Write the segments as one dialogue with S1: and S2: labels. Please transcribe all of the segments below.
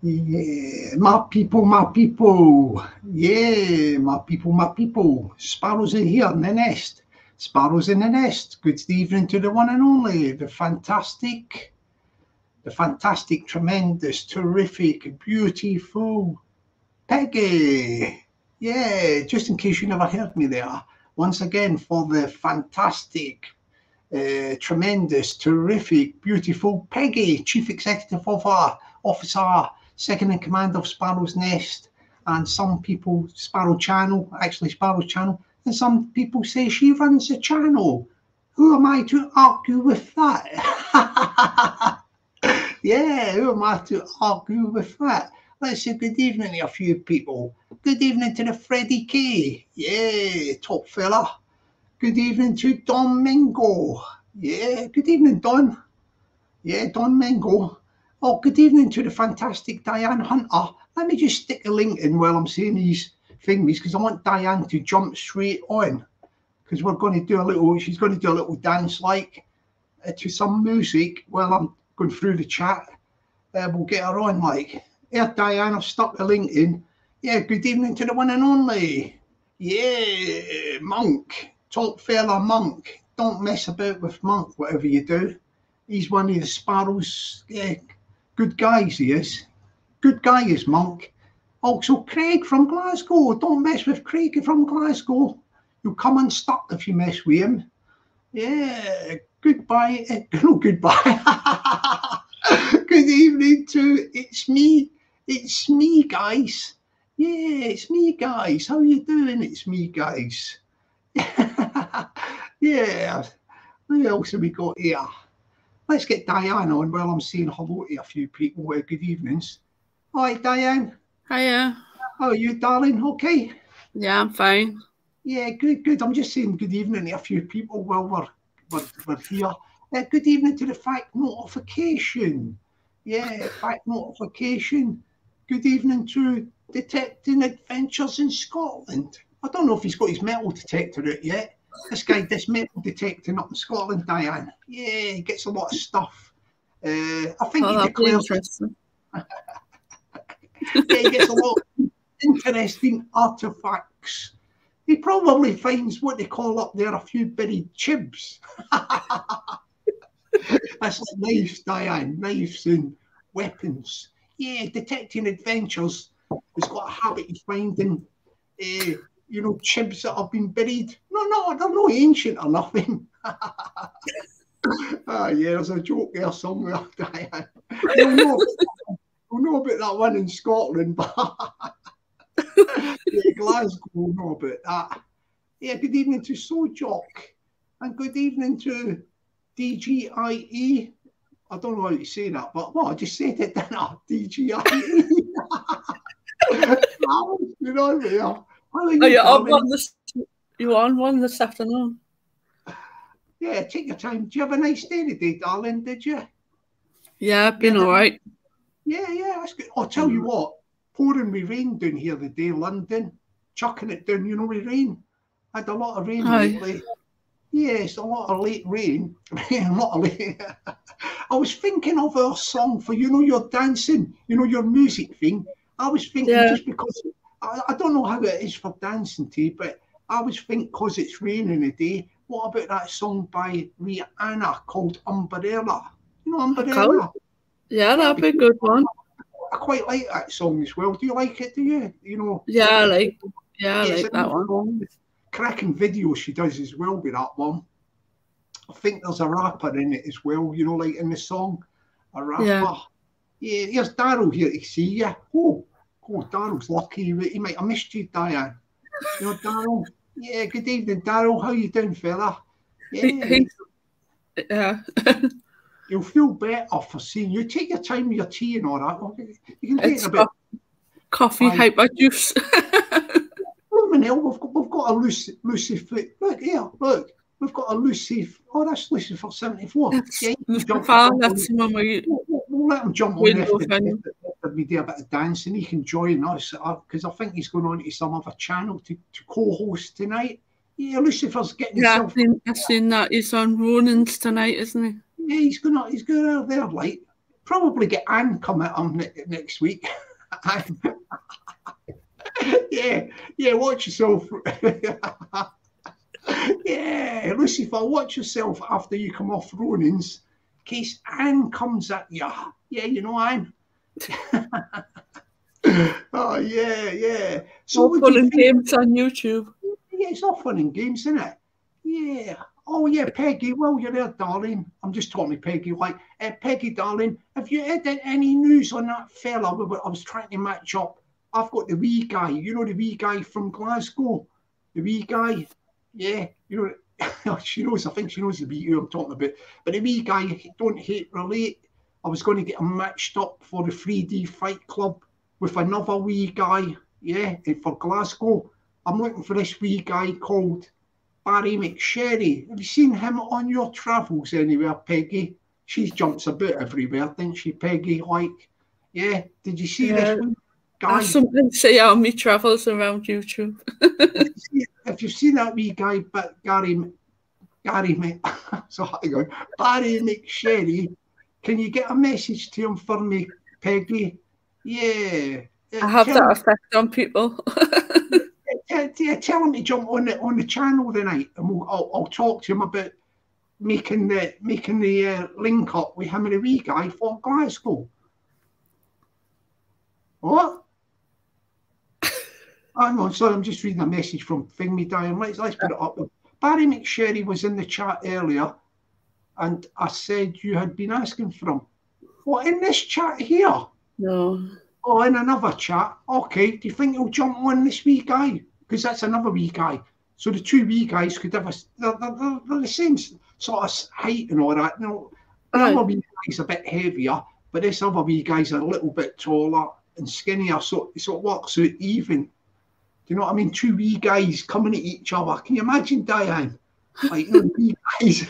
S1: Yeah, my people, my people. Yeah, my people, my people. Sparrows are here in the nest. Sparrows in the nest. Good evening to the one and only, the fantastic, tremendous, terrific, beautiful Peggy. Yeah, just in case you never heard me there. Once again, for the fantastic, tremendous, terrific, beautiful Peggy, Chief Executive Officer, second in command of Sparrow's Nest, and some people, Sparrow Channel, and some people say she runs the channel. Who am I to argue with that? Yeah, who am I to argue with that? Let's say good evening to a few people. Good evening to the Freddie K. Yeah, top fella. Good evening to Don Mingo. Yeah, good evening, Don. Yeah, Don Mingo. Oh, good evening to the fantastic Diane Hunter. Let me just stick a link in while I'm saying these thingies because I want Diane to jump straight on because we're going to do a little, she's going to do a little dance like to some music while I'm going through the chat. We'll get her on like. Yeah, Diane, I've stuck the link in. Yeah, good evening to the one and only. Yeah, Monk. Top fella Monk. Don't mess about with Monk, whatever you do. He's one of the Sparrows. Yeah, good guys, he is. Good guy is Monk. Also, Craig from Glasgow. Don't mess with Craig from Glasgow. You'll come unstuck if you mess with him. Yeah, goodbye. No, goodbye. Good evening to it's me, guys. Yeah, it's me, guys. How you doing? It's me, guys. Yeah. Who else have we got here? Let's get Diane on while I'm saying hello to a few people. Good evenings. Hi, Diane.
S2: Hiya.
S1: How are you, darling? Okay.
S2: Yeah, I'm fine.
S1: Yeah, good. I'm just saying good evening to a few people while we're here. Good evening to the fact notification. Yeah, fact notification. Good evening to Detecting Adventures in Scotland. I don't know if he's got his metal detector out yet. This guy does metal detecting up in Scotland, Diane. Yeah, he gets a lot of stuff. I think he declares.
S2: Interesting.
S1: Yeah, he gets a lot of interesting artifacts. He probably finds what they call up there a few buried chibs. That's like knives, Diane, knives and weapons. Yeah, Detecting Adventures has got a habit of finding, chibs that have been buried. No, they're not ancient or nothing. Yeah, there's a joke there somewhere, Diane. We'll know about that one in Scotland, but yeah, Glasgow will know about that. Yeah, good evening to Sojock, and good evening to DGIE. I don't know how to say that, but I just said it, didn't I? DGIE. You know there.
S2: You on one this afternoon?
S1: Yeah, take your time. Do you have a nice day today, darling? Did you?
S2: Yeah, I've been all right.
S1: Yeah, that's good. I'll tell you what, pouring with rain down here today, London, chucking it down, with rain. I had a lot of rain lately. Yes, a lot of late rain. A lot of late. I was thinking of our song for, your dancing, your music thing. I was thinking just because, I don't know how it is for dancing tea, but I was thinking because it's raining a day, what about that song by Rihanna called Umbrella? You know Umbrella?
S2: Cool. Yeah, that'd be a good one.
S1: I quite like that song as well. Do you like it? Do you?
S2: Yeah, I like that one.
S1: Cracking video she does as well with that one. I think there's a rapper in it as well. Like in the song, a rapper. Yeah, here's Daryl here to see you. Oh, Daryl's lucky. He might have missed you, Diane. Daryl. Yeah, good evening, Daryl. How you doing, fella? Yeah. You'll feel better for seeing you. Take your time with your tea and all that. You can take a bit.
S2: Coffee, hyper juice.
S1: We've got a Lucy foot. Look here, look. We've got a Lucy. Oh, that's Lucy for 74.
S2: That's
S1: yeah,
S2: that's the one where
S1: we'll let him jump on if we do a bit of dancing. He can join us because I think he's going on to some other channel to co-host tonight. Yeah, Lucifer's getting himself.
S2: I've seen that. He's on Ronan's tonight, isn't he?
S1: Yeah, he's going out there, like. Probably get Anne come at him next week. yeah, watch yourself. Yeah, Lucifer, watch yourself after you come off Ronan's, in case Anne comes at you. Yeah, you know Anne. Oh, yeah. So
S2: all fun and games on YouTube.
S1: Yeah, it's all fun and games, isn't it? Yeah. Oh, yeah, Peggy, well, you're there, darling. I'm just talking to Peggy, like, Peggy, darling, have you had any news on that fella I was trying to match up? I've got the wee guy, you know, the wee guy from Glasgow, the wee guy. Yeah, you know, she knows, I think she knows the wee who I'm talking about. But the wee guy, don't hate, relate. I was going to get him matched up for the 3D Fight Club with another wee guy, yeah, for Glasgow. I'm looking for this wee guy called Barry McSherry. Have you seen him on your travels anywhere, Peggy? She jumps about everywhere, doesn't she, Peggy? Like, yeah, did you see this wee guy?
S2: I sometimes see on my travels around YouTube.
S1: If you've seen that wee guy, but Barry McSherry, can you get a message to him for me, Peggy? Yeah.
S2: I have that effect on people.
S1: Tell him to jump on the channel tonight, and I'll talk to him about making the link up with him and the wee guy for Glasgow. What? Hang on, sorry, I'm just reading a message from Thingy Diane. Let's put it up. Barry McSherry was in the chat earlier, and I said you had been asking for him. What, in this chat here?
S2: No.
S1: Oh, in another chat. Okay, do you think he'll jump on this wee guy? Because that's another wee guy. So the two wee guys could have they're the same sort of height and all that. You know, the other wee guy's a bit heavier, but this other wee guy's a little bit taller and skinnier, so it works out even. Do you know what I mean? Two wee guys coming at each other. Can you imagine, Diane? Like, you know, wee guys.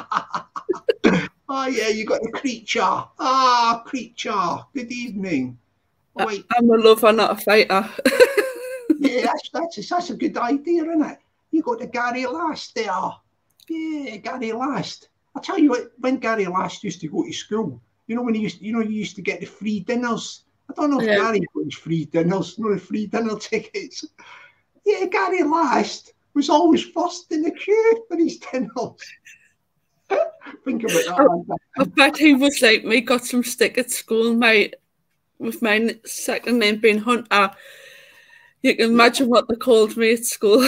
S1: Oh, yeah, you got the creature. Ah, creature. Good evening. Wait.
S2: I'm a lover, not a fighter.
S1: Yeah, that's a good idea, isn't it? You got the Gary Last there. Yeah, Gary Last. I'll tell you what, when Gary Last used to go to school, you know, when you used to get the free dinners. I don't know if Gary got his free dinners, the free dinner tickets. Yeah, Gary Last was always first in the queue for his dinners. Think about that.
S2: I bet he was like me, got some stick at school, mate, with my second name being Hunter. You can imagine what they called me at school.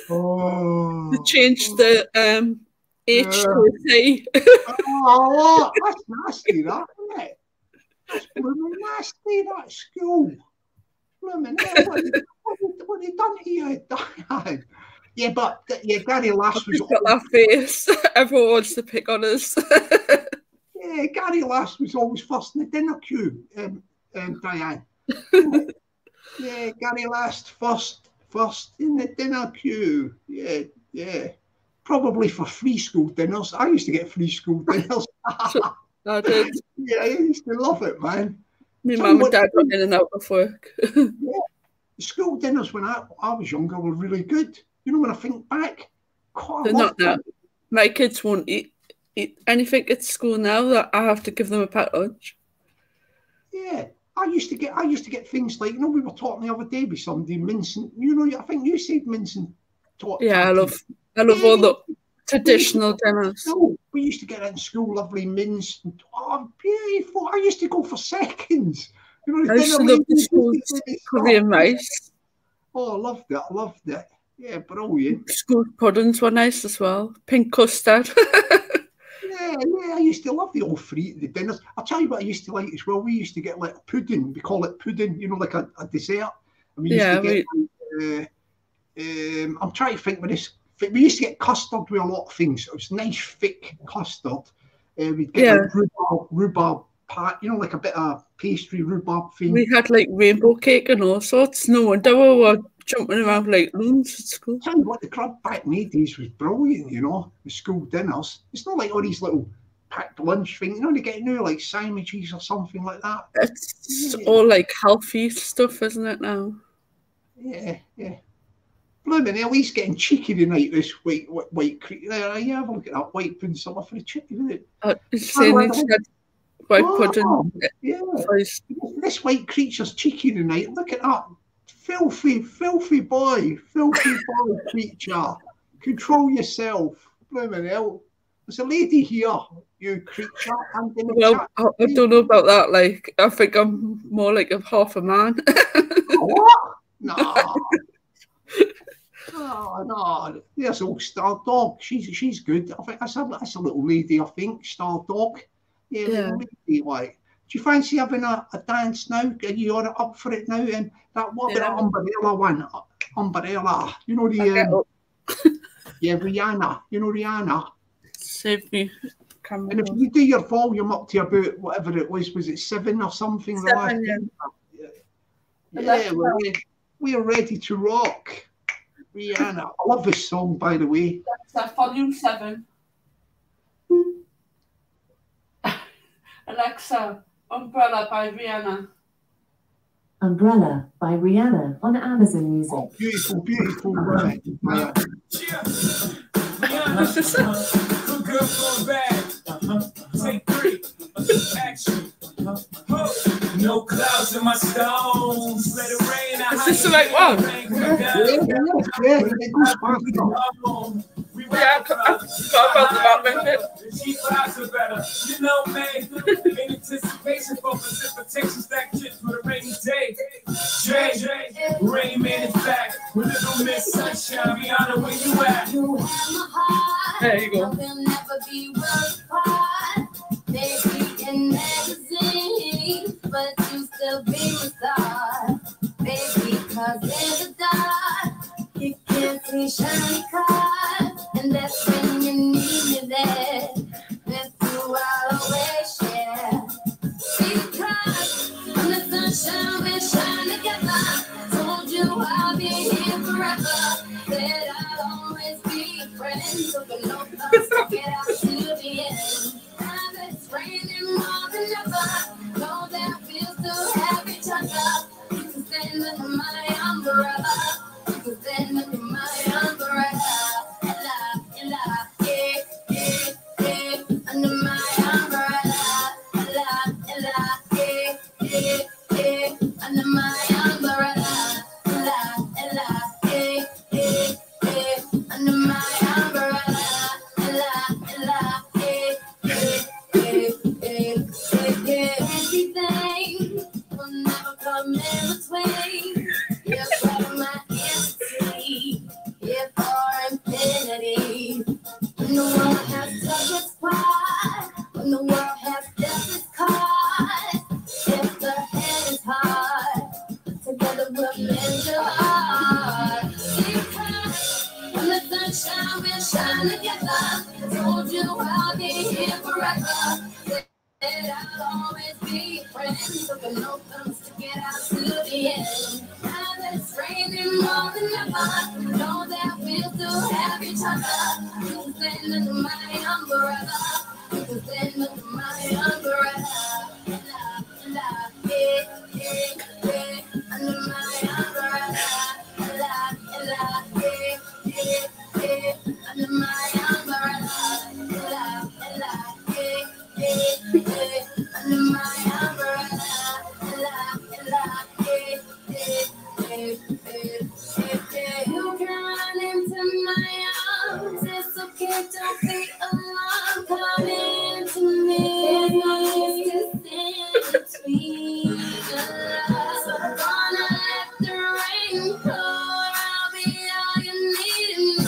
S1: Oh.
S2: They changed the H to a T.
S1: Oh, that's nasty, that, isn't it? That's blooming nasty, that school. Blooming hell, what have they done to you, Diane? Yeah, but Gary Last was
S2: got that face. Everyone wants to pick on us.
S1: Yeah, Gary Last was always first in the dinner queue, Diane. Yeah, Gary Last first in the dinner queue. Yeah. Probably for free school dinners. I used to get free school dinners.
S2: I did.
S1: Yeah, I used to love it, man.
S2: My mum and dad went in and out of work.
S1: Yeah. The school dinners when I was younger were really good. You know, when I think back,
S2: they're not now. My kids won't eat anything at school now. That I have to give them a packed lunch.
S1: Yeah, I used to get things like, you know, we were talking the other day with somebody mincing. You know, I think you said mincing.
S2: Yeah, I love all the traditional dinners.
S1: We used to get in school, lovely mince. Oh, beautiful! I used to go for seconds. You know,
S2: I used to love the school Korean rice.
S1: Oh, I loved it. Yeah, brilliant.
S2: School puddings were nice as well. Pink custard.
S1: Yeah, I used to love the dinners. I'll tell you what I used to like as well. We used to get like pudding. We call it pudding, you know, like a dessert. And we used to get, I'm trying to think with this. We used to get custard with a lot of things. It was nice, thick custard. We'd get like rhubarb pat, you know, like a bit of pastry rhubarb thing.
S2: We had like rainbow cake and all sorts. No wonder we were jumping around like loons at school.
S1: Tell you what, the crab back in the days was brilliant, you know, the school dinners. It's not like all these little packed lunch things, you know, they get new like sandwiches or something like that.
S2: It's all like healthy stuff, isn't it now?
S1: Yeah. Blooming hell, he's getting cheeky tonight, this white creek. There, you have a look at that white pudding summer for the chicken, isn't it?
S2: Saying he said, white
S1: Oh,
S2: pudding.
S1: yeah.
S2: Face.
S1: This white creature's cheeky tonight. Look at that. Filthy, filthy boy. Filthy boy creature. Control yourself. Blooming hell. There's a lady here, you creature. I'm going to
S2: Well,
S1: chat.
S2: I don't know about that. Like, I think I'm more like a half a man.
S1: What? No. Oh, no. There's old Star Dog. She's good. I think that's a little lady, I think. Star Dog. Yeah, little lady, like. Do you fancy having a dance now? Are you up for it now? And that what about that umbrella one? Umbrella. You know the yeah, Rihanna. You know Rihanna.
S2: Save me.
S1: And if you do your volume up to about whatever it was it 7 or something?
S2: 7,
S1: yeah, we're ready to rock. Rihanna. I love this song, by the way.
S2: Alexa, volume 7. Alexa, Umbrella by Rihanna.
S3: Umbrella by Rihanna on Amazon Music.
S1: Oh, beautiful, beautiful.
S4: Good girl going bad. Take 3. Action. No clouds in my stones. Let it rain.
S2: Is this the right one? Yeah, I forgot about the Batman bit.
S4: She flies are better. You know, man. In anticipation for precipitation, stack chips for the rainy day. Jay, Rain Man is back. With little Miss Sunshine, Rihanna, where you at?
S5: You have my heart.
S2: There you go.
S5: We'll never be worlds apart. Baby in magazine, but you still be my star. Baby, cause in the dark, you can't see shiny cars. And that's when you need me there. With you, I'll always share. Because when the sunshine, we shine together. Told you I'll be here forever. Said I'll always be your friend. So for no fuss to get out to the end. Now that it's raining more than ever. Know that we'll still have each other. You can stand under my umbrella. You can stand under my umbrella. Ella, Ella, yeah, yeah, yeah. Under my umbrella. Ella, Ella, yeah, yeah, yeah. Under my umbrella. Ella, Ella, yeah, yeah, yeah. Under my umbrella. Ella, Ella, yeah, yeah, yeah, yeah, yeah. Everything will never come in between. You're part of my entity. You're for infinity. When the world has touched its pride, when the world has dealt its cards, if the head is hard, together we'll mend your heart. Because when the sunshine will shine together, told you I'll be here forever. Said I'll always be your friend. So for no thumbs to get out to the end. Now that it's raining more than ever, know that we'll still have each other. You can stand under my umbrella. You can stand under my umbrella. Ella, Ella, yeah, yeah, yeah. Under my umbrella. Ella, Ella, yeah, yeah, yeah. Under my umbrella. Ella, Ella, yeah, yeah, yeah. Under my umbrella. Ella, Ella, yeah, yeah, yeah, yeah, yeah. You can run into my arms. It's okay, don't be alarmed. Come into me. There's no distance between us. So gonna let the rain pour. I'll be all you need and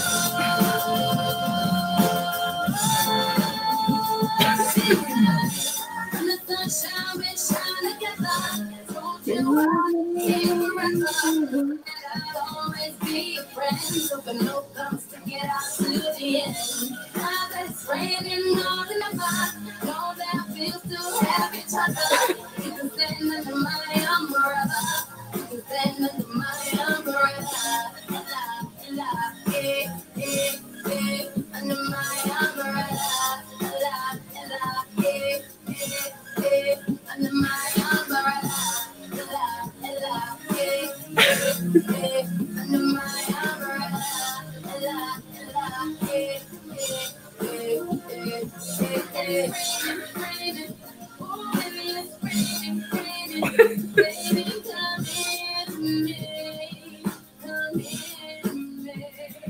S5: more. When the sunshine will shine together. Told you I'll be here forever. I'll always be your friend. So for no thumbs to get out to the end. Now that it's raining more than ever, know that we'll still have each other. You can stand under my umbrella. You can stand under my umbrella. Ella, Ella, yeah, yeah, yeah. Under my umbrella. Ella, Ella, yeah, Baby, come here to me. Come here to me.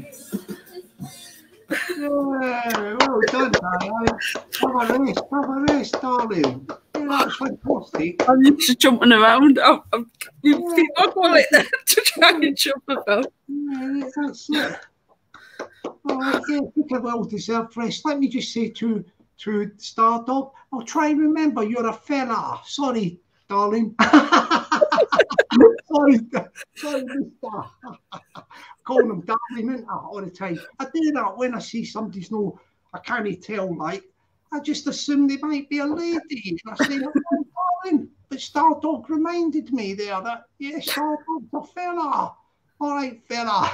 S1: Yeah, well done, Diane. Have a rest, darling. Yeah, that's fantastic.
S2: I'm used to jumping around. You people go like that to try and jump about.
S1: Yeah, that's it. All right, yeah, think a well-deserved rest. Let me just say to Stardog, I'll try and remember you're a fella. Sorry, darling. sorry, mister. Calling him darling, isn't I, all the time. I do that when I see somebody's I can't tell, like, I just assume they might be a lady. I say, oh, darling. But Stardog reminded me there that, yeah, Stardog's a fella. All right, fella.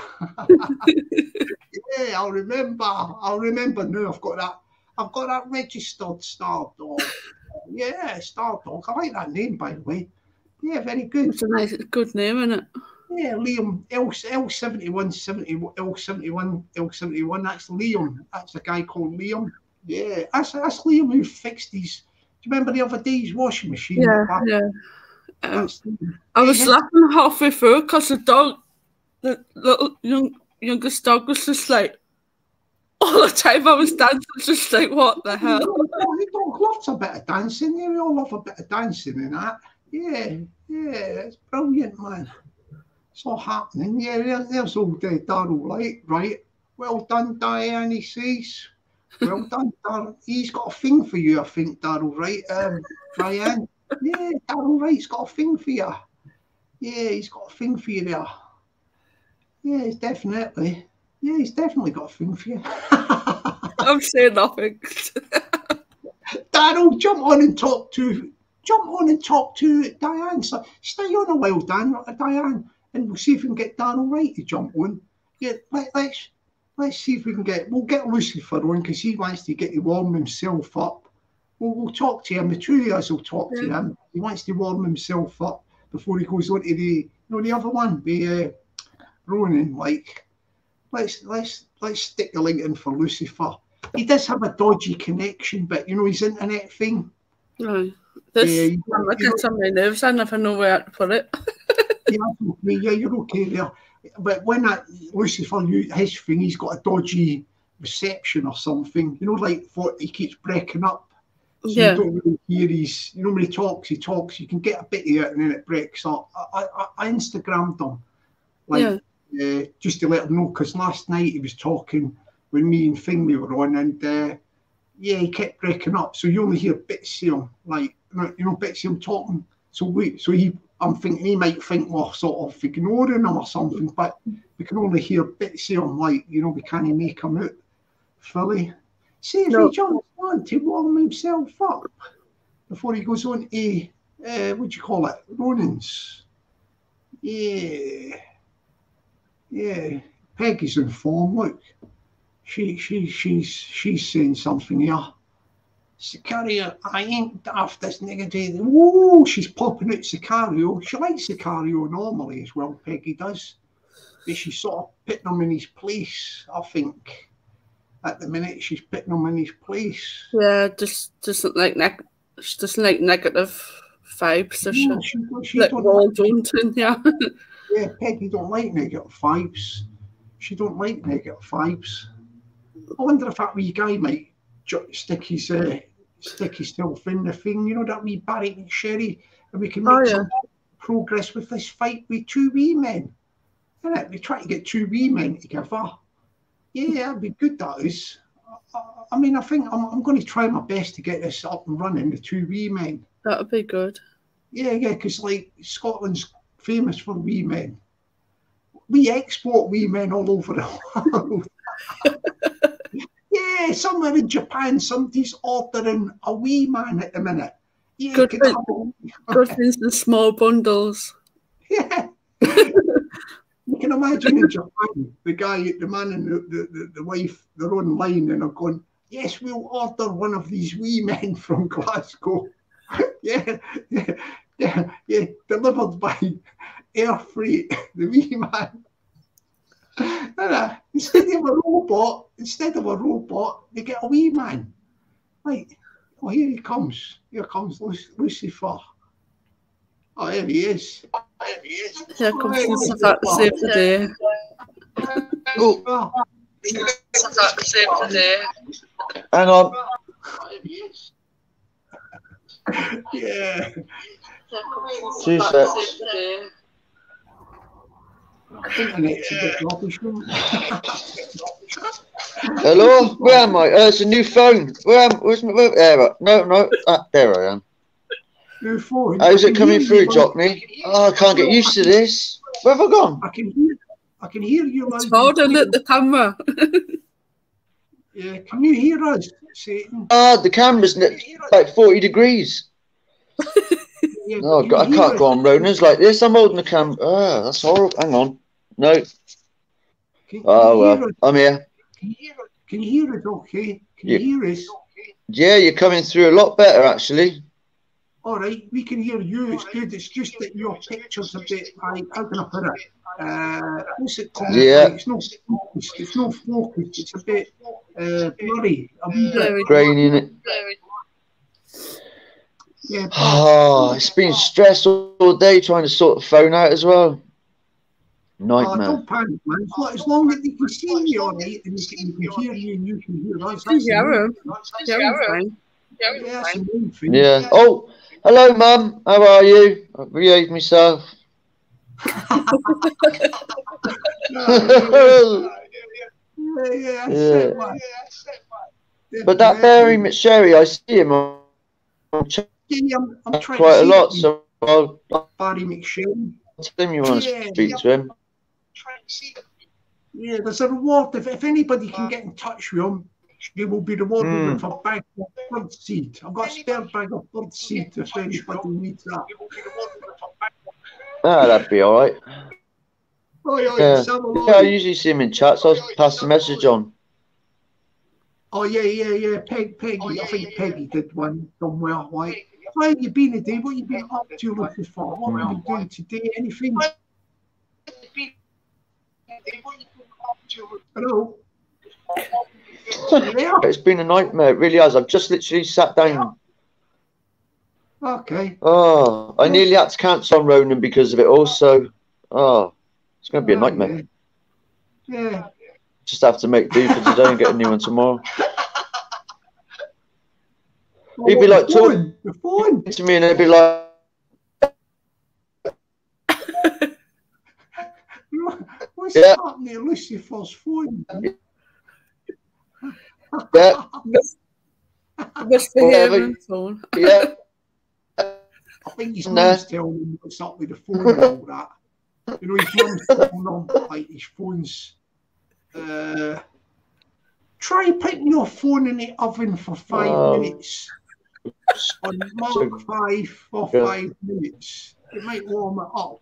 S1: Yeah, I'll remember now. I've got that registered, Stardog. Yeah, Stardog. I like that name, by the way. Yeah, very good.
S2: It's a nice, good name, isn't it?
S1: Yeah, Liam, L71, L71. That's Liam. That's a guy called Liam. Yeah, that's Liam who fixed these. Do you remember the other day his washing machine?
S2: Yeah. I was laughing halfway through because the dog, the little youngest dog, was just like, all the time I was dancing, just like, what the hell?
S1: The dog loves a bit of dancing. Yeah, we all love a bit of dancing and that. Yeah, it's brilliant, man. It's all happening. Yeah, there's old Darryl, right? Well done, Diane, he says. Well done, Darryl. He's got a thing for you, I think, Darryl, right? Diane. Yeah, Darryl Wright's got a thing for you. Yeah, he's got a thing for you there. Yeah, he's definitely got a thing for you.
S2: I'm saying nothing.
S1: Darryl, jump on and talk to Diane. So stay on a while, Diane, and we'll see if we can get Darryl Wright to jump on. Yeah, let's see if we can we'll get Lucifer on because he wants to get to warm himself up. We'll talk to him. The two of us will talk to him. He wants to warm himself up before he goes on to the other one, the Ronan. Like, let's stick the link in for Lucifer. He does have a dodgy connection, but his internet thing.
S2: Right. This gets on my nerves. I never know where to put it.
S1: Yeah, you're okay there. But when Lucifer, his thing, he's got a dodgy reception or something. Like he keeps breaking up. So you don't really hear when he talks, you can get a bit of it and then it breaks up. I Instagrammed him, just to let him know, because last night he was talking when me and Finley were on, and he kept breaking up. So you only hear bits of him, bits of him talking. I'm thinking he might think we're sort of ignoring him or something, but we can only hear bits of him, we can't make him out fully. See if he jumps on to warm himself up before he goes on to, what do you call it, Ronan's. Yeah. Peggy's in form, look. She's saying something here. Sicario, I ain't daft this negative. Whoa, she's popping out Sicario. She likes Sicario normally as well, Peggy does. But she's sort of putting him in his place, I think. At the minute, she's putting him in his place.
S2: Yeah, just doesn't like negative vibes.
S1: She
S2: like
S1: don't
S2: Johnson, yeah.
S1: Yeah, Peggy don't like negative vibes. She don't like negative vibes. I wonder if that wee guy might stick his self in the thing. That wee Barry and Sherry, and we can make some progress with this fight with two wee men. Innit? We try to get two wee men together. Yeah, that'd be good, that is. I mean, I think I'm going to try my best to get this up and running, the two wee men.
S2: That would be good.
S1: Yeah, because Scotland's famous for wee men. We export wee men all over the world. Yeah, somewhere in Japan, somebody's ordering a wee man at the minute. Yeah,
S2: good things in small bundles.
S1: Yeah. You can imagine in Japan, the man and the wife, they're online and are going, yes, we'll order one of these wee men from Glasgow. Yeah, delivered by air freight, the wee man. Instead of a robot, they get a wee man. Right, here he comes. Here comes Lucifer. Oh, there he is.
S2: Here comes the save the day.
S1: Oh.
S6: Hang on.
S1: Yeah.
S6: 2 seconds.
S1: Internet's a bit rubbish.
S6: Hello? Where am I? It's a new phone. Where's my phone? There. No. There I am.
S1: New phone.
S6: How's it coming through, Jockney? Oh, I can't get used to this. Where have I gone?
S1: I can hear you.
S2: It's hard on the camera.
S1: Yeah, can you hear us, Satan?
S6: The camera's like 40 degrees.
S1: Yeah,
S6: Oh, God, I can't go on Ronan's like this. I'm holding the camera. Oh, that's horrible. Hang on. No. Well, I'm here.
S1: Can you hear us okay? Can you hear us?
S6: Yeah, you're coming through a lot better, actually.
S1: All right, we can hear you. It's good. It's just that your picture's a bit like, how can I put it? What's it called?
S6: Yeah.
S1: Like, it's not focused. It's not focused. It's a bit blurry. A wee bit
S6: grainy in it.
S1: Yeah.
S6: Oh, it's been stressed all day trying to sort the phone out as well. Nightmare.
S1: Don't panic, man. As long as you can see me all right and you can hear you and you can hear us.
S6: Yeah. Oh, hello, Mum. How are you? I've behaved myself.
S1: Yeah.
S6: But that Barry McSherry, I see him on
S1: I'm trying
S6: quite a lot, so I'll
S1: Barry McSherry.
S6: tell him you want to speak to him.
S1: Yeah, there's a reward. If anybody can get in touch with him, they will be rewarded with a bag of bird seed. I've got a spare bag of bird seed if anybody needs that.
S6: Ah, that'd be all right.
S1: Oh,
S6: yeah, I usually see him in chat, so I'll pass the message on.
S1: Oh, yeah. Peggy. I think Peggy did one somewhere. Like, where have you been today? What have you been up to looking for? What have you been doing today? Anything? Hello?
S6: It's been a nightmare. It really has. I've just literally sat down.
S1: Okay.
S6: Oh, I nearly had to cancel on Ronan because of it also. Oh, it's going to be a nightmare.
S1: Yeah.
S6: Just have to make do for today and get a new one tomorrow. He'd be like talking to me and they'd be like,
S1: what's happening, Lucifer's phone?
S6: Yeah.
S2: Misbehaving phone.
S6: Yeah.
S1: I think his mum's telling him what's up with the phone and all that. You know, his mum's telling him, like, his phone's... try putting your phone in the oven for 5 minutes. On Mark 5 for 5 minutes. It might warm it up.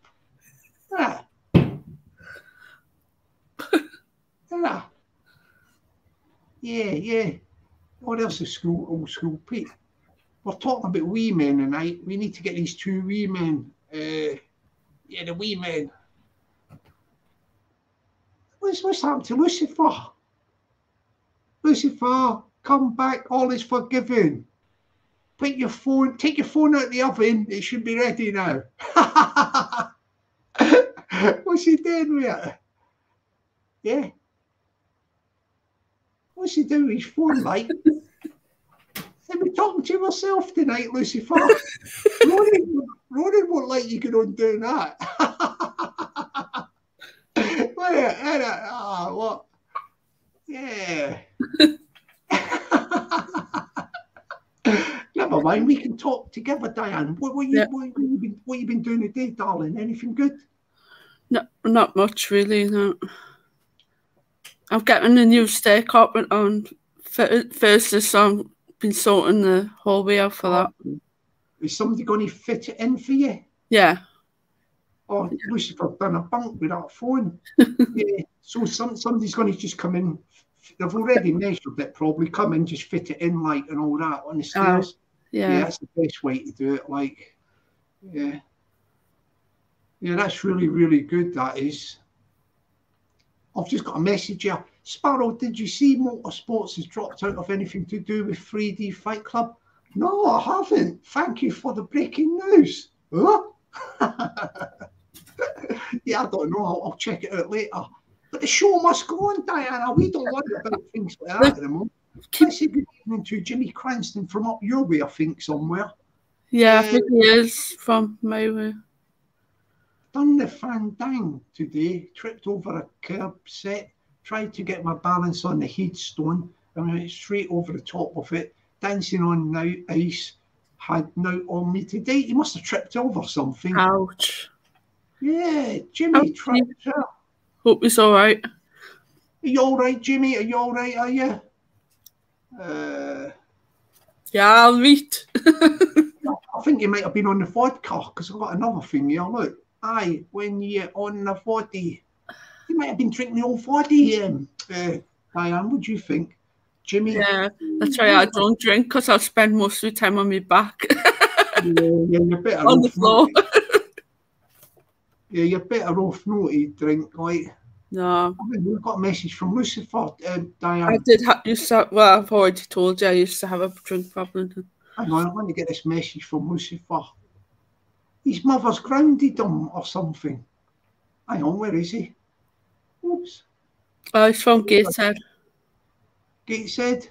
S1: Yeah. What else is old school, Pete? We're talking about wee men tonight. We need to get these two wee men. The wee men. What's happened to Lucifer? Lucifer, come back. All is forgiven. Take your phone out of the oven. It should be ready now. What's he doing with it? Yeah. What's he doing with his phone, like? I've been talking to myself tonight, Lucifer. Ronan won't like you go on doing that. What? Yeah. Never mind, we can talk together, Diane. What you been doing today, darling? Anything good?
S2: No, not much really, no. I'm getting a new stair carpet on Thursday, so I've been sorting the hallway out for that.
S1: Is somebody going to fit it in for you?
S2: Yeah.
S1: Oh, Lucifer done a bunk with that phone. Yeah. So somebody's going to just come in. They've already measured it, probably come in, just fit it in, like, and all that on the stairs. Yeah, that's the best way to do it. Like, yeah, that's really, really good. That is. I've just got a message here. Sparrow, did you see Motorsports has dropped out of anything to do with 3D Fight Club? No, I haven't. Thank you for the breaking news. Huh? Yeah, I don't know. I'll check it out later. But the show must go on, Diana. We don't worry about things like that anymore. Let's say good evening to Jimmy Cranston from up your way, I think, somewhere.
S2: Yeah, I think he is from my way.
S1: Done the fandang today, tripped over a curb set, tried to get my balance on the headstone, and went straight over the top of it, dancing on now ice, had now on me today. He must have tripped over something.
S2: Ouch.
S1: Yeah, Jimmy tripped her.
S2: Hope he's all right.
S1: Are you all right, Jimmy? Are you all right, are you?
S2: Yeah, I'll read.
S1: I think you might have been on the vodka, because I've got another thing here, look. Aye, when you're on the 40, you might have been drinking the old 40. Diane, what do you think? Jimmy?
S2: Yeah, that's why I don't drink, because I'll spend most of the time on my back.
S1: Yeah, you're better
S2: on
S1: off
S2: the floor.
S1: Yeah, you're better off not to drink, like.
S2: No.
S1: I mean, we've got a message from Lucifer, Diane.
S2: I did used to, well, I've already told you I used to have a drink problem.
S1: Hang on, I want to get this message from Lucifer. His mother's grounded him or something. Hang on, where is he? Oops.
S2: Oh, he's from Gateshead.
S1: Gateshead.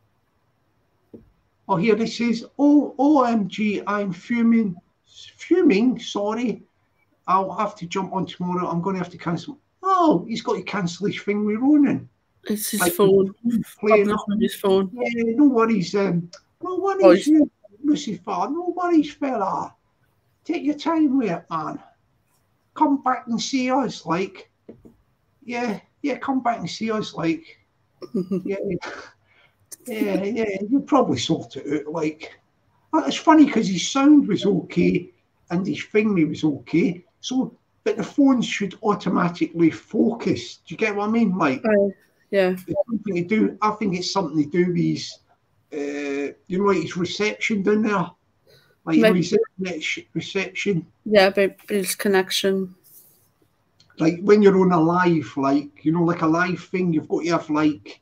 S1: Oh, here it says, oh, OMG, I'm fuming, sorry. I'll have to jump on tomorrow. I'm going to have to cancel. Oh, he's got to cancel his thing with Ronan.
S2: It's his phone. Playing off on his phone.
S1: Yeah, no worries. No worries, Lucifer. No worries, fella. Take your time with it, man. Come back and see us, like. Yeah, come back and see us, like. Yeah, you'll probably sort it out, like. It's funny because his sound was okay and his thingy was okay. So, but the phone should automatically focus. Do you get what I mean? Like,
S2: yeah.
S1: It's something to do. I think it's something to do with his, like his reception down there. Like his reception.
S2: Yeah, but his connection.
S1: Like when you're on a live, like, like a live thing, you've got to have like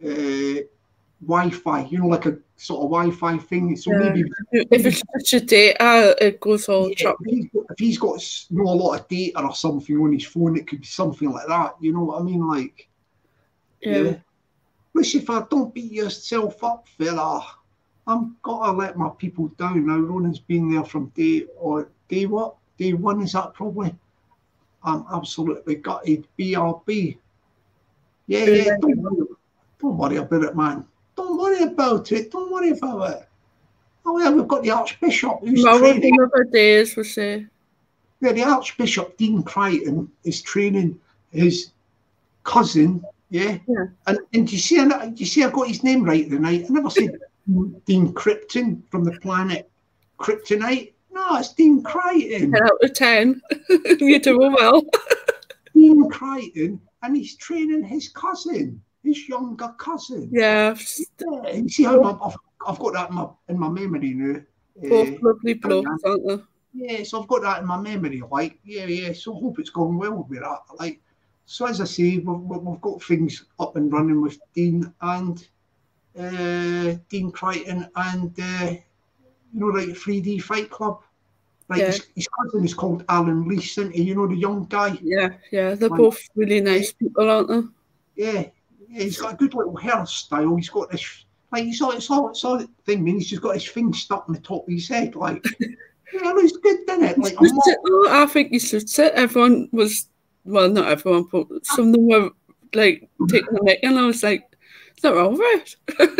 S1: Wi-Fi, like a sort of Wi-Fi thing. So maybe
S2: if it's such a data, it goes all choppy.
S1: If he's got a lot of data or something on his phone, it could be something like that. You know what I mean? Like, yeah. Lucifer, don't beat yourself up, fella. I'm gotta let my people down now. Ronan's been there from day what? Day one, is that probably? I'm absolutely gutted. BRB. Yeah. Don't worry about it, man. Don't worry about it. Oh yeah, we've got the Archbishop who's training.
S2: Another days, we say.
S1: Yeah, the Archbishop Dean Crichton is training his cousin. Yeah. And do you see I got his name right tonight? I never said Dean Krypton from the planet Kryptonite. No, it's Dean Crichton.
S2: 10 out of 10. You're doing well.
S1: Dean Crichton, and he's training his cousin, his younger cousin.
S2: Yeah.
S1: You see how I've got that in my memory now.
S2: Both lovely blokes, aren't they?
S1: Yeah, so I've got that in my memory. Like, yeah. So I hope it's going well with that. Like, so as I say, we've got things up and running with Dean and Dean Crichton and like 3D Fight Club. Like his cousin is called Alan Leese, isn't he? The young guy.
S2: Yeah. They're both really nice people, aren't they?
S1: Yeah, he's got a good little hairstyle. He's got this, like, it's all the thing. I mean, he's just got his thing stuck on the top of his head, like. Yeah, it's good, doesn't it? Like,
S2: I think he suits it. Everyone was, well, not everyone, but some of them were like taking the mic, and I was like, "Is that all right?"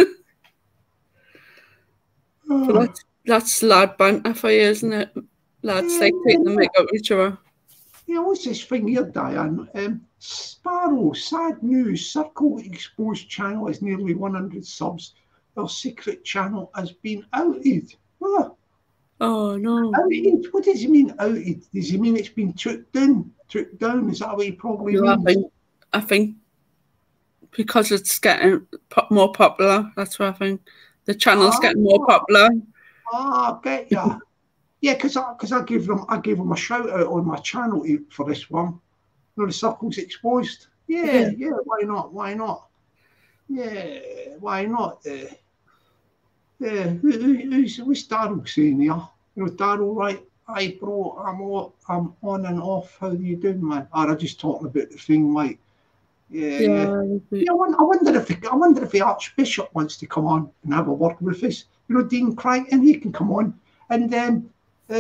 S2: But that's lad banter for you, isn't it? Lads like taking the mic out each other.
S1: Yeah, what's this thing here, Diane? Sparrow, sad news. Circle Exposed channel has nearly 100 subs. Their secret channel has been outed. What?
S2: Oh no!
S1: Outed? What does he mean outed? Does he mean it's been took down? Took down? Is that what he probably means?
S2: I think because it's getting more popular. That's what I think. The channel's getting more popular.
S1: I get ya. Yeah, because I gave them a shout out on my channel for this one. The Circle's Exposed. Yeah. Why not? Yeah, why not? Yeah, who's Daryl saying here? Daryl, right? Hi, bro. I'm on and off. How you doing, man? I'm just talking about the thing, like, yeah. I wonder if the Archbishop wants to come on and have a word with us. You know, Dean Crichton, he can come on, and then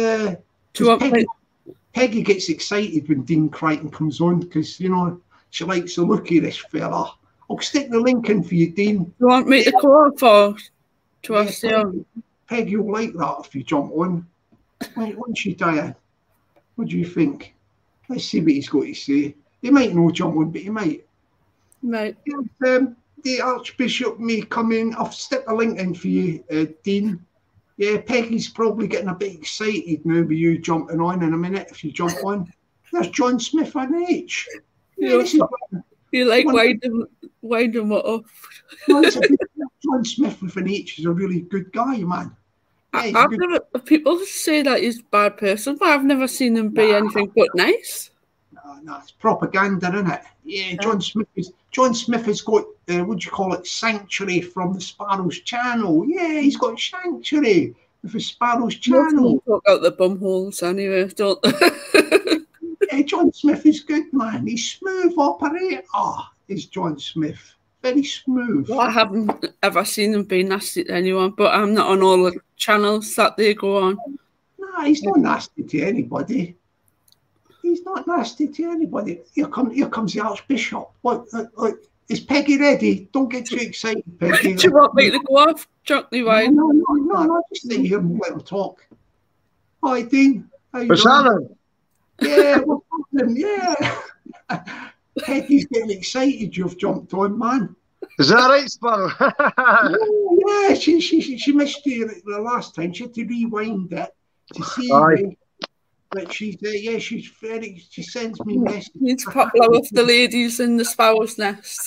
S1: Peggy gets excited when Dean Crichton comes on because you know she likes the look of this fella. I'll stick the link in for you, Dean.
S2: You want me to go on for to ask you?
S1: Peggy will like that if you jump on. Won't you, Diane? What do you think? Let's see what he's got to say. He might not jump on, but he might.
S2: Right.
S1: The Archbishop may come in. I'll stick a link in for you, Dean. Yeah, Peggy's probably getting a bit excited now with you jumping on in a minute if you jump on. There's John Smith on H. Yeah,
S2: you like winding what off.
S1: John Smith with an H is a really good guy, man.
S2: Yeah, people say that he's a bad person, but I've never seen him be anything but nice.
S1: No, it's propaganda, isn't it? Yeah, John Smith has got what do you call it? Sanctuary from the Sparrow's channel. Yeah, he's got sanctuary with the Sparrow's channel.
S2: Talk out the bum holes anyway, don't they?
S1: Yeah, John Smith is good, man. He's smooth operator. Is John Smith. Very smooth.
S2: Well, I haven't ever seen him be nasty to anyone, but I'm not on all the channels that they go on.
S1: No, he's not nasty to anybody. He's not nasty to anybody. Here comes the Archbishop. What? Is Peggy ready? Don't get too excited, Peggy.
S2: Do you want me to go off? Chuckney Wine?
S1: No, just stay here and let him talk. Hi, Dean.
S6: What's happening?
S1: Yeah, what's happening? Yeah. Peggy's getting excited you've jumped on, man.
S6: Is that right, Sparrow?
S1: Yeah, she missed you the last time. She had to rewind it to see you. But she's she sends me messages.
S2: It's popular with the ladies in the Sparrow's nest.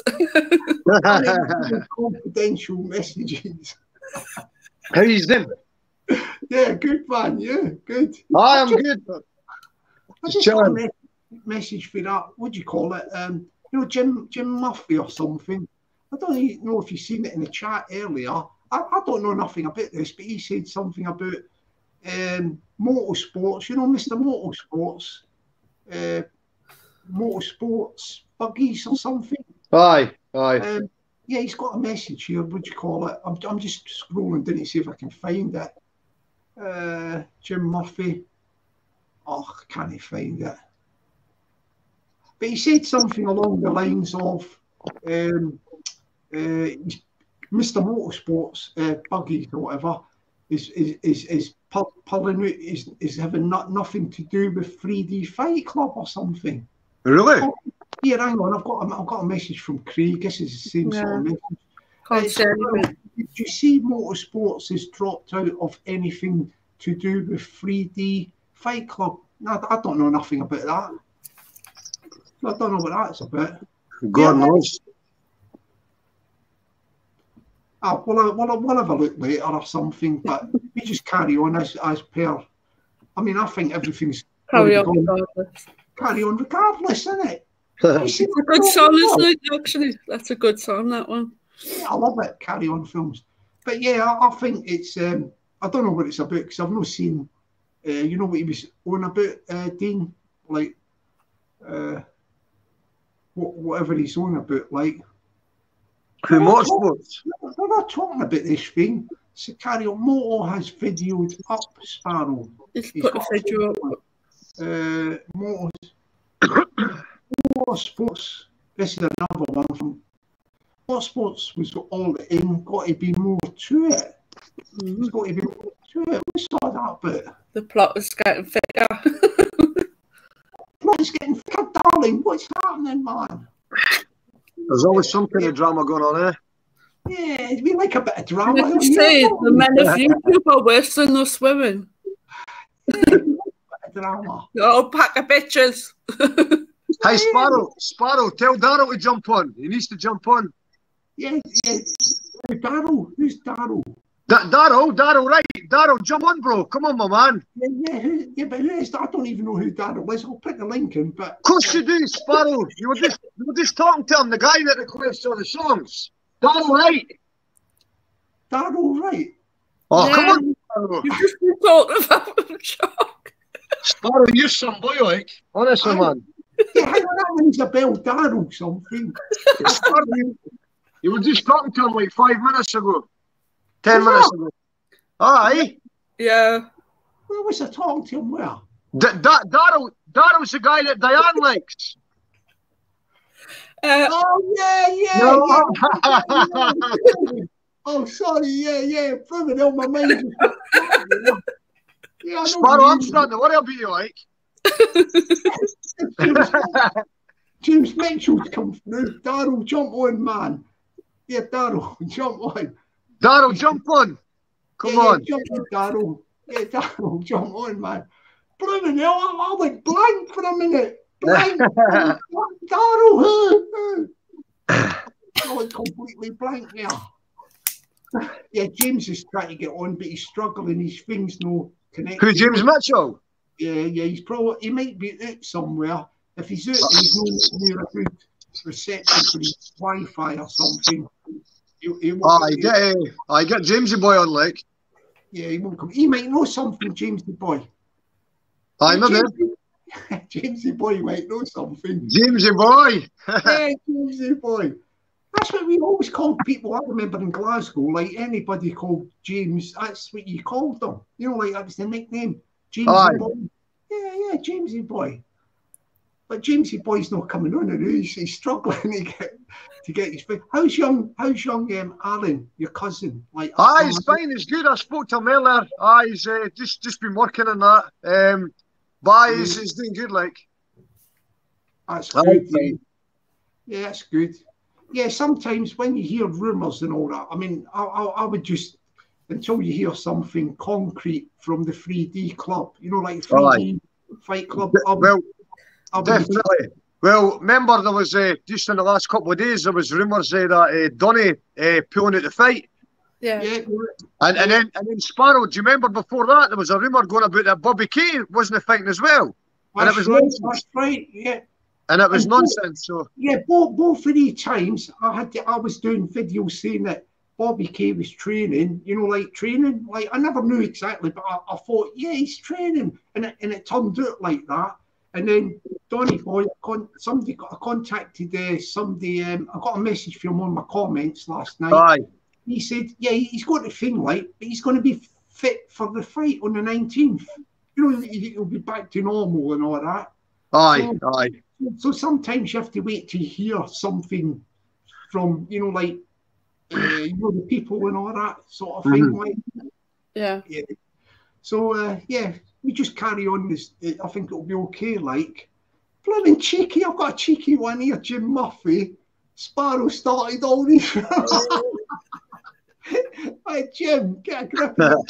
S1: Confidential messages.
S6: How you doing?
S1: Yeah, good man. Yeah, good.
S6: I'm good.
S1: I just got a message for that. What do you call it? You know, Jim Murphy or something. I don't even know if you've seen it in the chat earlier. I don't know nothing about this, but he said something about motorsports. You know, Mr. Motorsports buggies or something.
S6: Aye.
S1: Yeah, he's got a message here. What do you call it? I'm just scrolling down to see if I can find it. Jim Murphy. Oh, can't find it. But he said something along the lines of Mr. Motorsports buggies or whatever is pulling out is having nothing to do with 3D Fight Club or something.
S6: Really?
S1: Oh, here, hang on. I've got a message from Craig. This is the same sort of message. Did you see Motorsports has dropped out of anything to do with 3D Fight Club? No, I don't know nothing about that. I don't know what that's about.
S6: God knows.
S1: We'll have a look later or something, but we just carry on as per. I mean, I think everything's
S2: carry on regardless.
S1: Carry on regardless, isn't it?
S2: It's a good song, isn't it? Actually, that's a good song, that one.
S1: Yeah, I love it. Carry on films, but yeah, I think it's. I don't know what it's about because I've not seen. You know what he was on about, Dean? Like, whatever he's on about, like.
S6: Motorsports.
S1: We're not talking about this thing. Sicario Moto has videoed up Sparrow.
S2: He's put a video up.
S1: Motorsports. This is another one from Motorsports was all in. Got to be more to it. There's got to be more to it. We saw that bit.
S2: The plot was getting thicker.
S1: Plot is getting thicker, darling. What's happening, man?
S6: There's always some kind of drama going on there.
S1: Yeah, we like a bit of drama.
S2: Like you say, the men of YouTube are worse than us women.
S1: Yeah, a bit of drama.
S2: Oh, pack of bitches.
S6: Hey, Sparrow, tell Daryl to jump on. He needs to jump on.
S1: Yeah. Daryl, who's Daryl?
S6: Daryl, right. Daryl, jump on, bro. Come on, my man.
S1: Yeah, but who is that? I don't even know who Daryl is. I'll put the link in, but...
S6: Of course you do, Sparrow. You were just talking to him, the guy that requests all the songs. Daryl, right.
S1: Daryl, right.
S6: Oh,
S2: yeah.
S6: come on, Daryl.
S2: You've just been talking about him, Chuck.
S7: Sparrow, you're some boy, like. Honestly, man.
S1: Yeah, hang on, that rings a bell, Daryl something.
S7: You were just talking to him like 5 minutes ago. 10
S1: Was
S7: minutes
S1: I?
S7: ago. Aye.
S2: Yeah.
S1: Where was I talking to him? Where?
S7: Daryl's the guy that Diane likes.
S1: Oh, yeah.
S7: No.
S1: Yeah. Oh, sorry, yeah. Flipping out my mind. Yeah, I know
S7: Sparrow, I'm starting to worry about you, like.
S1: James Mitchell's come through. Daryl, jump on, man. Yeah, Daryl, jump on.
S7: Daryl, jump on. Come on.
S1: Jump on, Daryl. Yeah, Daryl, jump on, man. Blimey, I went blank for a minute. Blank. Daryl. I went completely blank now. Yeah, James is trying to get on, but he's struggling. His thing's no connected.
S7: Who, James Mitchell?
S1: Yeah, he might be out somewhere. If he's out, he's not near a good reception for his Wi-Fi or something.
S7: I get Jamesy boy on, like.
S1: Yeah, he won't come. He might know something, Jamesy boy.
S7: I know that.
S1: Jamesy boy might know something.
S7: Jamesy boy.
S1: Yeah, Jamesy boy. That's what we always called people. I remember in Glasgow, like anybody called James, that's what you called them. You know, like that was the nickname. Jamesy boy. Yeah, Jamesy boy. But Jamesy boy's not coming on, and he's struggling to get his. How's young Alan, your cousin? Like,
S7: he's fine. He's good. I spoke to him earlier. He's just been working on that. But he's doing good. Like,
S1: that's good. Yeah, that's good. Yeah, sometimes when you hear rumours and all that, I mean, I would just, until you hear something concrete from the 3D club, you know, like 3D Fight Club.
S7: Definitely. Well, remember there was just in the last couple of days there was rumours that Donny pulling out the fight.
S2: Yeah.
S7: And then Sparrow. Do you remember before that there was a rumour going about that Bobby Kay wasn't fighting as well, and it was nonsense.
S1: That's right. Yeah.
S7: And it was nonsense. So
S1: yeah, both of these times I was doing videos saying that Bobby Kay was training. You know, like training. Like I never knew exactly, but I thought, yeah, he's training, and it turned out like that. And then Donny boy, somebody contacted somebody. I got a message from one of my comments last night.
S7: Aye.
S1: He said, yeah, he's got a thing like, but he's going to be fit for the fight on the 19th. You know, he'll be back to normal and all that.
S7: Aye.
S1: So sometimes you have to wait to hear something from, you know, like, you know, the people and all that sort of thing. Like,
S2: yeah.
S1: So, we just carry on this. I think it'll be okay. Like, blooming cheeky. I've got a cheeky one here, Jim Murphy. Sparrow started all this. Hey, Jim, get a grip of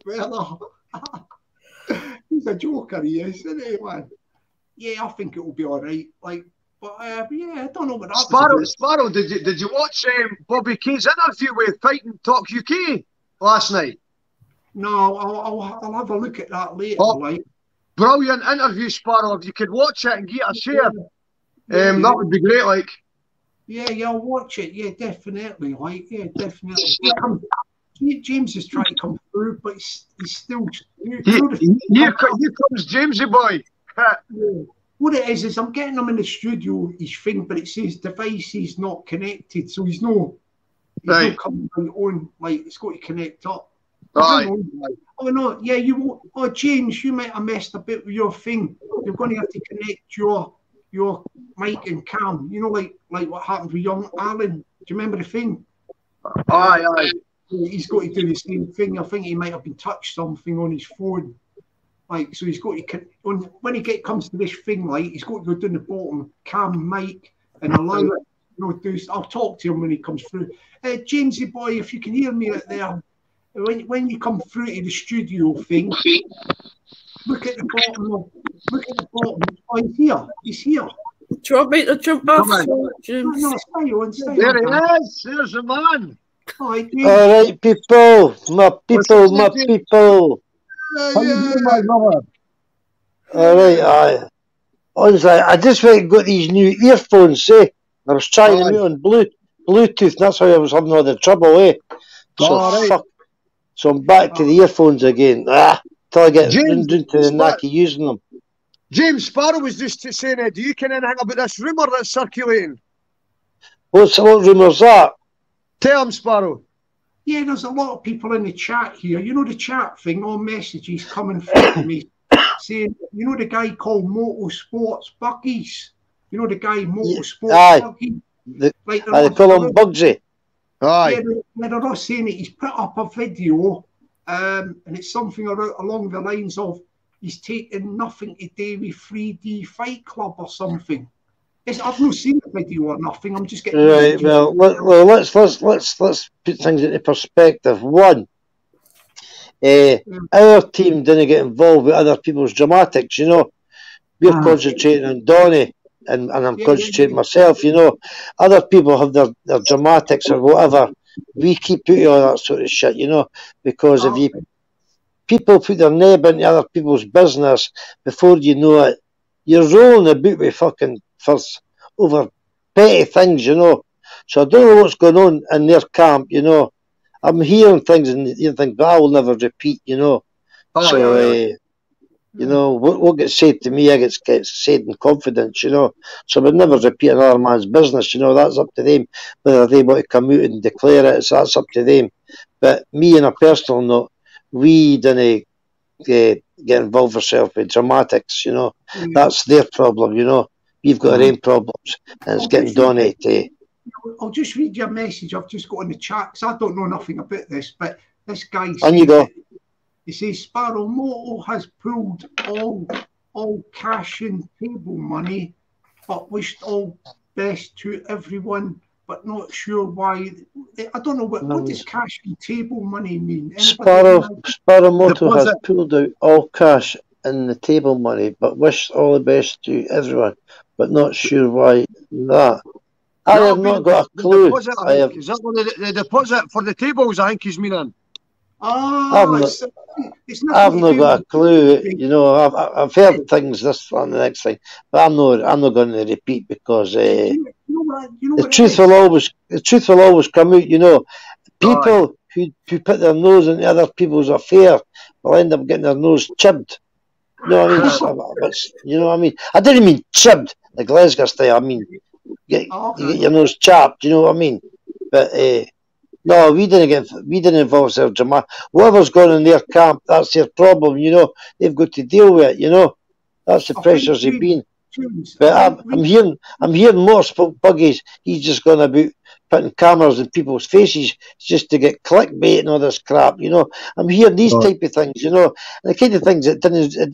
S1: it. He's a joker, he is, isn't he, man? Yeah, I think it will be all right. Like, but yeah, I don't know what that
S7: Sparrow, did you watch Bobby Kay's interview with Fighting Talk UK last night?
S1: No, I'll have a look at that later. Like,
S7: brilliant interview, Sparrow. If you could watch it and get a share, that would be great. Like,
S1: yeah, I'll watch it. Yeah, definitely. Like, yeah, definitely. James is trying to come through, but he's still.
S7: Here comes Jamesy boy.
S1: What it is I'm getting him in the studio, his thing, but it says device is not connected, so he's not coming on. Like, it's got to connect up.
S7: Right.
S1: Oh no, yeah, you won't. Oh, James, you might have messed a bit with your thing. You're going to have to connect your mic and cam. You know, like what happened with young Alan. Do you remember the thing?
S7: Aye.
S1: He's got to do the same thing. I think he might have been touched something on his phone. Like, so he's got to when he comes to this thing, like he's got to go down the bottom, cam, mic, and allow it. You know, I'll talk to him when he comes through. Jamesy boy, if you can hear me out there. When you come through to the studio thing, look at the bottom. Oh, he's here.
S2: Do you want me to jump off?
S1: No, stay on.
S7: There he is. There's the man.
S1: All right,
S6: people. My people.
S7: How you doing, my brother?
S6: All right, honestly, I just went and got these new earphones, I was trying them out on Bluetooth, that's how I was having all the trouble, So I'm back to the earphones again. Till I get into the knack of using them.
S7: James Sparrow was just saying, do you ken anything about this rumour that's circulating?
S6: What rumour's that?
S7: Tell him, Sparrow.
S1: Yeah, there's a lot of people in the chat here. You know the chat thing, all messages coming through to me saying, you know the guy called Motorsports Buggies? You know the guy Motorsports Buggies?
S6: They call him Bugsy.
S7: Aye.
S1: Yeah, they're all saying that he's put up a video, and it's something along the lines of he's taking nothing to do with 3D Fight Club or something. I've not seen the video or nothing. I'm just getting
S6: right. Well, let's put things into perspective. One, our team didn't get involved with other people's dramatics. You know, we're concentrating on Donny, and I'm concentrating myself. You know, other people have their dramatics or whatever. We keep putting all that sort of shit. You know, because if people put their neb into other people's business, before you know it, you're rolling about with fucking fuss over petty things, you know. So I don't know what's going on in their camp, you know. I'm hearing things and you think, but I will never repeat, you know. You know, what gets said to me, gets said in confidence, you know. So I would never repeat another man's business, you know. That's up to them. Whether they want to come out and declare it, so that's up to them. But me, on a personal note, we didn't get involved ourselves with dramatics, you know. That's their problem, you know. We've got our own problems, and it's getting Donny to...
S1: I'll just read your message. I've just got in the chat, because I don't know nothing about this, but this guy
S6: says, you go.
S1: He says, Sparrow Moto has pulled all cash and table money, but wished all best to everyone, but not sure why. I don't know, what does cash and table money mean?
S6: Sparrow Moto has pulled out all cash and the table money, but wished all the best to everyone, but not sure why that. I have not got a clue.
S7: Is that one of the deposit for the tables, I think he's meaning?
S6: I've not got a clue. You know, I've heard things, this and the next thing, but I'm not going to repeat because the truth will always come out. You know, people who put their nose into other people's affairs will end up getting their nose chibbed. You know what I mean? You know what I mean? I didn't mean chibbed, the Glasgow style. I mean, you get your nose chapped. You know what I mean? But no, we didn't involve ourselves. Whoever's gone in their camp, that's their problem. You know, they've got to deal with it. You know, that's the pressures they've been. But I'm hearing Motorsport Buggies. He's just gone about putting cameras in people's faces just to get clickbait and all this crap. You know, I'm hearing these type of things. You know, and the kind of things that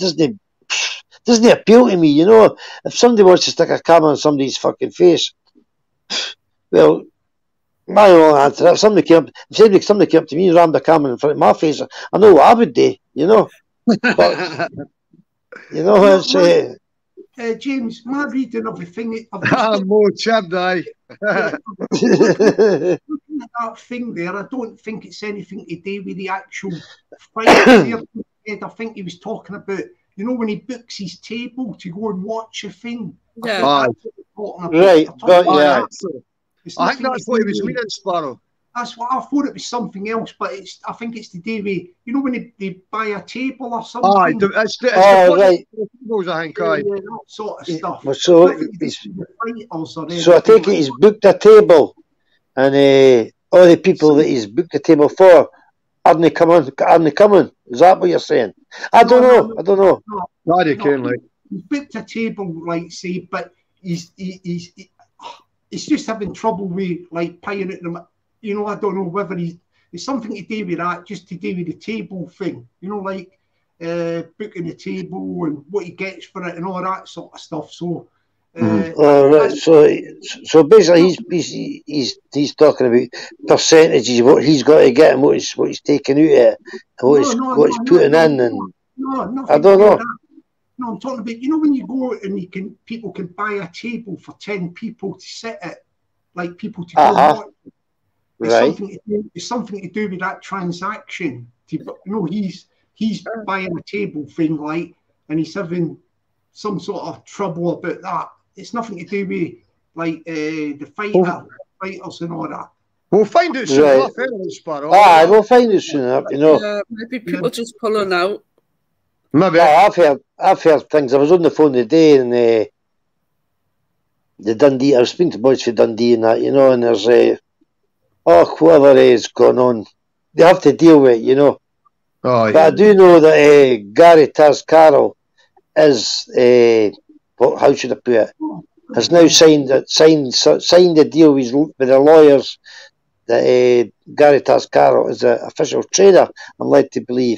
S6: doesn't appeal to me. You know, if somebody wants to stick a camera in somebody's fucking face, well, my own answer. If somebody came up to me and rammed a camera in front of my face, I know what I would do. You know, but you know, it's.
S1: James, my reading of the thing...
S7: I'm more chipped, aye.
S1: Looking at that thing there, I don't think it's anything to do with the actual fight. I think he was talking about, you know, when he books his table to go and watch a thing.
S7: Yeah.
S6: Right, but yeah.
S7: I think that's what he was meaning, Sparrow.
S1: That's what I thought. It was something else, but I think it's to do with, you know, when they buy a table or something.
S6: Right.
S1: That sort of stuff.
S6: So I take it he's booked a table, and all the people that he's booked the table for aren't coming. Is that what you're saying? I don't know.
S1: He's booked a table, like say, but he's just having trouble with like paying it them. You know, I don't know whether it's something to do with that, just to do with the table thing. You know, like booking the table and what he gets for it and all that sort of stuff. So,
S6: right. So basically, he's talking about percentages, what he's got to get and what he's taking out of it, and what he's putting in, and I don't know.
S1: No, I'm talking about, you know, when you go and people can buy a table for 10 people to sit at, like people to go and watch. It's something to do with that transaction. You know, he's buying a table thing, like, and he's having some sort of trouble about that. It's nothing to do with like the fighters and all that.
S7: We'll find it soon enough, anyway, Sparrow.
S6: We'll find it soon enough, you know.
S2: Maybe people just pulling out
S7: Maybe.
S6: I've heard things. I was on the phone today, and the Dundee. I was speaking to boys for Dundee and that, you know, and there's whatever is going on, they have to deal with it, you know.
S7: Oh,
S6: but I do know that Gary Tascaro is how should I put it? Has now signed a deal with the lawyers that Gary Tascaro is an official trader. I'm led to believe.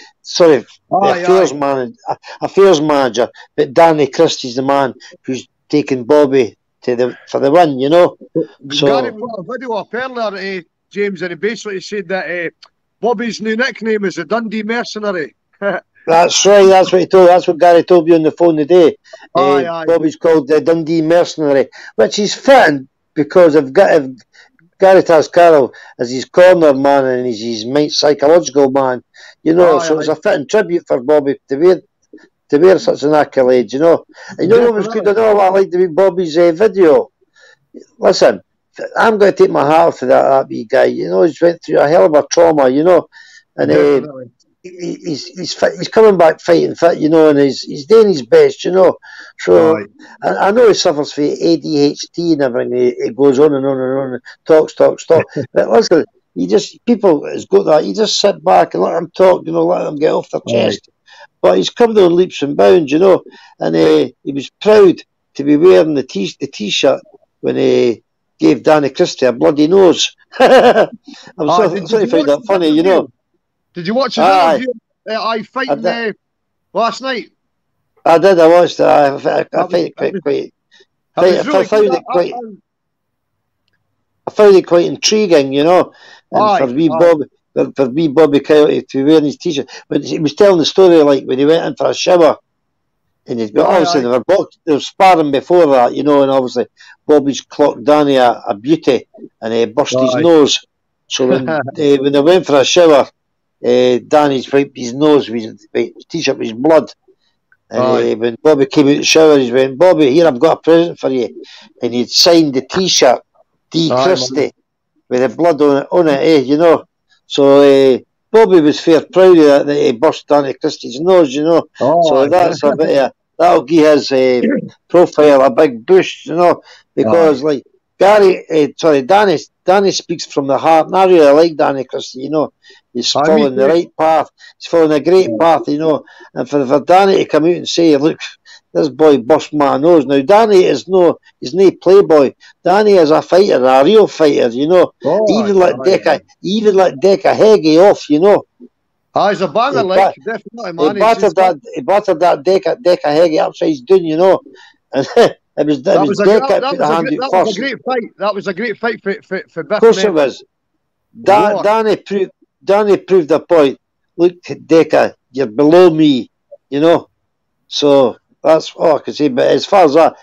S6: Affairs manager, but Danny Christie's the man who's taking Bobby for the win. You know. So
S7: Gary put a video up earlier, James, and he basically said that Bobby's new nickname is the Dundee Mercenary.
S6: That's right. That's what he told. That's what Gary told me on the phone today. Bobby's called the Dundee Mercenary, which is fitting because if Gary Tascaro is his corner man and he's his psychological man, you know. It's a fitting tribute for Bobby to wear such an accolade, you know. And you know what was good? I know I liked Bobby's video. Listen, I'm going to take my hat off to that wee guy. You know, he's went through a hell of a trauma, you know, and he's coming back fighting fit, you know, and he's doing his best, you know. So I know he suffers from ADHD and everything. He goes on and on and on, and talks. But listen, people has got that. You just sit back and let him talk, you know, let them get off their chest. But he's coming on leaps and bounds, you know, and he was proud to be wearing the t-shirt when he gave Danny Christie a bloody nose. I sorry find that funny, you know.
S7: Did you watch his interview? Fighting last night.
S6: I did. I watched it. I found it quite intriguing, you know. And for wee Bobby Coyote to wear his t-shirt, but he was telling the story like when he went in for a shower, and obviously they were sparring before that, you know, and obviously Bobby's clocked Danny a beauty, and he burst his nose. So when they went for a shower, Danny's wiped his nose with his t-shirt with his blood. And when Bobby came out of the shower, he went, "Bobby, here, I've got a present for you." And he'd signed the t-shirt, D. Christie, with the blood on it, you know. So Bobby was fair proud of that he burst Danny Christie's nose, you know. So that's a bit that'll give his profile a big boost, you know, because like Danny speaks from the heart, and I really like Danny Christie, you know. He's following the right path. He's following a great path, you know. And for Danny to come out and say, "Look, this boy burst my nose." Now, Danny he's no playboy. Danny is a fighter, a real fighter, you know. Even let Decca Heggie off, you know.
S7: He's a banger, definitely, man.
S6: He battered that Decca Heggie upside down, you know. And that was Decca put the hand out first.
S7: That was a great fight for Biff.
S6: Of course it was. Danny proved a point. Look, Decca, you're below me, you know. So that's all I can say. But as far as that,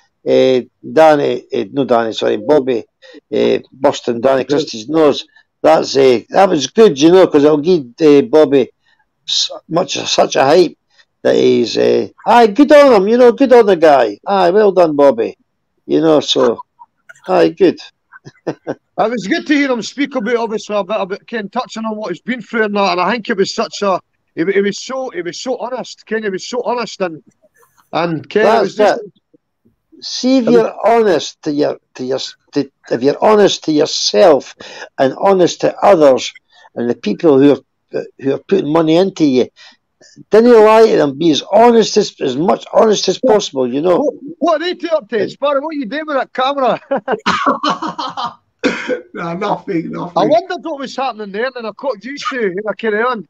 S6: Bobby busting Danny Christie's nose, that was good, you know, because it'll give Bobby such a hype that he's good on him, you know, good on the guy. Well done, Bobby, you know. So good.
S7: It was good to hear him speak about, obviously, about Ken touching on what he's been through and that. And I think it was such a, it was so honest. Ken, he was so honest, and Ken,
S6: that's it. See, if you're honest if you're honest to yourself and honest to others and the people who are putting money into you, then you lie to them. Be as honest as much honest as possible, you know.
S7: What are they up to, Sparrow? What are you doing with that camera?
S1: No, nothing.
S7: I wondered what was happening there, and I caught you two. I carry on.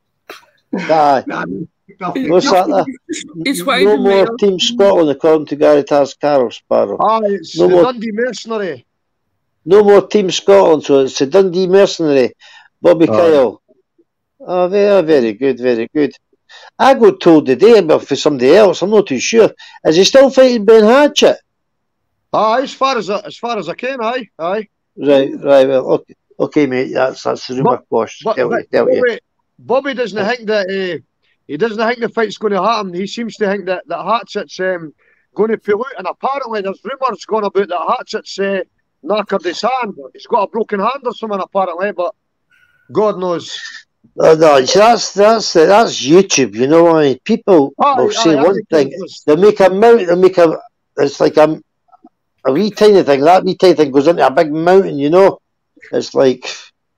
S6: What's that? No more Team Scotland, according to Gary Tascaro, Sparrow.
S7: It's the Dundee Mercenary.
S6: No more Team Scotland, so it's the Dundee Mercenary. Bobby Kyle. Oh, very good, very good. I got told today about for somebody else. I'm not too sure. Is he still fighting Ben Hatchett?
S7: As far as I can, aye.
S6: Right. Well, okay, mate. That's the rumour quashed.
S7: Bobby doesn't think that he doesn't think the fight's going to happen. He seems to think that Hatchett's going to pull out, and apparently there's rumours going about that Hatchett's knackered his hand. He's got a broken hand or something apparently, but God knows.
S6: No, no, that's YouTube. You know, I mean, people will say one thing. They'll make a mountain. They'll make a. It's like a wee tiny thing. That wee tiny thing goes into a big mountain. You know, it's like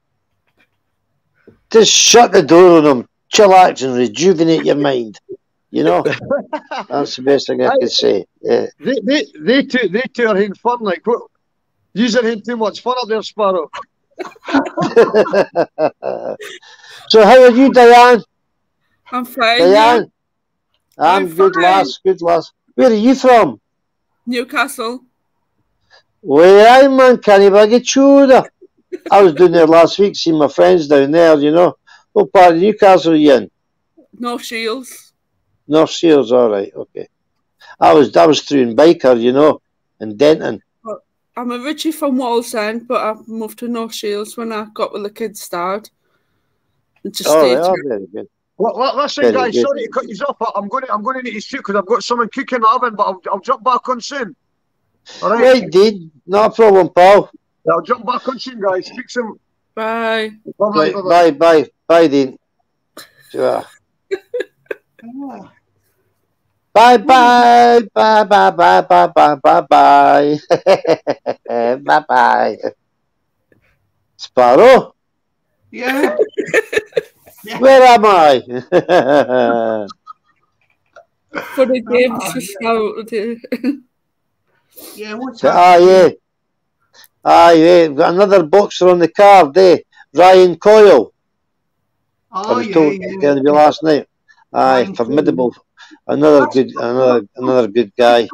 S6: just shut the door on them, chillax, and rejuvenate your mind. You know, that's the best thing I can say. Yeah.
S7: They two are having fun. Like, what? You're having too much fun up there, Sparrow.
S6: So how are you, Diane?
S2: I'm fine.
S6: Diane?
S2: Yeah.
S6: I'm good, lass. Good, lass. Where are you from?
S2: Newcastle.
S6: Where I man, can't bag chuda. I was down there last week, seeing my friends down there, you know. What part of Newcastle are you in?
S2: North Shields.
S6: North Shields, alright, okay. I was through in Biker, you know, in Denton.
S2: I'm originally from Wallsend, but I moved to North Shields when I got with the kids' dad. Just
S6: very good.
S7: Well, listen, guys, good. Sorry to cut you off. I'm going to need to shoot because I've got something cooking in the oven, but I'll jump back on soon. All right.
S6: Right, Dean. No problem, pal.
S7: Yeah, I'll jump back on soon, guys. Speak soon.
S2: Bye.
S6: Bye, Dean. Sure. Bye. Bye. Sparrow?
S1: Yeah.
S6: Where am I?
S2: For the games to start.
S1: Yeah, what's that?
S6: Yeah. We've got another boxer on the card there. Ryan Coyle. I was told going to be last night. Aye, formidable. Another good guy.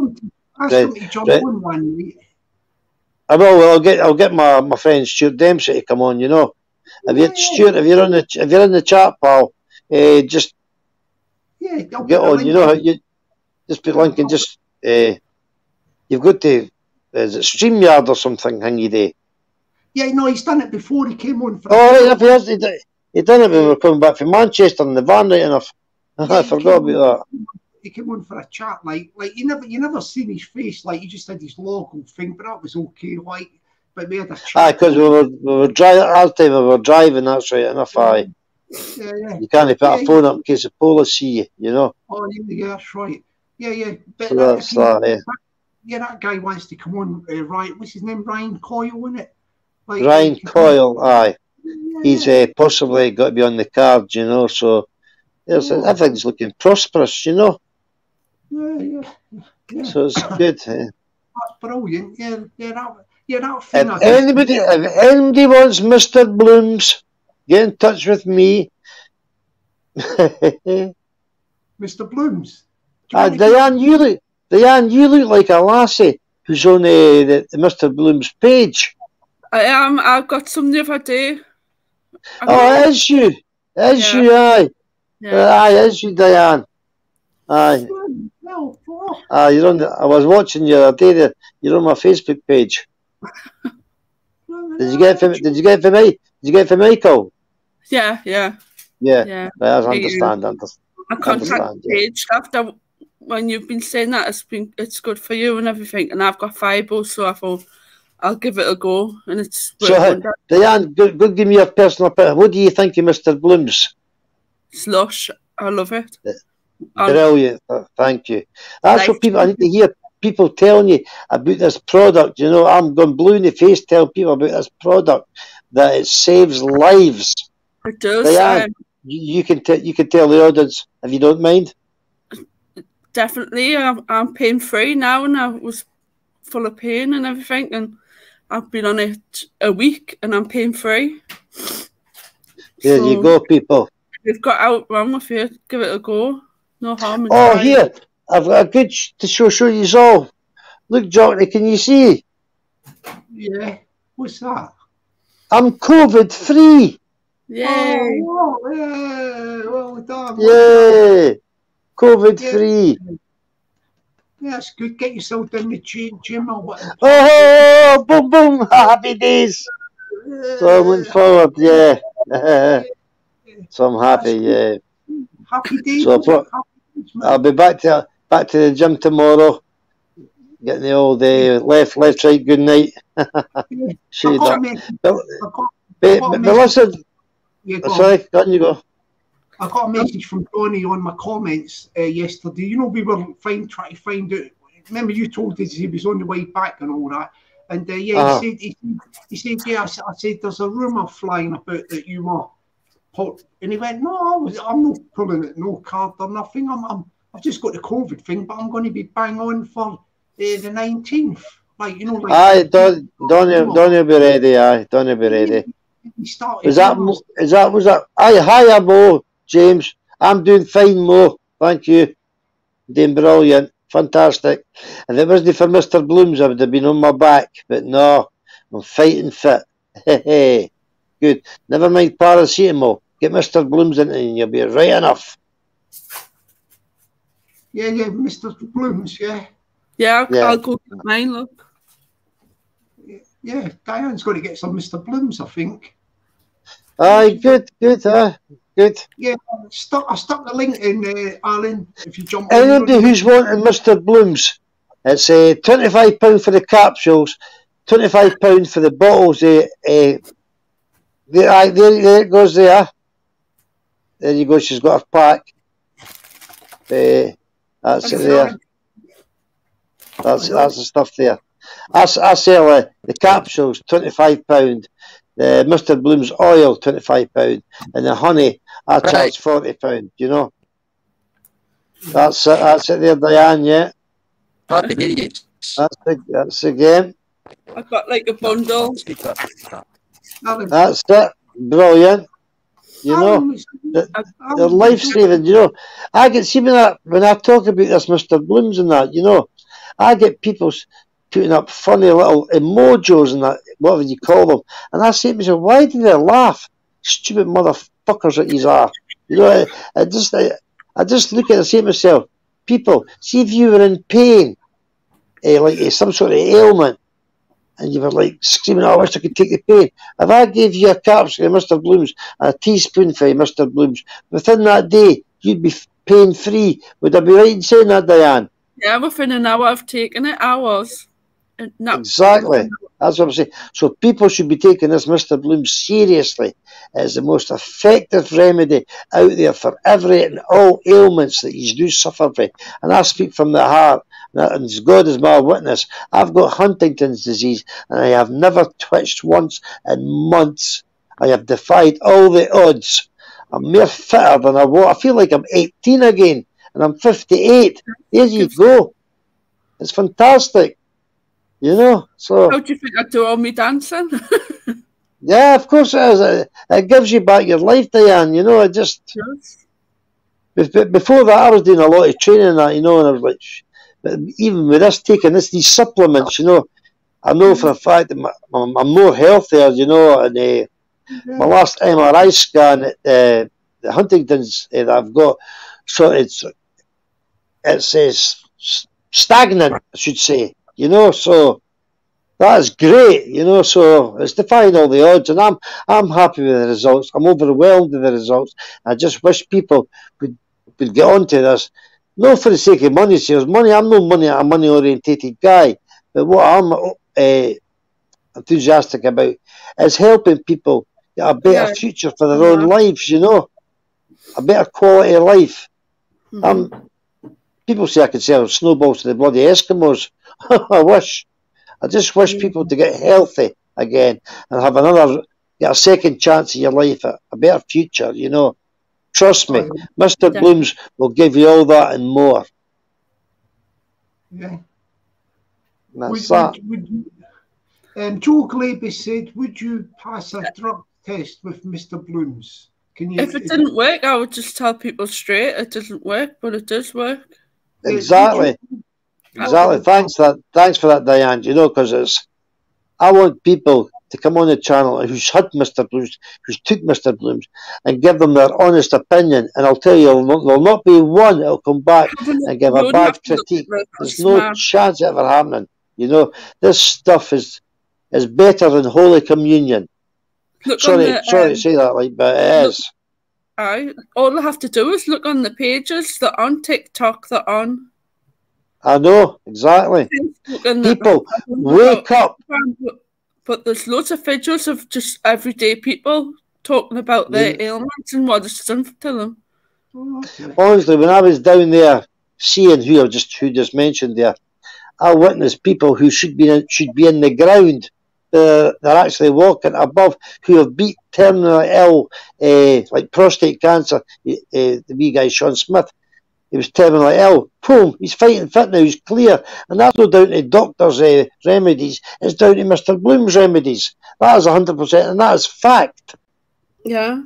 S6: I will. I'll get my friend Stuart Dempsey to come on. You know, Stuart, if you're in the chat, pal, just get on. You know, you just put link and just you've got to. Is it StreamYard or something? Hangy day.
S1: Yeah, no, he's done it before. He came on.
S6: He done it when we were coming back from Manchester in the van, right enough. I forgot about that.
S1: He came on for a chat, like you never seen his face, like he just had his local thing, but that was okay, like. But we had a chat.
S6: Because we were driving at that time. We were driving. That's right enough. Aye.
S1: Yeah.
S6: You can't put a phone up in case the police see you. You know.
S1: Oh yeah, that's right. Yeah. But
S6: so that's that.
S1: Yeah, that guy wants to come on. Right, what's his name? Ryan Coyle, isn't it?
S6: Ryan Coyle. Aye. He's possibly got to be on the cards. You know. So everything's looking prosperous. You know.
S1: Yeah.
S6: So it's good.
S1: That's brilliant. Yeah. That
S6: if anybody wants Mr. Blooms, get in touch with me.
S1: Mr. Blooms.
S6: Diane, you look like a lassie who's on the Mr. Blooms page.
S2: I am. I got some the other day.
S6: Is you? You? Aye. Aye, is you, Diane? Aye. You're on I was watching you the other day. You're on my Facebook page. Did you get it from Michael?
S2: Yeah.
S6: I understand.
S2: I contact page after when you've been saying that it's good for you and everything, and I've got fibro, so I thought I'll give it a go, and it's.
S6: So, Diane, go give me your personal opinion. What do you think of Mr. Blooms?
S2: Slush, I love it.
S6: Brilliant, thank you. That's what people. I need to hear people telling you about this product. You know, I'm going blue in the face telling people about this product that it saves lives.
S2: It does.
S6: Diane, you can tell the audience if you don't mind.
S2: Definitely, I'm pain free now, and I was full of pain and everything, and I've been on it a week, and I'm pain free.
S6: There you go, people.
S2: You've got out wrong with you. Give it a go. No harm in
S6: trying. Here, I've got a good to show you all. Look, Johnny, can you see?
S1: Yeah. What's that?
S6: I'm COVID free.
S2: Yay!
S1: Oh, yeah. Well done.
S6: Yay! COVID free.
S1: Yeah, that's good. Get yourself down the gym or whatever.
S6: Oh, boom, boom. Happy days. So I went forward, yeah. So I'm happy, yeah.
S1: Happy days.
S6: So I'll be back to the gym tomorrow. Getting the old left, right, good night. But listen,
S1: Yeah, go on.
S6: Sorry, on you go.
S1: I got a message from Donnie on my comments yesterday. You know, we were trying to find out. Remember, you told us he was on the way back and all that. And yeah, he said, yeah. I said, there's a rumor flying about that you were. And he went, no, I'm not pulling it, no card or nothing. I've just got the COVID thing, but I'm going to be bang on for the 19th. Like, you know, like.
S6: Aye, don't be ready. Aye, don't be ready. Was that? Aye, hi, Mo, James. I'm doing fine, Mo. Thank you. Doing brilliant. Fantastic. If it wasn't for Mr. Blooms, I would have been on my back. But no, I'm fighting fit. Hey, good. Never mind paracetamol. Get Mr. Blooms in and you'll be right enough.
S1: Yeah, Mr. Blooms, yeah.
S2: Yeah, I'll go get mine, look.
S1: Yeah, Diane's got to get some Mr. Blooms, I think.
S6: Aye, good. Good.
S1: Yeah, I stuck the link in, Alan, if you jump
S6: Anybody who's wanting Mr. Blooms, it's £25 for the capsules, £25 for the bottles. There it goes there. There you go, she's got her pack. That's it there. That's the stuff there. I sell the capsules, £25. The Mr. Bloom's oil, £25, and the honey, I charge £40. You know, that's it there, Diane. Yeah, that's the game.
S2: I've got like a bundle.
S6: That's it, brilliant. You know, they're life saving. You know, I get when I talk about this Mr. Blooms and that. You know, I get people putting up funny little emojis and that, whatever you call them, and I say to myself, why do they laugh? Stupid motherfuckers that these are. You know, I just look at it and say to myself, people, see if you were in pain, like some sort of ailment, and you were like screaming, I wish I could take the pain. If I gave you a capsule of Mr. Blooms and a teaspoonful of Mr. Blooms, within that day, you'd be pain-free. Would I be right in saying that, Diane?
S2: Yeah, within an hour of taking it, I was. No.
S6: Exactly. That's what I'm saying. So people should be taking this Mr. Bloom seriously. It's the most effective remedy out there for every and all ailments that you do suffer from. And I speak from the heart. And God is my witness. I've got Huntington's disease and I have never twitched once in months. I have defied all the odds. I'm more fitter than I was. I feel like I'm 18 again and I'm 58. There you go. It's fantastic. You know, so.
S2: How do you think I do all me dancing?
S6: Yeah, of course it is. It gives you back your life, Diane. You know, I just. Yes. Before that, I was doing a lot of training and that, you know, and I was like, but even with us taking these supplements, you know, I know for a fact that I'm more healthier, you know, and my last MRI scan, the Huntington's that I've got, so it says stagnant, I should say. You know, so that is great. You know, so it's defying all the odds, and I'm happy with the results. I'm overwhelmed with the results. I just wish people would get onto this. Not for the sake of money sales. Money, I'm no a money orientated guy. But what I'm enthusiastic about is helping people get a better future for their own lives. You know, a better quality of life. People say I could sell snowballs to the bloody Eskimos. I just wish people to get healthy again and have get a second chance in your life, a better future, you know. Trust me, Mr. Blooms will give you all that and more.
S1: Yeah.
S6: That's that.
S1: Joe Glaby said, would you pass a drug test with Mr. Blooms?
S2: If it didn't work, I would just tell people straight it doesn't work, but it does work.
S6: Exactly. Exactly. Thanks for that, Diane. You know, because I want people to come on the channel who's had Mr. Blooms, who's took Mr. Blooms, and give them their honest opinion. And I'll tell you, there'll not be one that'll come back and give a bad critique. There's no chance of ever happening. You know, this stuff is better than Holy Communion. Sorry to say that, like, but it is.
S2: All I have to do is look on the pages. They're on TikTok. They're on.
S6: I know, exactly. People, wake up.
S2: But there's loads of videos of just everyday people talking about their ailments and what it's done to them.
S6: Honestly, when I was down there seeing who just mentioned there, I witnessed people who should be in the ground. They're actually walking above, who have beat terminally ill, like prostate cancer. The wee guy Sean Smith, he was terminally ill. Boom, he's fighting fit now. He's clear, and that's not down to doctors' remedies. It's down to Mr. Bloom's remedies. That is 100%, and that is fact.
S2: Yeah.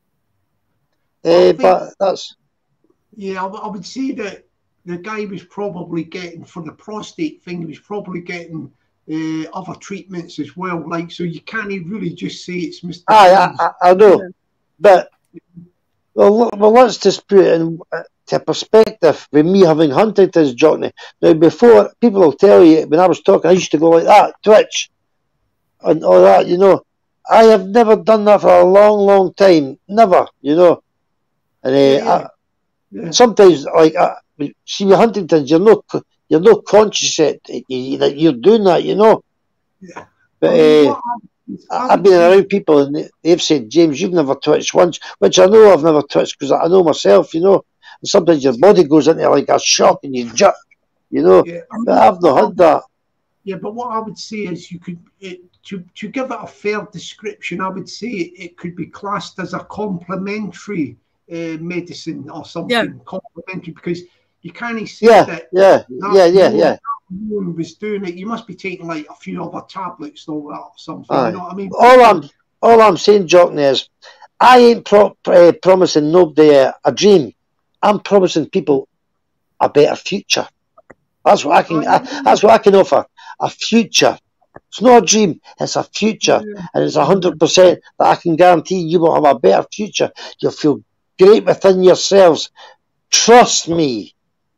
S6: But that's.
S1: Yeah, I would say that the guy was probably getting, for the prostate thing, he was probably getting other treatments as well. Like, so you can't really just say it's Mr.
S6: I know, but well, let's just put it into perspective. With me having Huntington's, Jockney. Now, before, people will tell you, when I was talking, I used to go like that, Twitch, and all that. You know, I have never done that for a long, long time. Never, you know, and sometimes, like, see, with Huntington's, you're not conscious that you're doing that, you know.
S1: Yeah.
S6: But I've been around people and they've said, James, you've never twitched once, which I know I've never twitched because I know myself, you know. And sometimes your body goes into like a shock and you jerk, you know. Yeah. But I've not had that.
S1: Yeah, but what I would say is you could, to give it a fair description, I would say it could be classed as a complementary medicine or something, complementary, because you can't say that. Yeah. One was doing it. You must be taking like a few other tablets or something. You know what I mean?
S6: All I'm saying, Jockney, is I ain't promising nobody a dream. I'm promising people a better future. That's what I can. That's what I can offer. A future. It's not a dream. It's a future, and it's 100% that I can guarantee you will have a better future. You'll feel great within yourselves. Trust me.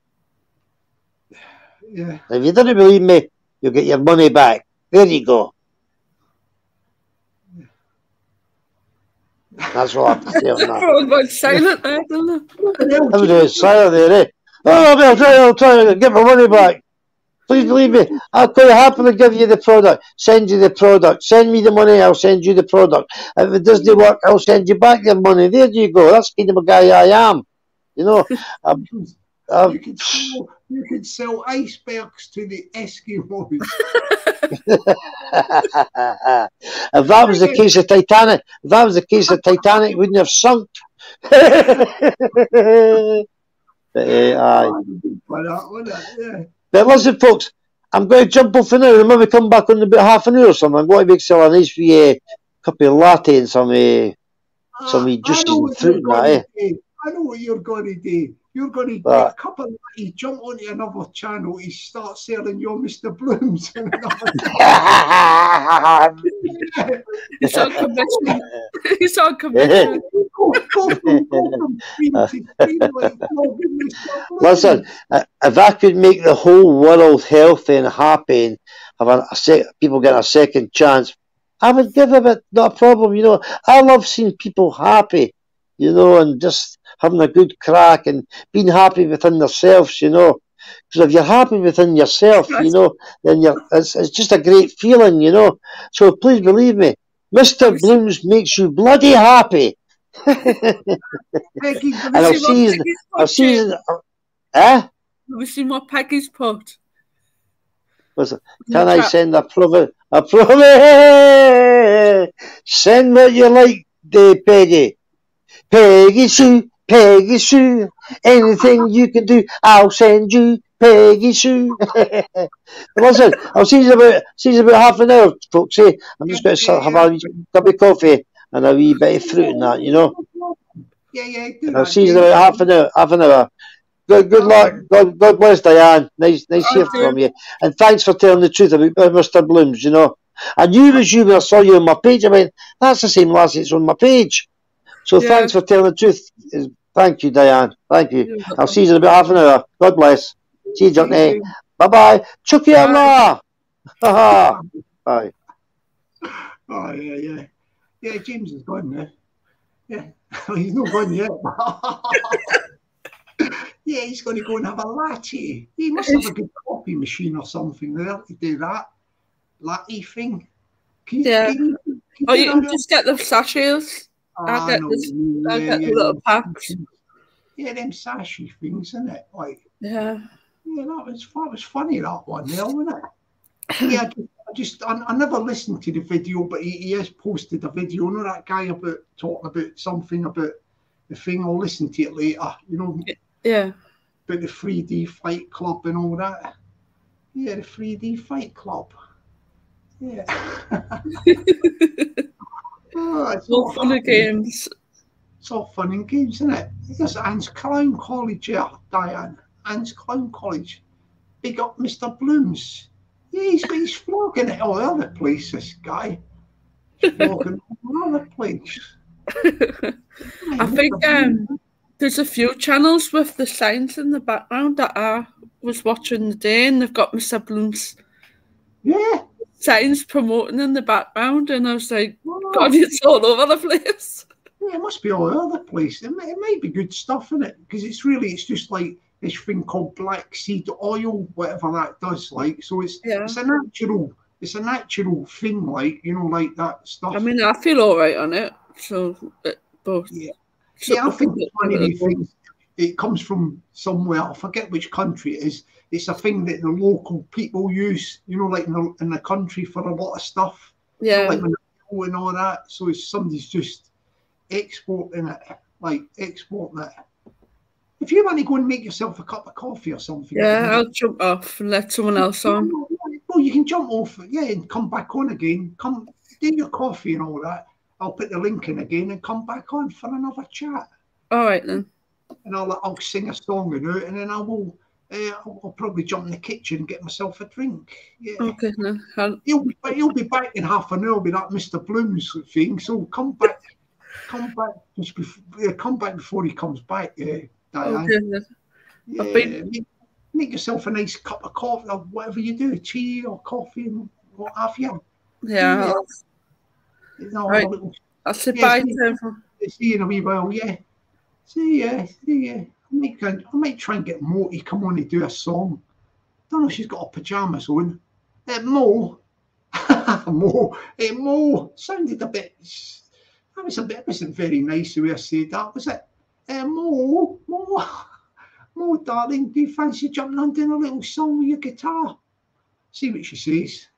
S1: Yeah.
S6: If you didn't believe me, you'll get your money back. There you go. That's all I have to say on that.
S2: Everyone's silent there, doesn't it?
S6: Everybody's silent there, eh? Oh, I'll try to get my money back. Please believe me. I'll quite happily give you the product. Send you the product. Send me the money, I'll send you the product. If it doesn't work, I'll send you back your money. There you go. That's kind of a guy I am. You know,
S1: you could sell icebergs to the Eskimos.
S6: If that was the case of Titanic, it wouldn't have sunk. But listen, folks, I'm going to jump off for now. Remember, come back in about half an hour or something. I'm going to make a nice wee cup of latte and some juices and fruit and that.
S1: I know what you're going to do. You're going to get a cup of latte, jump onto another channel, and start selling your Mr. Blooms.
S2: It's on commission. It's on commission.
S6: Listen, if I could make the whole world healthy and happy and have people get a second chance, I would give it not a problem. You know, I love seeing people happy, you know, and just having a good crack and being happy within themselves, you know. Because if you're happy within yourself, you know, then it's just a great feeling, you know. So please believe me, Mr. Blooms makes you bloody happy.
S2: Peggy, I'll see you.
S6: Have
S2: we seen what Peggy's put?
S6: Can I send a promise? Send what you like, Peggy. Peggy Sue, anything you can do, I'll send you, Peggy Sue. Listen, I'll see you about half an hour, folks. I'm just going to have a cup of coffee and a wee bit of fruit and that, you know.
S1: Yeah.
S6: I'll see you about half an hour. Good luck. God bless, Diane. Nice hearing from you. And thanks for telling the truth about Mr. Blooms, you know. I knew it was you when I saw you on my page. I went, that's the same lassie that's on my page. So thanks for telling the truth. Thank you, Diane. Thank you. I'll see you in about half an hour. God bless. See you, Johnny. Bye-bye. Chucky Allah. Bye.
S1: Oh, yeah. Yeah, James is gone now. Yeah. He's not gone yet. Yeah, he's going to go and have a latte. He must have a good coffee machine or something there to do that latte thing.
S2: You can just get the sachets. I get the little packs.
S1: Yeah, them sashy things, isn't it? Like,
S2: yeah,
S1: that was funny, that one there, wasn't it? Yeah, I never listened to the video, but he has posted a video. You know that guy about talking about something about the thing. I'll listen to it later. You know,
S2: yeah,
S1: about the 3D Fight Club and all that. Yeah, the 3D Fight Club. Yeah. It's
S2: all fun and games.
S1: It's all fun and games, isn't it? Because Anne's Clown College, yeah, Diane. Anne's Clown College. Big up Mr. Blooms. Yeah, he's flogging it all over the place, this guy. He's flogging all over the place.
S2: I think there's a few channels with the signs in the background that I was watching today, and they've got Mr. Bloom's signs promoting in the background, and I was like, God, it's all over the place.
S1: Yeah, it must be all over the place. It might be good stuff, isn't it? Because it's just like this thing called black seed oil, whatever that does. Like, so it's a natural thing, like, you know, like that stuff.
S2: I mean, I feel all right on it. So, both.
S1: Yeah, I think it's one of these things. It comes from somewhere. I forget which country it is. It's a thing that the local people use, you know, like in the country for a lot of stuff.
S2: Yeah.
S1: So like and all that. So it's somebody's just exporting it. If you want to go and make yourself a cup of coffee or something.
S2: Yeah, I'll jump off and let someone else on.
S1: Well, you can jump off, and come back on again. Come do your coffee and all that. I'll put the link in again and come back on for another chat.
S2: All right then.
S1: And I'll sing a song and then I'll probably jump in the kitchen and get myself a drink. Yeah.
S2: Okay then.
S1: He'll be back in half an hour with that Mr. Bloom's thing. So come back before he comes back. Yeah, Diane.
S2: Okay.
S1: Yeah, make yourself a nice cup of coffee or whatever you do, tea or coffee and what have you.
S2: Yeah. Right. I'll say bye to everyone.
S1: See you in a wee while. Yeah. See ya. I might try and get Mo to come on and do a song. Don't know if she's got her pajamas on. Mo. Mo sounded a bit. It wasn't very nice the way I said that, was it? Mo, darling, do you fancy jumping on doing a little song with your guitar? See what she says.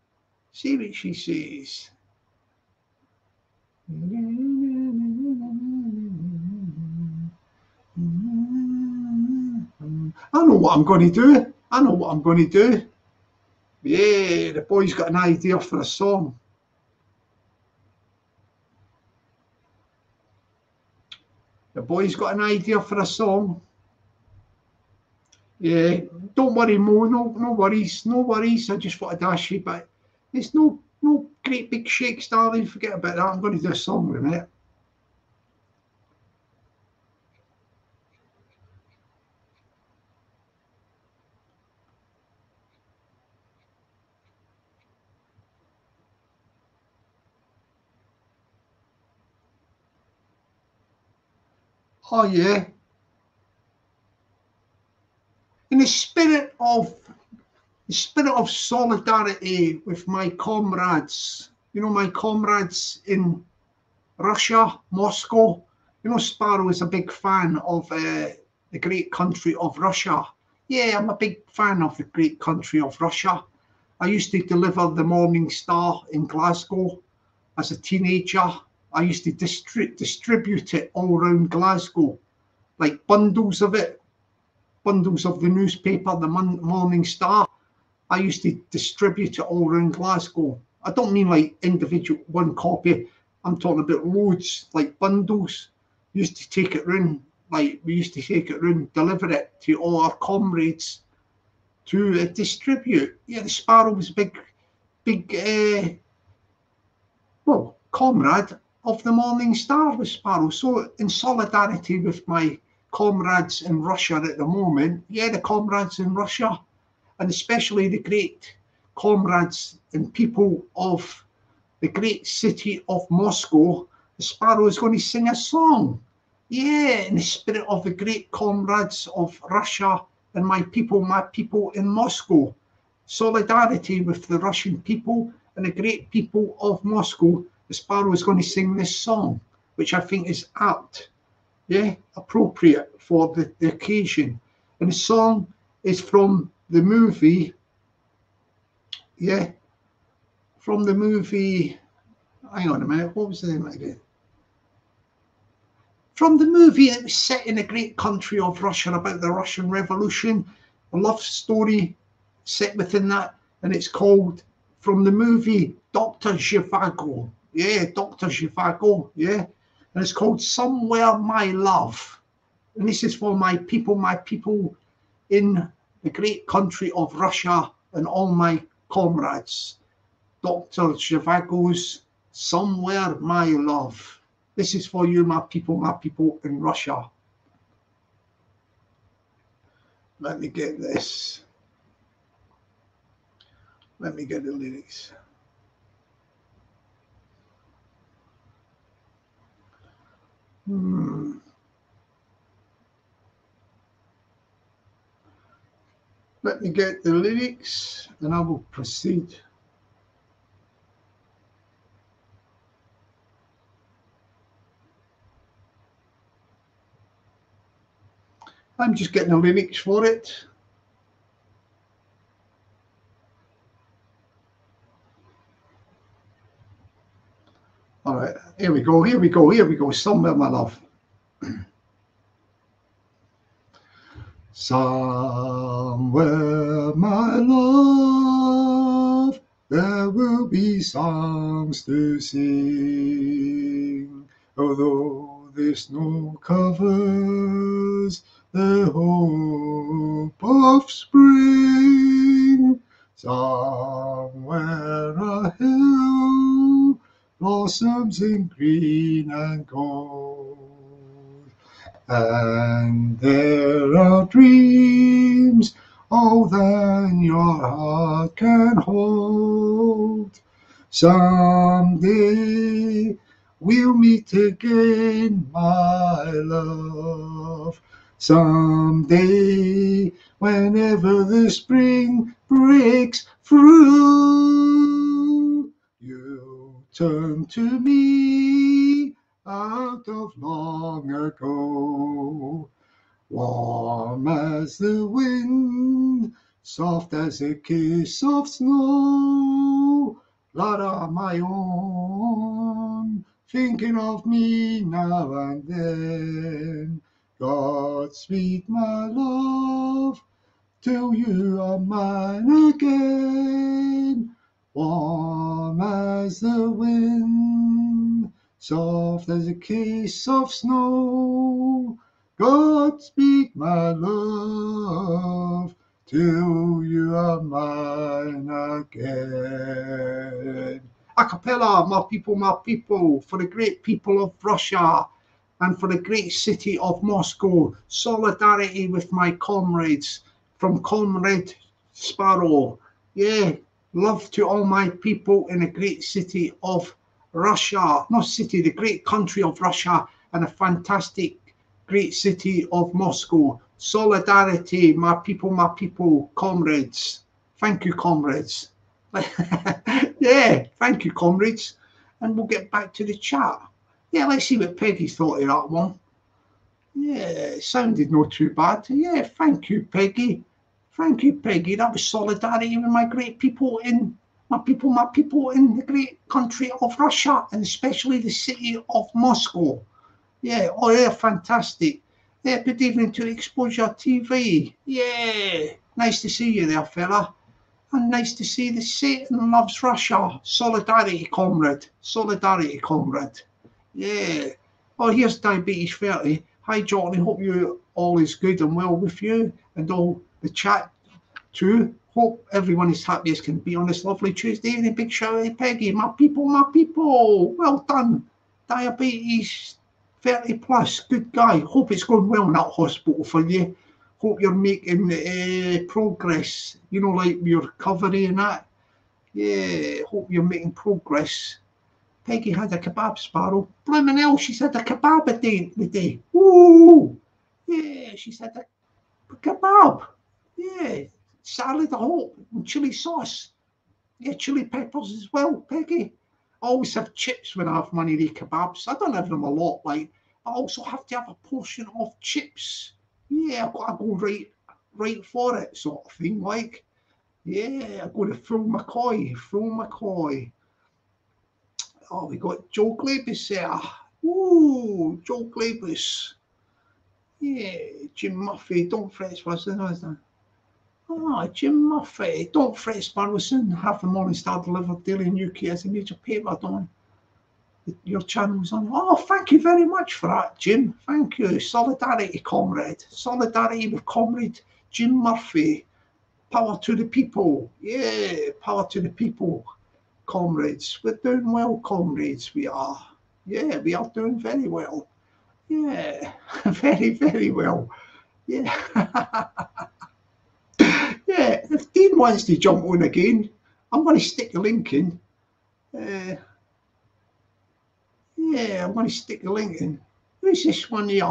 S1: I know what I'm going to do. Yeah, the boy's got an idea for a song. Yeah, don't worry, Mo. No worries. I just thought I'd ask you, but there's no great big shakes, darling. Forget about that. I'm going to do a song with it. Oh yeah. In the spirit of solidarity with my comrades, my comrades in Russia, Moscow. Sparrow is a big fan of the great country of Russia. Yeah, I'm a big fan of the great country of Russia. I used to deliver the Morning Star in Glasgow as a teenager. I used to distribute it all around Glasgow, like bundles of it. Bundles of the newspaper, the Morning Star. I used to distribute it all around Glasgow. I don't mean like individual one copy. I'm talking about loads, like bundles. We used to take it round, deliver it to all our comrades to distribute. Yeah, the Sparrow was a big comrade of the Morning Star with Sparrow. So in solidarity with my comrades in Russia at the moment, the comrades in Russia, and especially the great comrades and people of the great city of Moscow, the Sparrow is going to sing a song. Yeah, in the spirit of the great comrades of Russia and my people in Moscow. Solidarity with the Russian people and the great people of Moscow, the Sparrow is going to sing this song. which I think is apt, yeah, appropriate for the occasion. And the song is from the movie, yeah, from the movie, hang on a minute, what was the name again? From the movie, it was set in a great country of Russia about the Russian Revolution, a love story set within that, and it's called, from the movie, Dr. Zhivago. Yeah, Dr. Zhivago, yeah. And it's called Somewhere My Love. And this is for my people in the great country of Russia and all my comrades. Dr. Zhivago's Somewhere My Love. This is for you, my people in Russia. Let me get this. Let me get the lyrics. Let me get the lyrics and I will proceed. I'm just getting the lyrics for it. All right, here we go. Somewhere, my love. Somewhere, my love, there will be songs to sing, although the snow covers the hope of spring. Somewhere a hill blossoms in green and gold, and there are dreams all that your heart can hold. Someday we'll meet again, my love. Someday, whenever the spring breaks through, you'll turn to me out of long ago. Warm as the wind, soft as a kiss of snow, blood of my own, thinking of me now and then. Godspeed, my love, till you are mine again. Warm as the wind, soft as a kiss of snow. Godspeed, my love, till you are mine again. Acapella, my people, for the great people of Russia and for the great city of Moscow. Solidarity with my comrades, from Comrade Sparrow. Yeah, love to all my people in the great city of Russia. Not city, the great country of Russia and a fantastic great city of Moscow. Solidarity, my people, comrades. Thank you, comrades. Yeah, thank you, comrades. And we'll get back to the chat. Yeah, let's see what Peggy thought of that one. Yeah, it sounded not too bad. Yeah, thank you, Peggy. Thank you, Peggy. That was solidarity with my great people in my people in the great country of Russia, and especially the city of Moscow. Yeah, oh yeah, fantastic. Yeah, good evening to Exposure TV. Yeah, nice to see you there, fella. And nice to see the Satan loves Russia. Solidarity, comrade. Solidarity, comrade. Yeah. Oh, here's Diabetes 30. Hi, Johnny. Hope you all is good and well with you and all the chat too. Hope everyone is happy as can be on this lovely Tuesday. And a big shout out to Peggy. My people. Well done. Diabetes 30 plus. Good guy. Hope it's going well in that hospital for you. Hope you're making progress, you know, like your recovery and that. Yeah, hope you're making progress. Peggy had a kebab, Sparrow. Blimmin' hell, she's had a kebab a day today. Ooh! Yeah, she's had a kebab. Yeah, salad, I hope, and chili sauce. Yeah, chili peppers as well, Peggy. always have chips when I have maniri kebabs. I don't have them a lot. Like, I also have to have a portion of chips. Yeah, I've got to go right for it, sort of thing. Like, yeah, I go to full McCoy. Oh, we got Joe Glabus there. Ooh, Joe Glabus. Yeah, Jim Murphy, don't fret, wasn't it? Ah, Jim Murphy, don't fret, Sparrow, soon have the Morning Star delivered daily in UK as a major paper, don't your channel's on. Oh, thank you very much for that, Jim. Thank you. Solidarity, comrade. Solidarity with comrade Jim Murphy. Power to the people. Yeah, power to the people, comrades. We're doing well, comrades. We are. Yeah, we are doing very well. Yeah, very, very well. Yeah. Yeah, if Dean wants to jump on again, I'm going to stick a link in. Yeah, I'm going to stick a link in. Who's this one here?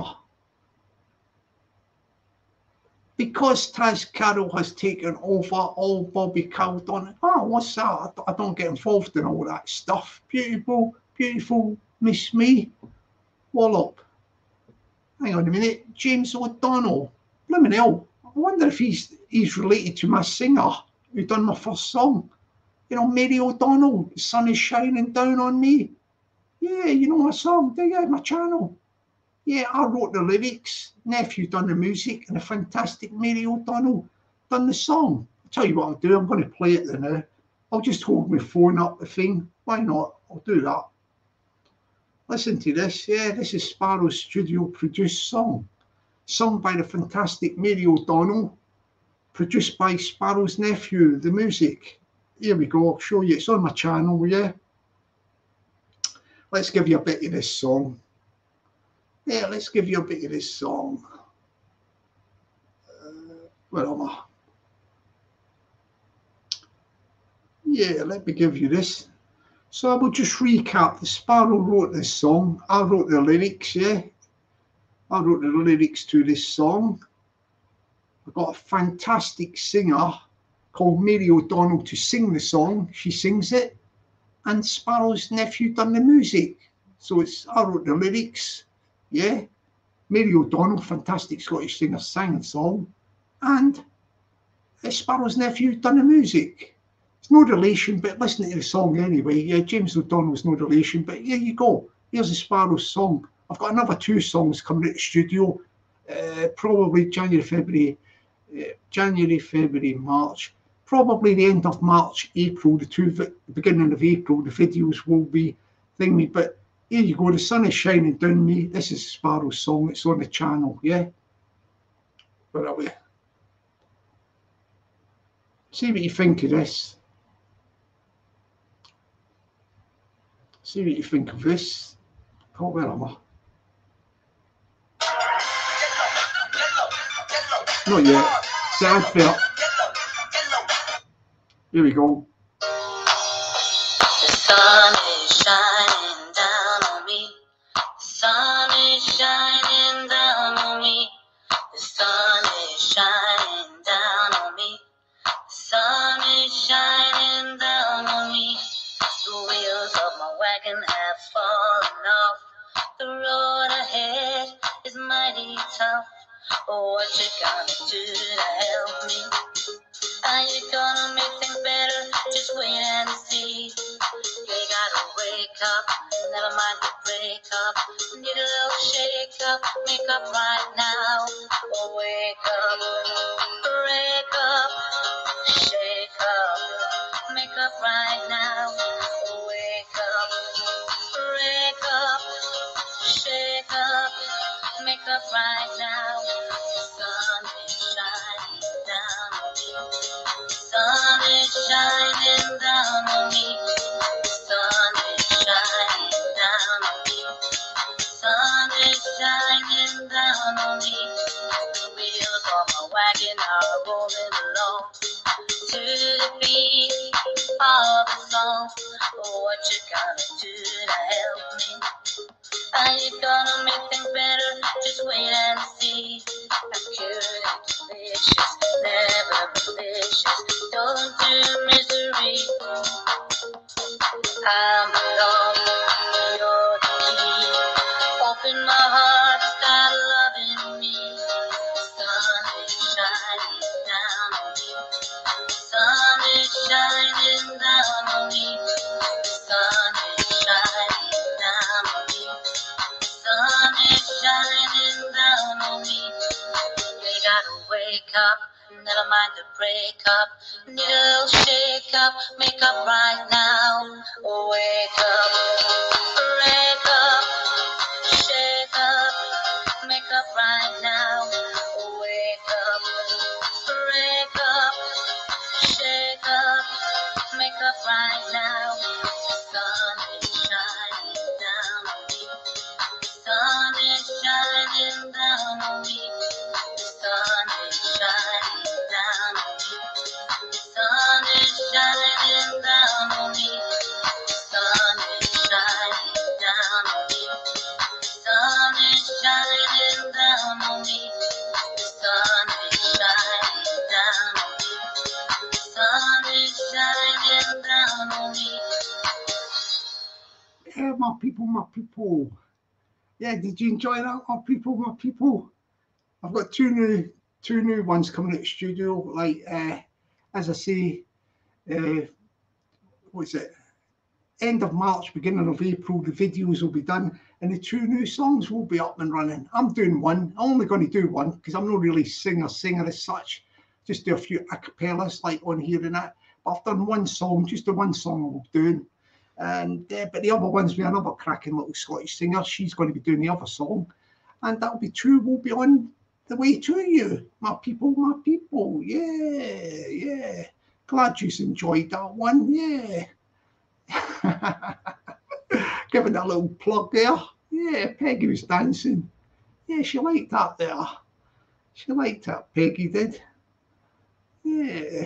S1: Because Taz Carroll has taken over, all Bobby Caldon. Oh, what's that? I don't get involved in all that stuff. Beautiful, beautiful Miss Me. Wallop. Hang on a minute. James O'Donnell. Blimmin' hell. I wonder if he's related to my singer who done my first song. You know, Mary O'Donnell, The Sun Is Shining Down on Me. Yeah, you know my song, do you? My channel. Yeah, I wrote the lyrics. Nephew done the music, and a fantastic Mary O'Donnell done the song. I'll tell you what I'll do. I'm going to play it now. I'll just hold my phone up the thing. Why not? I'll do that. Listen to this. Yeah, this is Sparrow's studio produced song. Sung by the fantastic Mary O'Donnell. Produced by Sparrow's nephew, the music. Here we go. I'll show you. It's on my channel, yeah. Let's give you a bit of this song. Yeah, let's give you a bit of this song. Where am I? Yeah, let me give you this. So I will just recap. The Sparrow wrote this song. I wrote the lyrics, yeah. I wrote the lyrics to this song. I've got a fantastic singer called Mary O'Donnell to sing the song. She sings it. And Sparrow's nephew done the music. So I wrote the lyrics, yeah. Mary O'Donnell, fantastic Scottish singer, sang the song. And Sparrow's nephew done the music. It's no relation, but listen to the song anyway. Yeah, James O'Donnell's no relation, but here you go. Here's a Sparrow's song. I've got another 2 songs coming out the studio, probably January, February, March. Probably the end of March, April, the beginning of April, the videos will be thingy. But here you go, The Sun Is Shining Down Me. This is Sparrow's song. It's on the channel, yeah? Where are we? See what you think of this. See what you think of this. Oh, where am I? Not yet. Sad bit. Here we go.
S5: The sun is shining down on me. The sun is shining down on me. The sun is shining down on me. The sun is shining down on me. The wheels of my wagon have fallen off. The road ahead is mighty tough. Oh, what you gonna do to help me? Are you gonna make things better? Just wait and see. You gotta wake up, never mind the break up. Need a little shake up, make up right now. Oh, wake up, break up, shake up, make up right now. Oh, wake up, break up, shake up, make up right now. The sun is shining down on me. The sun is shining down on me. The sun is shining down on me. The sun is shining down on me. The wheels of my wagon are rolling along to the beat of the song. Oh, what you gonna do to help me? Are you gonna make things better? Just wait and see. I'm cute and delicious, never malicious. Don't do misery. I'm alone. shining down on me. The sun is shining down on me. The sun is shining down on me. We gotta wake up, never mind the breakup. Need a little shake up, make up right now. Wake up, break up, shake up, make up right now. Wake up, break up, shake up, make up right now. The sun is shining down on me. The sun is shining down on me. The sun is shining down on me. The sun is shining down on me. The sun is shining down on me. The sun is shining down on me. The sun is shining down on me. The sun is shining down on me.
S1: Yeah, my people, my people. Yeah, did you enjoy that, my people, my people? I've got two new ones coming out the studio. Like, as I say, what's it? End of March, beginning of April, the videos will be done, and the two new songs will be up and running. I'm doing one. I'm only going to do one because I'm not really singer as such. Just do a few acapellas like on here and that. But I've done one song, just the one song I'm doing. And but the other one's with another cracking little Scottish singer. She's going to be doing the other song, and that'll be two will be on the way to you, my people, my people. Yeah, yeah. Glad you enjoyed that one. Yeah. Giving that little plug there. Yeah, Peggy was dancing. Yeah, she liked that there. She liked that, Peggy did. Yeah.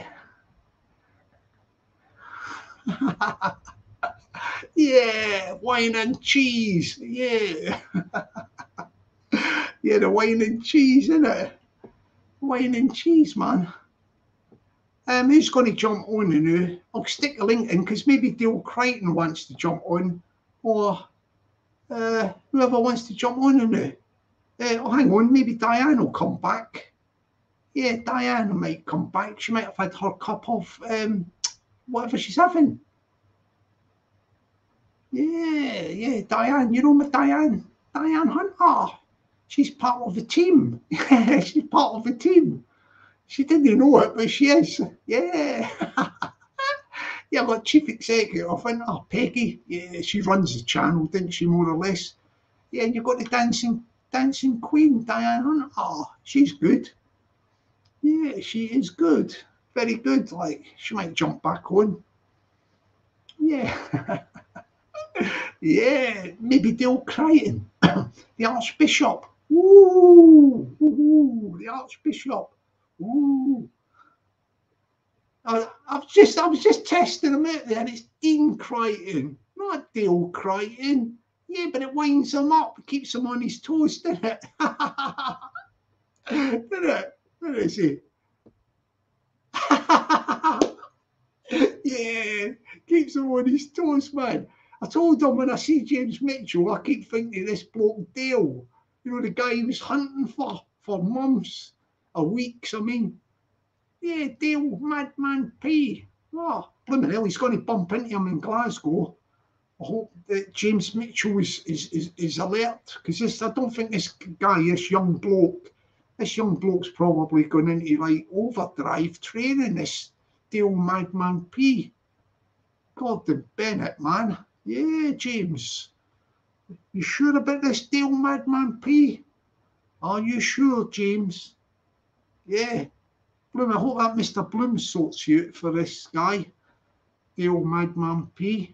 S1: Yeah, wine and cheese. Yeah. Yeah, the wine and cheese, innit? Wine and cheese, man. Who's going to jump on now? I'll stick a link in because maybe Dale Crichton wants to jump on, or whoever wants to jump on now. Oh, hang on, maybe Diane will come back. Yeah, Diane might come back. She might have had her cup of whatever she's having. Yeah, Diane. You know my Diane Hunter. She's part of the team. She's part of the team. She didn't know it, but she is. Yeah. Yeah, I've got chief executive, isn't I? Peggy. Yeah, she runs the channel, didn't she, more or less? Yeah, and you've got the dancing queen, Diane Hunter. Oh, she's good. Yeah, she is good. Very good. Like, she might jump back on. Yeah. Yeah, maybe Dale Crichton, the Archbishop. Ooh, the Archbishop. Ooh. I was just testing him out there, and it's Dean Crichton, not Dale Crichton. Yeah, but it winds him up, keeps him on his toes, doesn't it? Doesn't it? What is he? Yeah, keeps him on his toes, man. I told him when I see James Mitchell, I keep thinking of this bloke Dale. You know, the guy he was hunting for months or weeks, I mean. Yeah, Dale, Madman P. Oh, blimey hell, he's going to bump into him in Glasgow. I hope that James Mitchell is alert, because I don't think this young bloke's probably going into like overdrive training, this Dale Madman P. God, Bennett, man. Yeah, James. You sure about this Dale Madman P? Are you sure, James? Yeah. Bloom, I hope that Mr. Bloom sorts you out for this guy. Dale Madman P.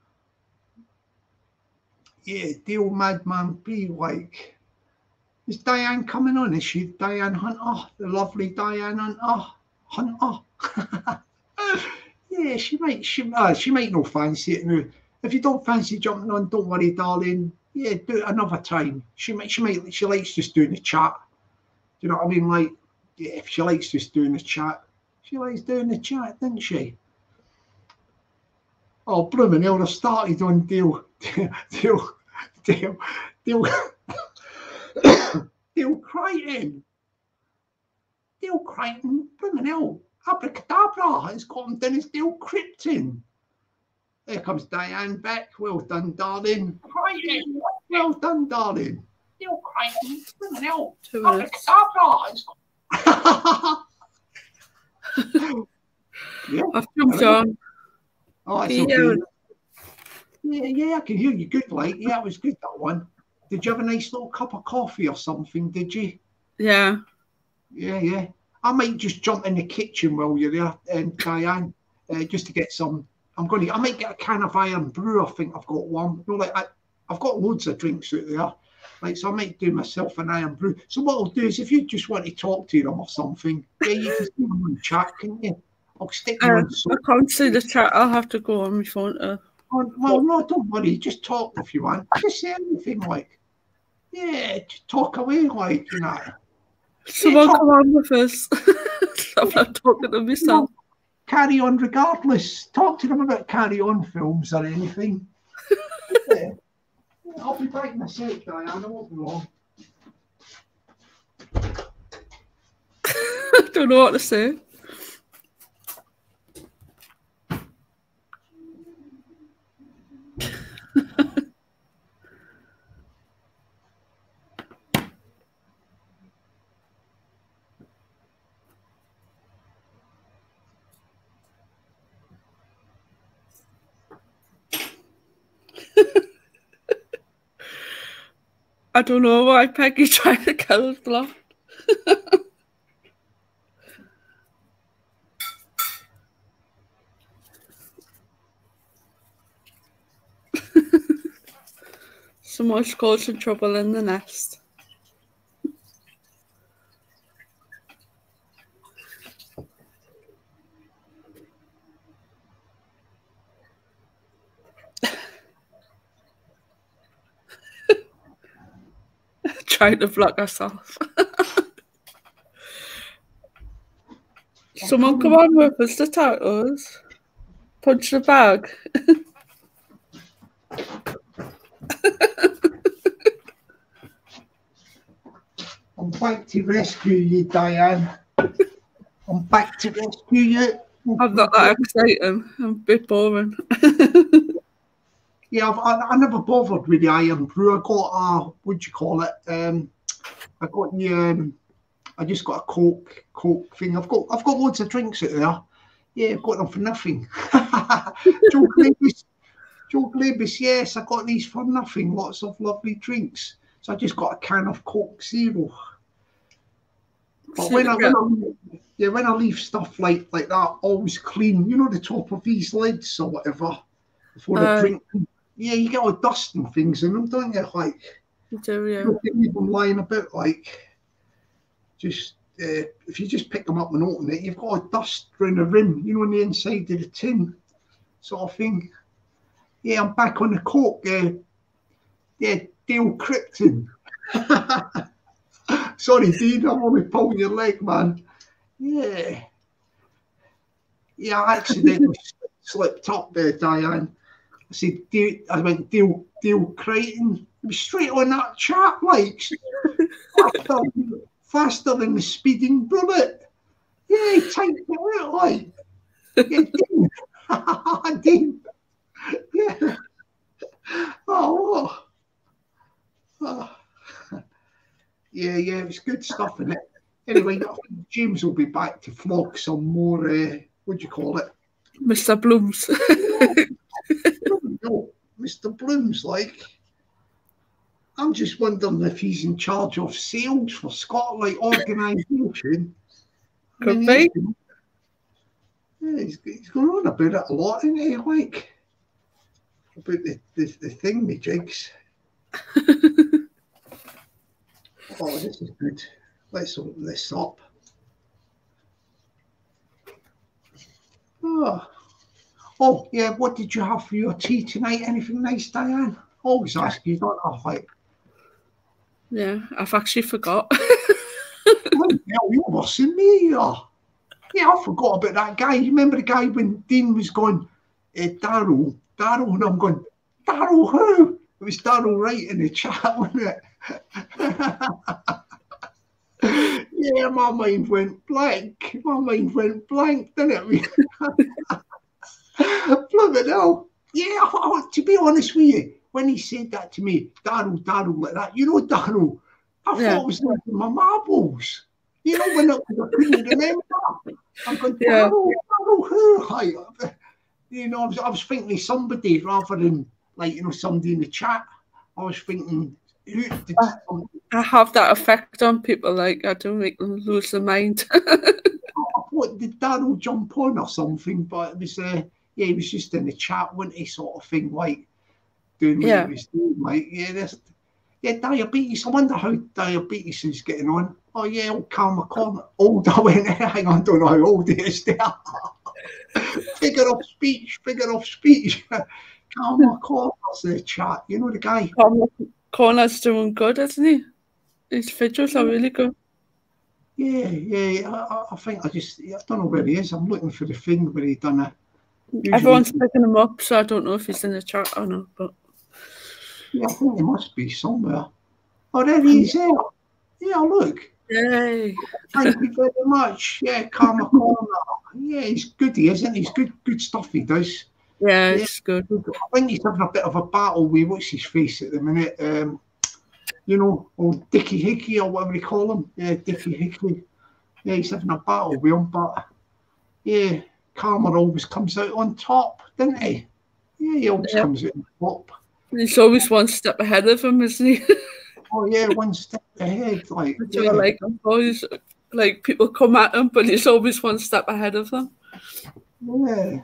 S1: Yeah, Dale Madman P, like. Is Diane coming on? Is she Diane Hunter? The lovely Diane Hunter? Yeah, she might not fancy it now. If you don't fancy jumping on, don't worry, darling. Yeah, do it another time. She likes just doing the chat. Do you know what I mean? Like, yeah, if she likes just doing the chat, she likes doing the chat, doesn't she? Oh, blooming hell, I started on Dale Crichton. Dale Crichton, blooming hell. Abracadabra, it's got him done his deal crypting. Here comes Diane back. Well done, darling. Well done, darling.
S2: Still crying. 2 minutes.
S1: Yeah.
S2: I've jumped on.
S1: Oh, that's
S2: Can you
S1: okay.
S2: hear it?
S1: Yeah, I can hear you good, like. Yeah, it was good, that one. Did you have a nice little cup of coffee or something, did you?
S2: Yeah.
S1: Yeah. I might just jump in the kitchen while you're there, Diane, just to get some. I might get a can of Iron Brew. I think I've got one. You know, like I've got loads of drinks out there. Like, so I might do myself an Iron Brew. So what I'll do is, if you just want to talk to them or something, yeah, you can see them on chat, can you? I'll stick you on.
S2: I can't see the chat. I'll have to go on my phone to...
S1: Well, no, don't worry. Just talk if you want. Just say anything, like. Yeah, just talk away, like, you know.
S2: Someone come on with us. I'm not talking to myself.
S1: Carry on regardless. Talk to them about Carry On films or anything. Yeah. I'll be back in a sec, Diane. I won't be long.
S2: I don't know what to say. I don't know why Peggy tried to kill us block. Someone's causing trouble in the nest. Trying to block herself. Someone come on with us to talk to us. Punch the bag.
S1: I'm back to rescue you, Diane. I'm back to rescue you.
S2: I'm not that exciting. I'm a bit boring.
S1: Yeah, I never bothered with the Iron Brew. I got what do you call it? I got the I just got a Coke thing. I've got loads of drinks out there. Yeah, I've got them for nothing. Joe Glabus, yes, I got these for nothing. Lots of lovely drinks. So I just got a can of Coke Zero. But when I leave stuff like that, always clean. You know, the top of these lids or whatever before I drink. Yeah, you get all dust and things in them, don't you? Like,
S2: You do, yeah.
S1: you leave them lying about, like, just if you just pick them up and open it, you've got a dust around the rim, you know, on the inside of the tin, sort of thing. Yeah, I'm back on the Coke. Yeah, Dale Krypton. Sorry, Dean, I'm only pulling your leg, man. Yeah. Yeah, I accidentally slipped up there, Diane. I said, Dale Crichton. It was straight on that chat, like, faster than the speeding bullet. Yeah, he typed it out, like. Yeah, Dean. Dean. Yeah. Oh. Yeah, it was good stuff in it. Anyway, I think James will be back to flog some more, what do you call it?
S2: Mr. Blooms.
S1: No, Mr. Blooms, like, I'm just wondering if he's in charge of sales for Scotland organisation.
S2: Could be.
S1: Yeah, he's going on about it a lot, isn't he? Like, about the thing, the jigs. Oh, this is good. Let's open this up. Oh, yeah, what did you have for your tea tonight? Anything nice, Diane? Always ask you, don't I? Like,
S2: yeah, I've actually forgot.
S1: well, you're worse than me. Yeah, I forgot about that guy. You remember the guy when Dean was going, Daryl, and I'm going, Daryl who? It was Daryl Wright in the chat, wasn't it? Yeah, my mind went blank. My mind went blank, didn't it? Blooming hell. Yeah, to be honest with you, when he said that to me, Daryl, like that, you know, Daryl, I thought it was like my marbles. You know, when I couldn't remember. I'm going, Daryl, who? You know, I was thinking of somebody rather than, like, you know, somebody in the chat. I was thinking, who did
S2: I have that effect on people, like, I do make them lose their mind.
S1: I thought, did Daryl jump on or something? But it was, he was just in the chat, wasn't he, sort of thing, like, doing what he was doing, like, diabetes. I wonder how diabetes is getting on. Oh, yeah, old Carl McCormick. Old, I went, hang on, I don't know how old he is there. Figure of speech. Carl McCormick's in the chat. You know the guy?
S2: Connor's doing good, isn't he? His videos are really good.
S1: Yeah. I think I don't know where he is. I'm looking for the thing where he done it.
S2: Everyone's picking him up, so I don't know if he's in the chat or not. But
S1: yeah, I think he must be somewhere. Oh, there he is. Yeah, look.
S2: Yay!
S1: Thank you very much. Yeah, Carl McCormick. Yeah, he's good. He isn't. He's good stuff. He does.
S2: Yeah, it's good.
S1: I think he's having a bit of a battle with what's his face at the minute. You know, old Dickie Hickey or whatever they call him. Yeah, Dickie Hickey. Yeah, he's having a battle with him, but yeah, Karma always comes out on top, doesn't he? Yeah, he always comes out on top.
S2: He's always one step ahead of him, isn't he?
S1: Oh yeah, one step ahead. Like,
S2: yeah. Like him, always, like people come at him, but he's always one step ahead of them.
S1: Yeah.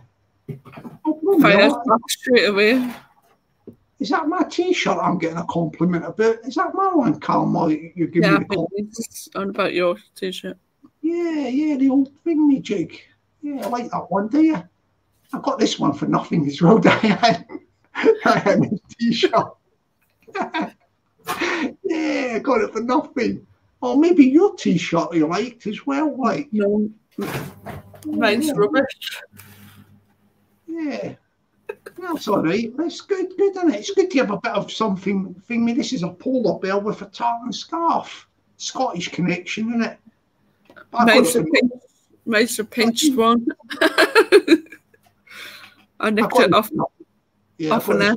S2: Fires back straight away.
S1: Is that my T-shirt I'm getting a compliment about? Is that my one, Karma? You're giving me the compliment?
S2: It's on about your T-shirt.
S1: Yeah, the old thingy-jig. Yeah, I like that one, do you? I got this one for nothing as well, Diane. Diane's T-shirt. Yeah, I got it for nothing. Or maybe your T-shirt you liked as well, like.
S2: No, mine's rubbish.
S1: Yeah, that's all right. That's good, isn't it? It's good to have a bit of something. This is a polar bear with a tartan scarf. Scottish connection, isn't it?
S2: Mine's a pinched one. I nicked it off a net.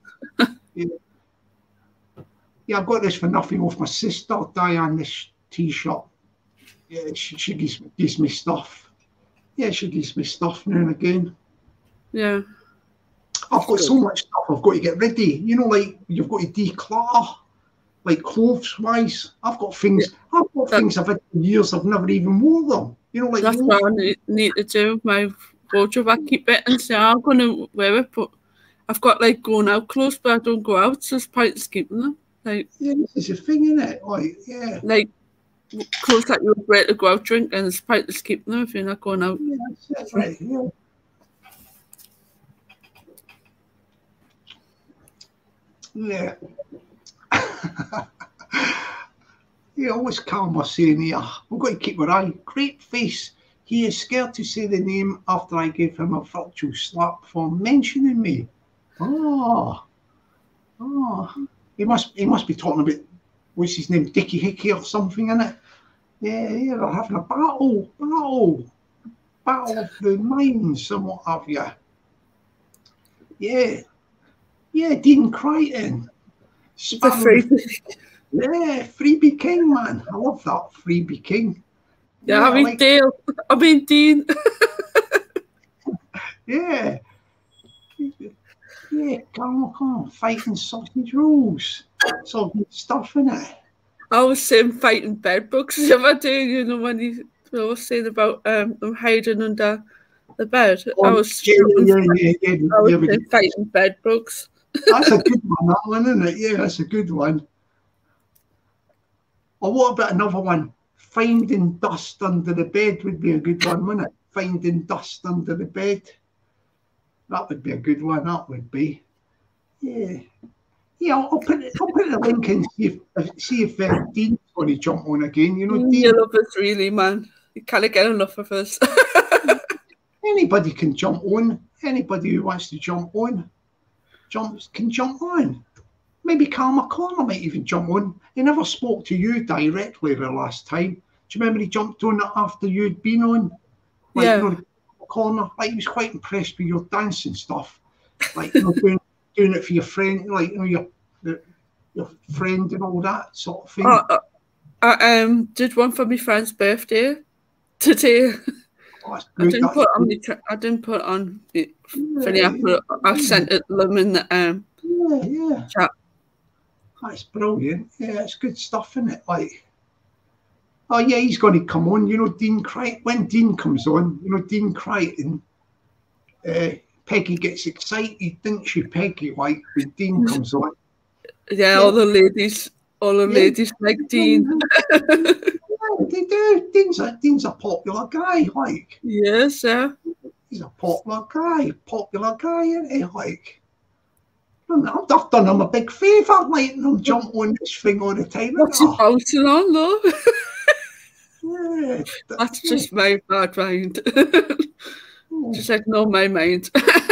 S1: Yeah, I got this for nothing off my sister, Diane, this T-shirt. Yeah, she gives me stuff. Yeah, she gives me stuff now and again.
S2: Yeah.
S1: I've got so much stuff I've got to get ready. You know, like, you've got to declutter, like, clothes-wise. I've got things I've had for years, I've never even worn them. You know, like,
S2: that's what I need to do. My wardrobe, I keep it and say, I'm going to wear it, but I've got, like, going out clothes, but I don't go out, so it's pointless keeping them. Like,
S1: yeah, this is a thing, isn't it? Like, yeah.
S2: Like, clothes that you would wear to go out drinking, and it's pointless keeping them if you're not going out.
S1: Yeah, that's right, yeah. Yeah. Yeah, always Karma saying here, we've got to keep our eye. Great face. He is scared to say the name after I gave him a virtual slap for mentioning me. Oh. He must be talking about, what's his name, Dickie Hickey or something, innit? Yeah, they're having a battle of the minds and what have you. Yeah, Dean Crichton. Sparrow. Yeah, Freebie King, man. I love that, Freebie King.
S2: Yeah, I mean, Dean.
S1: Yeah. Yeah, come on, fighting sausage rolls. It's all good stuff, innit?
S2: I was saying fighting bed bugs the other day, you know, when you were saying about them hiding under the bed.
S1: Oh,
S2: I was saying fighting bed bugs.
S1: That's a good one, that one, isn't it? Yeah, that's a good one. Or what about another one? Finding dust under the bed would be a good one, wouldn't it? Finding dust under the bed. That would be a good one, that would be. Yeah. Yeah, I'll put the link in, see if Dean's going to jump on again. You know, Dean.
S2: You love us, really, man. You can't get enough of us.
S1: Anybody can jump on. Anybody who wants to jump on can jump on. Maybe Karma Corner might even jump on. He never spoke to you directly the last time. you remember he jumped on it after you'd been on? Like,
S2: Yeah.
S1: you know, the corner. Like, he was quite impressed with your dance and stuff. Like, you know, doing it for your friend, like, you know, your friend and all that sort of thing.
S2: I did one for my friend's birthday today.
S1: Oh, that's
S2: I
S1: good.
S2: didn't put it on the video. I sent it to them in the chat.
S1: That's brilliant. Yeah, it's good stuff, isn't it? Like, oh yeah, he's going to come on. You know, Dean Crichton. When Dean comes on, you know, Dean Crichton. Peggy gets excited, doesn't she, Peggy? Like when Dean comes on.
S2: Yeah, all the ladies like Dean.
S1: Yeah, they do. Dean's a popular guy, like.
S2: Yes, yeah.
S1: He's a popular guy, isn't he? Like, I've done him a big favour, letting him jump on this thing all the time.
S2: What's he bouncing on, though?
S1: Yeah,
S2: that's just my bad mind. Just ignore my mind.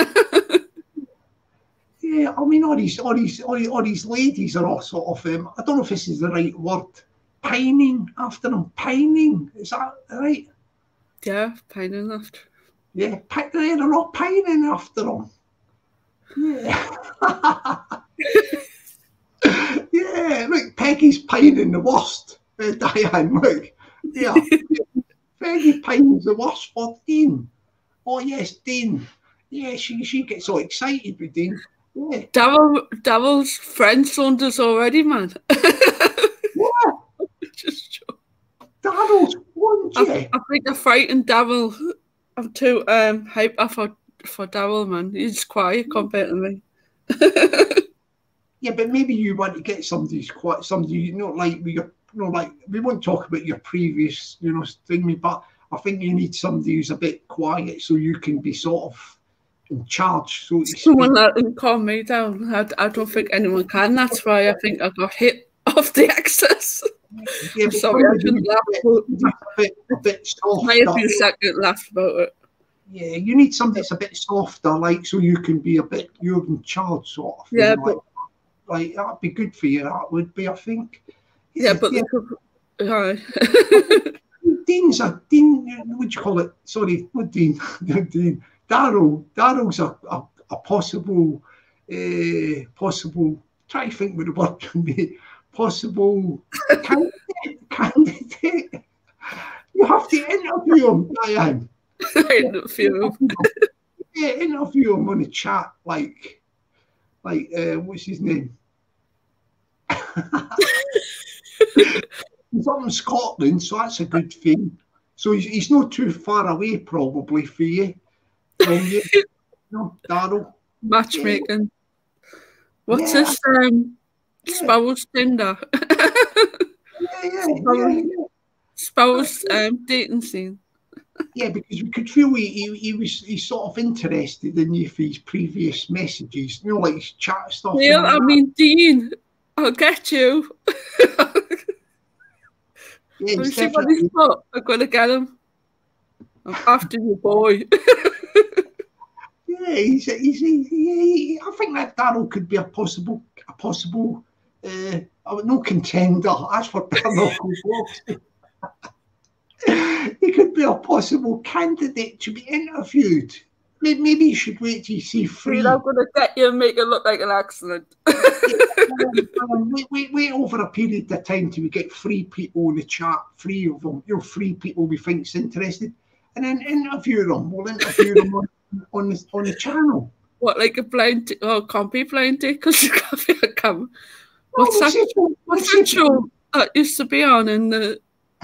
S1: Yeah, I mean, all these ladies are all sort of, I don't know if this is the right word, pining after them. Pining, is that right?
S2: Yeah, pining after.
S1: Yeah, they're all pining after them. Yeah. Yeah, look, Peggy's pining the worst. Diane, look. Yeah. Peggy pines the worst for Dean. Oh, yes, Dean. Yeah, she gets all excited with Dean. Yeah.
S2: Daryl's friend Saunders already, man.
S1: What?
S2: Just
S1: Daryl's one,
S2: I think I frightened Daryl. I'm too hyper for Daryl, man. He's quiet compared to me.
S1: Yeah, but maybe you want to get somebody, you know, like we, you know, like we won't talk about your previous, you know, thing, but I think you need somebody who's a bit quiet so you can be sort of in charge. So
S2: someone that can calm me down. I don't think anyone can. That's why I think I got hit off the axis.
S1: Yeah,
S2: sorry, I shouldn't laugh.
S1: A bit soft.
S2: Might have been a second laugh about it.
S1: Yeah, you need somebody that's a bit softer, like so you can be a bit, you're in charge, sort of.
S2: Yeah,
S1: but like that'd be good for you. That would be, I think.
S2: Yeah, but
S1: Dean's a Dean. What do you call it? Sorry, not Dean. Dean. Daryl's a possible. Try to think what the word can be. Possible candidate. You have to interview him, Diane.
S2: Interview him.
S1: Yeah, interview him on a chat, like what's his name? He's up in Scotland, so that's a good thing. So he's not too far away, probably, for you. From you, no, Daryl.
S2: Matchmaking. What's his Sparrow's Tinder? Sparrow's dating scene.
S1: Yeah, because we could feel he's sort of interested in you for his previous messages, you know, like his chat stuff.
S2: Yeah, I mean, Dean, I'll get you.
S1: Yeah,
S2: I'm see what he's got. I'm gonna get him. I'm after you, boy.
S1: Yeah, I think that Daryl could be a possible, no contender. That's what Daryl was. He could be a possible candidate to be interviewed. Maybe you should wait till you see free.
S2: I'm going to get you and make it look like an accident.
S1: Wait over a period of time till we get free people in the chat, free of them, you know, free people we think's interested, and then interview them. We'll interview them on the channel.
S2: What, like a blind? Can't be blind date because you can't be a camera. What's that show that used to be on in the?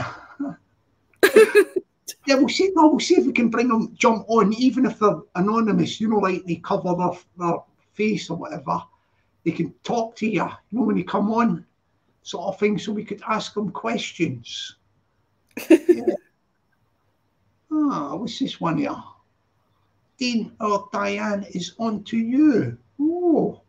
S1: Yeah, we'll see if we can bring them, jump on, even if they're anonymous, you know, like they cover their face or whatever. They can talk to you, you know, when you come on, sort of thing, so we could ask them questions. Yeah. What's this one here? Dean or Diane is on to you. Oh.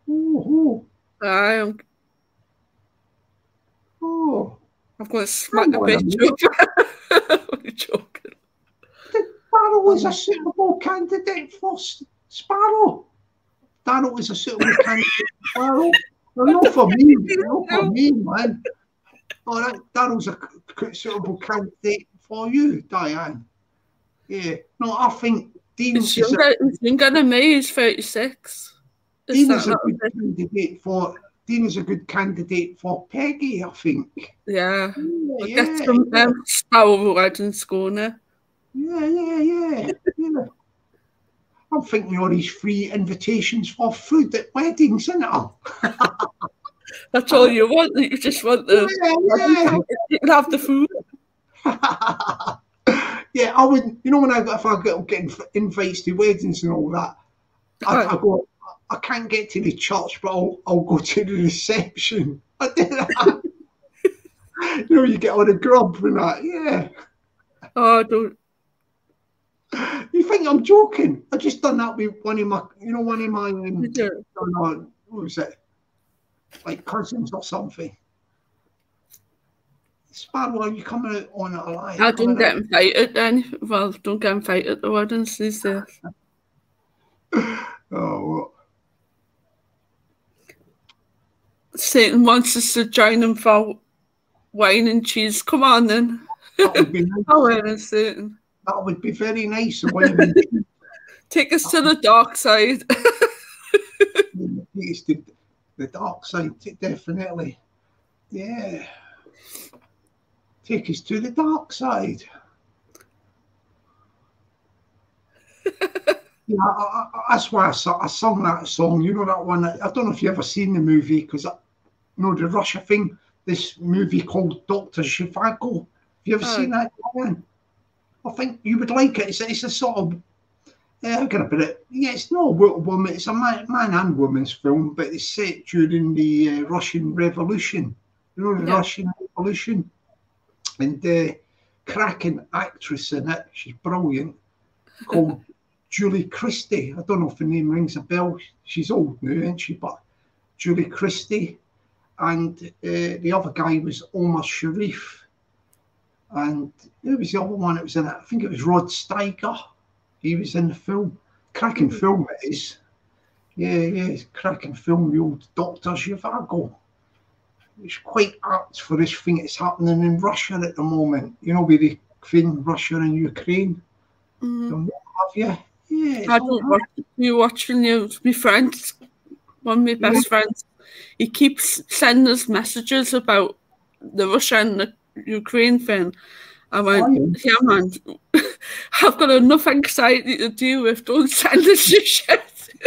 S2: I'm going to smack a bitch. I'm joking.
S1: Sparrow is a suitable candidate for Sparrow. Darryl is a suitable candidate for Sparrow. Well, not for me, man. Oh, Daryl's a suitable candidate for you, Diane. Yeah. No, I think Dean
S2: He's younger than me. He's 36.
S1: Dean is a good candidate for. Dean is a good candidate for Peggy, I think.
S2: Yeah. We'll get some Sparrow weddings going there.
S1: Yeah. I'm thinking all these free invitations for food at weddings, isn't it?
S2: That's all you want. You just want the you can have the food.
S1: Yeah, I would. You know, if I get invites to weddings and all that, I go. I can't get to the church, but I'll go to the reception. I did that. You know, you get all the grub and that. Yeah.
S2: Oh, don't.
S1: You think I'm joking? I just done that with one of my, what was it? Like cousins or something. Sparrow, are you coming out on it alive?
S2: I don't get invited then. Well, don't get invited to weddings these days.
S1: Oh, what?
S2: Satan wants us to join him for wine and cheese. Come on then.
S1: That would be nice.
S2: Oh, Satan.
S1: That would be very nice.
S2: Take us to the dark side.
S1: It's the dark side, definitely. Yeah. Take us to the dark side. Yeah, that's why I sung that song. You know that one? I don't know if you've ever seen the movie, because the Russia thing. This movie called Dr. Zhivago. Have you ever seen that, Diane? I think you would like it. It's a sort of, how can I put it? Yeah, it's not a woman. It's a man and woman's film, but it's set during the Russian Revolution. You know, the Russian Revolution. And cracking actress in it. She's brilliant. Called Julie Christie. I don't know if the name rings a bell. She's old now, isn't she? But Julie Christie. And the other guy was Omar Sharif. And who was the other one that was in it? I think it was Rod Steiger. He was in the film. Cracking film it is. Yeah, it's cracking film, the old Dr. Zhivago. It's quite apt for this thing that's happening in Russia at the moment. You know, with the thing, Russia and Ukraine. And what have you? Yeah.
S2: I don't watch you watching news. My friend, one of my best friends, he keeps sending us messages about the Russia and the Ukraine thing. I went, yeah, man, I've got enough anxiety to deal with. Don't send us your shit.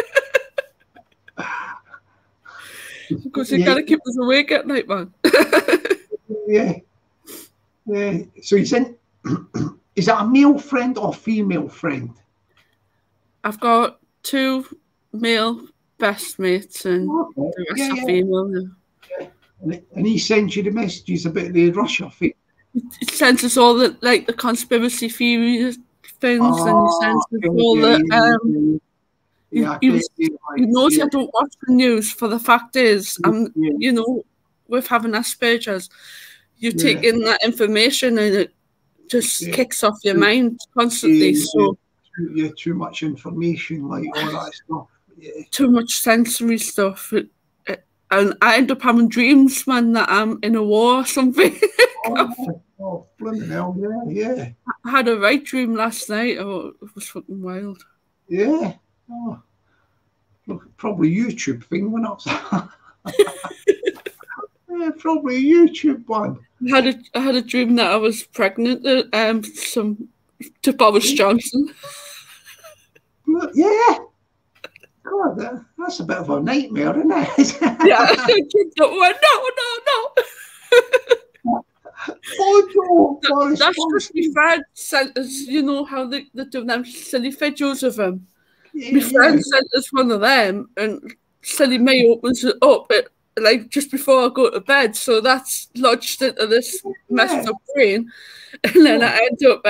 S2: Because you got to keep us awake at night, man.
S1: Yeah. So he's in. Is that a male friend or female friend?
S2: I've got 2 male best mates and the rest are female.
S1: Yeah. And he sends you the messages about the Russia thing.
S2: He sends us all the the conspiracy theory things, and he sends us all the he knows I don't watch the news. For the fact is, you know, with having Asperger's, you take in that information and it just kicks off your mind constantly. So
S1: too much information, like all that stuff.
S2: Too much sensory stuff. And I end up having dreams, man, that I'm in a war or something.
S1: Oh, blooming hell, yeah.
S2: I had a right dream last night. Oh, it was fucking wild.
S1: Yeah. Oh. Look, probably a YouTube thing, wasn't it? Yeah, probably a YouTube one.
S2: I had a dream that I was pregnant to Boris Johnson.
S1: Yeah. God, that's a bit of a nightmare, isn't it?
S2: Yeah. No.
S1: Oh, no.
S2: That's just my friend sent us, you know how they do them silly videos of him. My friend sent us one of them, and Silly May opens it up like just before I go to bed, so that's lodged into this messed up brain, and then I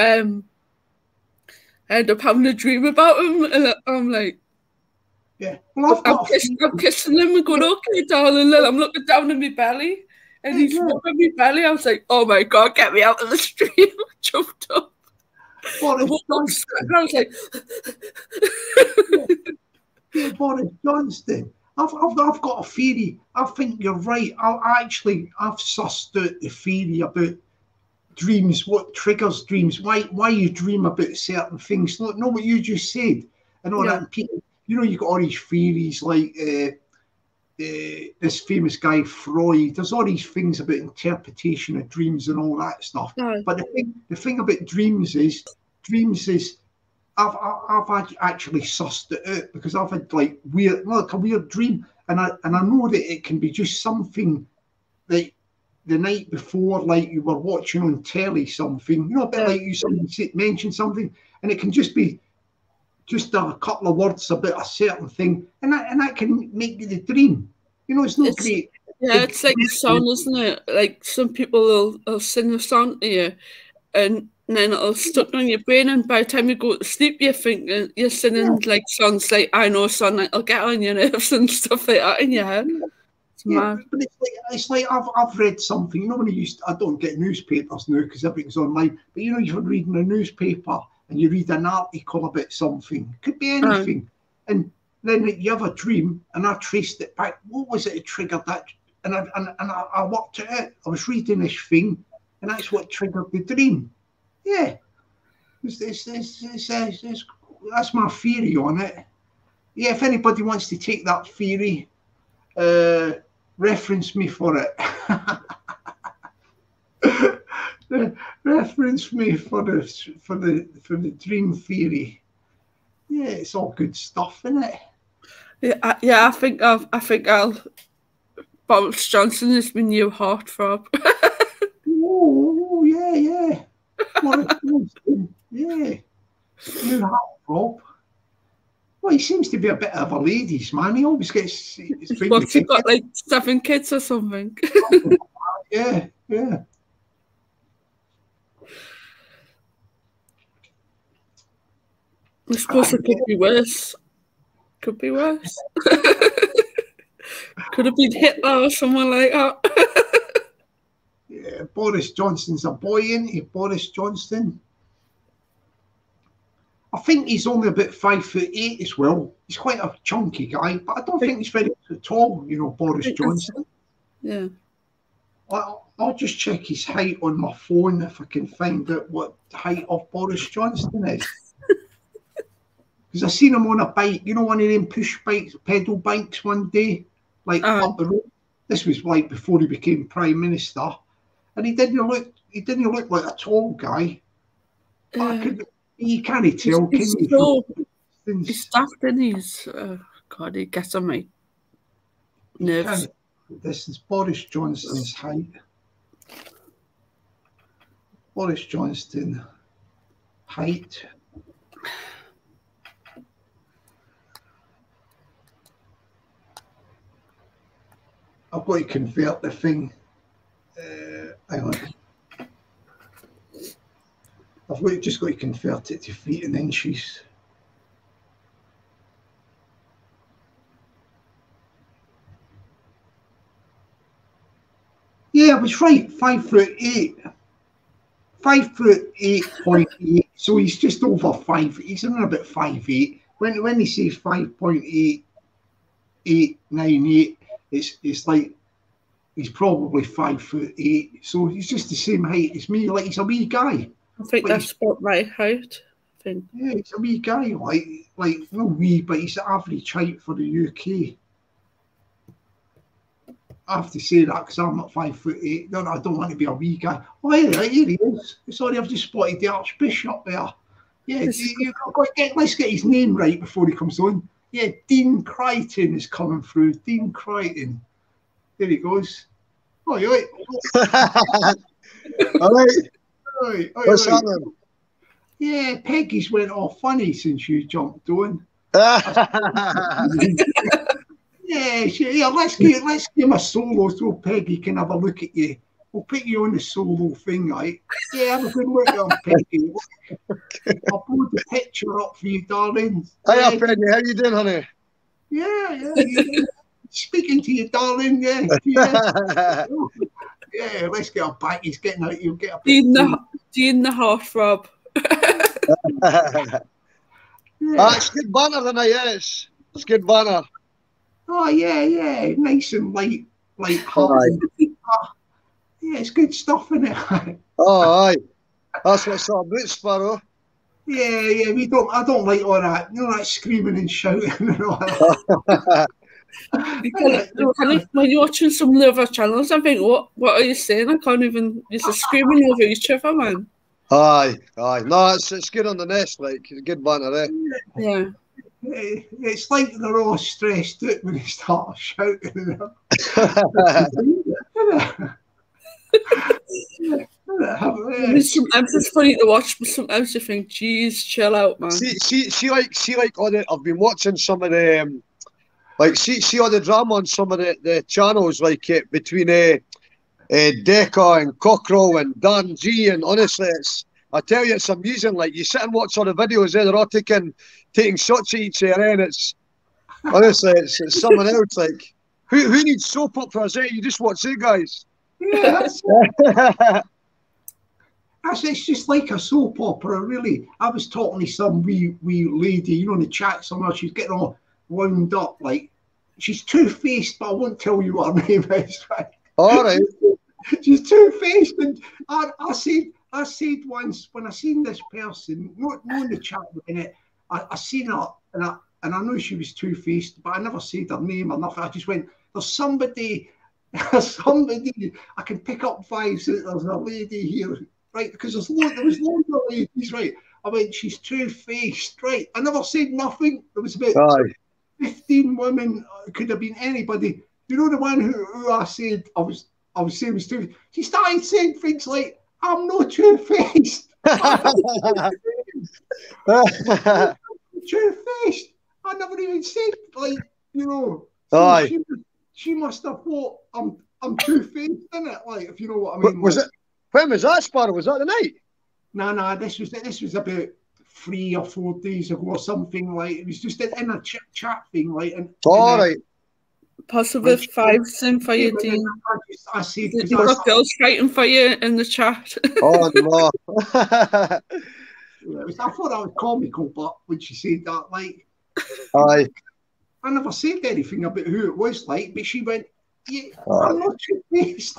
S2: end up having a dream about him, and I'm like,
S1: well,
S2: I'm kissing him and going, okay, darling, and I'm looking down at my belly, and he's rubbing my belly. I was like, oh my God, get me out of the stream. I jumped up.
S1: Boris
S2: Johnson. I was like,
S1: Boris Johnson. I've got a theory. I think you're right. I've sussed out the theory about dreams, what triggers dreams, why you dream about certain things. Know what you just said, and all that. And people, you know, you got all these theories like this famous guy Freud. There's all these things about interpretation of dreams and all that stuff. But the thing about dreams is I've actually sussed it out because I've had like a weird dream, and I know that it can be just something that the night before, like you were watching on telly something, you know, a bit like you mentioned something, and it can just be just a couple of words about a certain thing, and that can make you the dream. You know, it's not great.
S2: Yeah, it's like a song, isn't it? Like some people will sing a song to you, and then it'll stuck on your brain, and by the time you go to sleep, you think you're singing like songs like I Know Son, like it'll get on your nerves and stuff like that in your head.
S1: Yeah, but it's like I've read something. You know, when I don't get newspapers now because everything's online. But you know, you're reading a newspaper and you read an article about something. Could be anything, and then you have a dream, and I traced it back. What was it that triggered that? And I worked it out. I was reading this thing, and that's what triggered the dream. Yeah, that's my theory on it. Yeah, if anybody wants to take that theory, reference me for it. Reference me for the dream theory. Yeah, it's all good stuff, isn't it?
S2: Yeah, I think I'll. Boris Johnson is my new heartthrob.
S1: Oh yeah. Boris Johnson, yeah, new heartthrob. Well, he seems to be a bit of a ladies' man. He always gets.
S2: What's he got, like 7 kids or something?
S1: Yeah.
S2: I suppose it could be worse. Could be worse. Could have been Hitler or someone like that.
S1: Yeah, Boris Johnson's a boy, isn't he? Boris Johnson. I think he's only about 5'8" as well. He's quite a chunky guy, but I don't think he's very tall, you know, Boris Johnson.
S2: Yeah.
S1: I'll just check his height on my phone if I can find out what the height of Boris Johnson is. Because I seen him on a bike, you know, one of them push bikes, pedal bikes one day, like up the road. This was like before he became Prime Minister. And he didn't look like a tall guy. You can't tell, can you?
S2: He's daft, and he's God, he gets on my nerves.
S1: This is Boris Johnson's height. Boris Johnson height. I've got to convert the thing. Hang on. I've just got to convert it to feet and inches. Yeah, I was right. 5'8". 5'8.8". So he's just over 5. He's only about 5'8". When he says 5.8898, it's like he's probably 5'8". So he's just the same height as me. Like he's a wee guy.
S2: I think that's about my height. I think. Yeah,
S1: he's a wee guy. Like no wee, but he's the average height for the UK. I have to say that because I'm not 5'8". No, I don't want to be a wee guy. Oh, here he is. Sorry, I've just spotted the Archbishop there. Yeah, let's get his name right before he comes on. Yeah, Dean Crichton is coming through. Dean Crichton. There he goes. Oh, you right?
S7: All right. What's happening?
S1: Yeah, Peggy's went all funny since you jumped on. Yeah, let's give him a solo so Peggy can have a look at you. We'll put you on the solo thing, right? Yeah, have a good look at Peggy. I'll put the picture up for you, darling.
S7: Hiya, Peggy. How you doing, honey?
S1: Yeah. Speaking to you, darling. Yeah. Yeah, let's get her back. He's getting out. You'll get a
S2: Dean the heartthrob.
S7: It's good banner tonight, yes. It's good banner.
S1: Oh yeah, nice and light heart. Yeah, it's good stuff, isn't it?
S7: Oh, aye. That's what's up about, Sparrow.
S1: Yeah, I don't like all that, that screaming and shouting and all that.
S2: When you're watching some of the other channels, I think, what are you saying? I can't even. You're just screaming over each other, man.
S7: Aye. No, it's good on the nest, like, it's good banter, eh?
S2: Yeah.
S1: It's like they're all stressed out when they start shouting.
S2: Sometimes it's funny to watch, but sometimes you think, "Geez, chill out, man."
S7: See, like all the. I've been watching some of the, see all the drama on some of the channels, like between Decca and Cockrell and Dan G, and honestly, I tell you, it's amusing. Like, you sit and watch all the videos, they're all taking shots at each other, and it's honestly, it's someone else. Like, who needs soap operas? You just watch it, guys.
S1: Yeah, it's just like a soap opera, really. I was talking to some wee lady, in the chat somewhere. She's getting all wound up, like she's two-faced, but I won't tell you what her name is. Right?
S7: All right.
S1: She's two-faced, and I said once when I seen this person, not in the chat in it, I seen her, and I know she was two-faced, but I never said her name or nothing. I just went, there's somebody I can pick up vibes. There's a lady here, right? Because there was loads of ladies, right? I went, she's two-faced, right? I never said nothing. There was about 15 women. It could have been anybody. The one who I said I was saying was two-faced. She started saying things like, "I'm not two-faced." Two-faced. I never even said, like, So she must have thought I'm two-faced, isn't it? Like, if you know what I mean.
S7: When was that, Sparrow? Was that the night?
S1: No, this was about 3 or 4 days ago or something. Like, it was just in a chat thing, like.
S7: All right.
S2: Possible 5 sim for you, Dean.
S1: I said,
S2: you've got girls fighting for you in the chat.
S7: Oh no.
S1: I thought that was comical, but when she said that, like,
S7: aye.
S1: I never said anything about who it was, like, but she went, "Yeah, I'm not two-faced."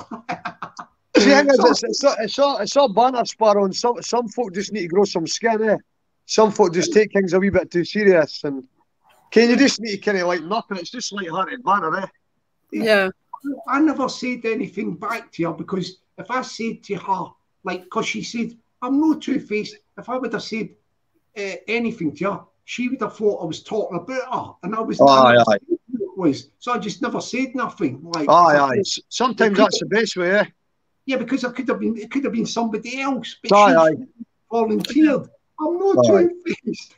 S7: It's all banter, Sparrow, and some folk just need to grow some skin, eh? Some folk just take things a wee bit too serious, and you just need to kind of like nothing. It's just light-hearted banter, eh?
S2: Yeah.
S1: I never said anything back to her, because if I said to her, like, because she said, "I'm not two-faced," if I would have said anything to her, she would have thought I was talking about her, and I was.
S7: Aye.
S1: Was so I just never said nothing. Like,
S7: aye. Sometimes that's the best way, eh?
S1: Yeah, because it could have been somebody else, but
S7: she
S1: volunteered. I'm not two-faced.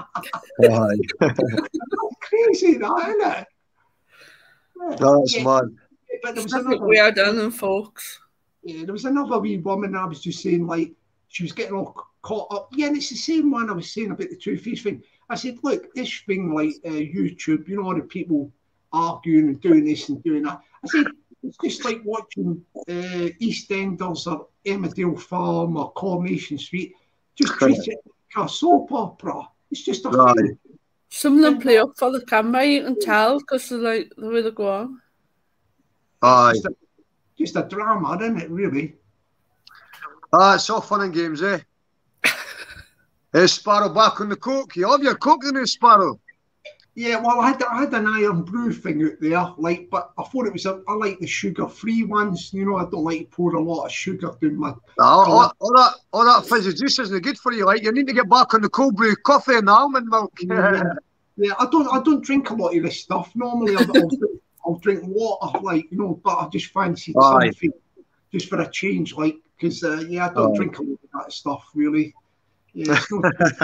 S1: Crazy, that, isn't it?
S7: That's mad.
S1: But there was
S2: another way done, folks.
S1: Yeah, there was another wee woman. I was just saying, like, she was getting all caught up. Yeah, and it's the same one I was saying about the two-faced thing. I said, look, this thing like YouTube, all the people arguing and doing this and doing that. I said, it's just like watching EastEnders or Emmerdale Farm or Coronation Street. Just treat it like a soap opera. It's just a thing.
S2: Some of them play up for the camera, you can tell, because they're like the way they go on.
S7: Aye.
S1: Just a drama, isn't it, really?
S7: It's all fun and games, eh? Hey, Sparrow, back on the coke. You have your coke in there, Sparrow?
S1: Yeah, well, I had an iron brew thing out there, like, but I thought it was I like the sugar-free ones. I don't like to pour a lot of sugar down my.
S7: All that fizzy juice isn't good for you. Like, you need to get back on the cold brew coffee and the almond milk.
S1: Yeah, I don't drink a lot of this stuff. Normally, I'll drink water, like, but I just fancy something just for a change, like, because I don't drink a lot of that stuff, really. Yeah, it's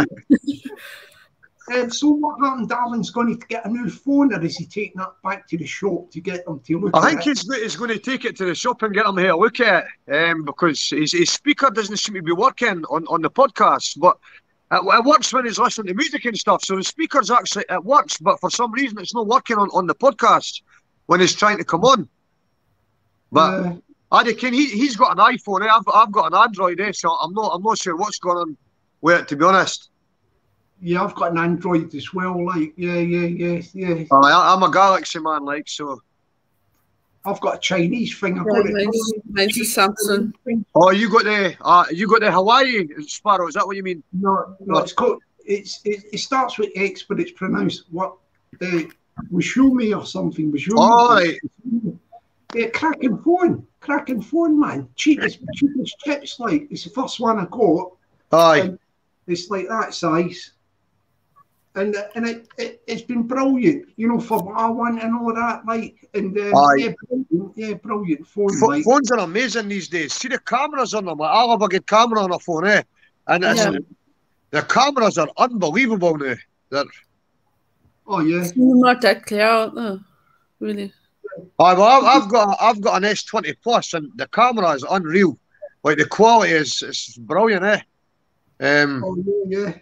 S1: not. So what happened? Darlin's going to get a new phone, or is he taking that back to the shop to get them to look at it?
S7: I think he's going to take it to the shop and get them here to look at it, because his speaker doesn't seem to be working on the podcast, but it works when he's listening to music and stuff. So the speaker's actually, it works, but for some reason it's not working on the podcast when he's trying to come on. But he's got an iPhone, I've got an Android, so I'm not sure what's going on with it, to be honest.
S1: Yeah, I've got an Android as well. Like, yeah.
S7: I'm a Galaxy man, like, so.
S1: I've got a Chinese thing. I've
S2: Yeah,
S1: got it.
S2: mine's a Samsung.
S7: Oh, you got the Hawaii Sparrow? Is that what you mean?
S1: No, it's called. It starts with X, but it's pronounced what? Wishumi or something. Wishumi.
S7: All right.
S1: Yeah, cracking phone, man. Cheapest chips. Like, it's the first one I got.
S7: Aye.
S1: It's like that size. And it's been brilliant, you know, for what I want and all that, like, and brilliant phone. Like.
S7: Phones are amazing these days. See the cameras on them. Like, I'll have a good camera on a phone, eh? And the cameras are unbelievable now.
S1: Oh yeah.
S2: It's not that clear out there, really.
S7: Well, I've got an S20 Plus, and the camera is unreal. Like, the quality is brilliant, eh?
S1: Oh yeah.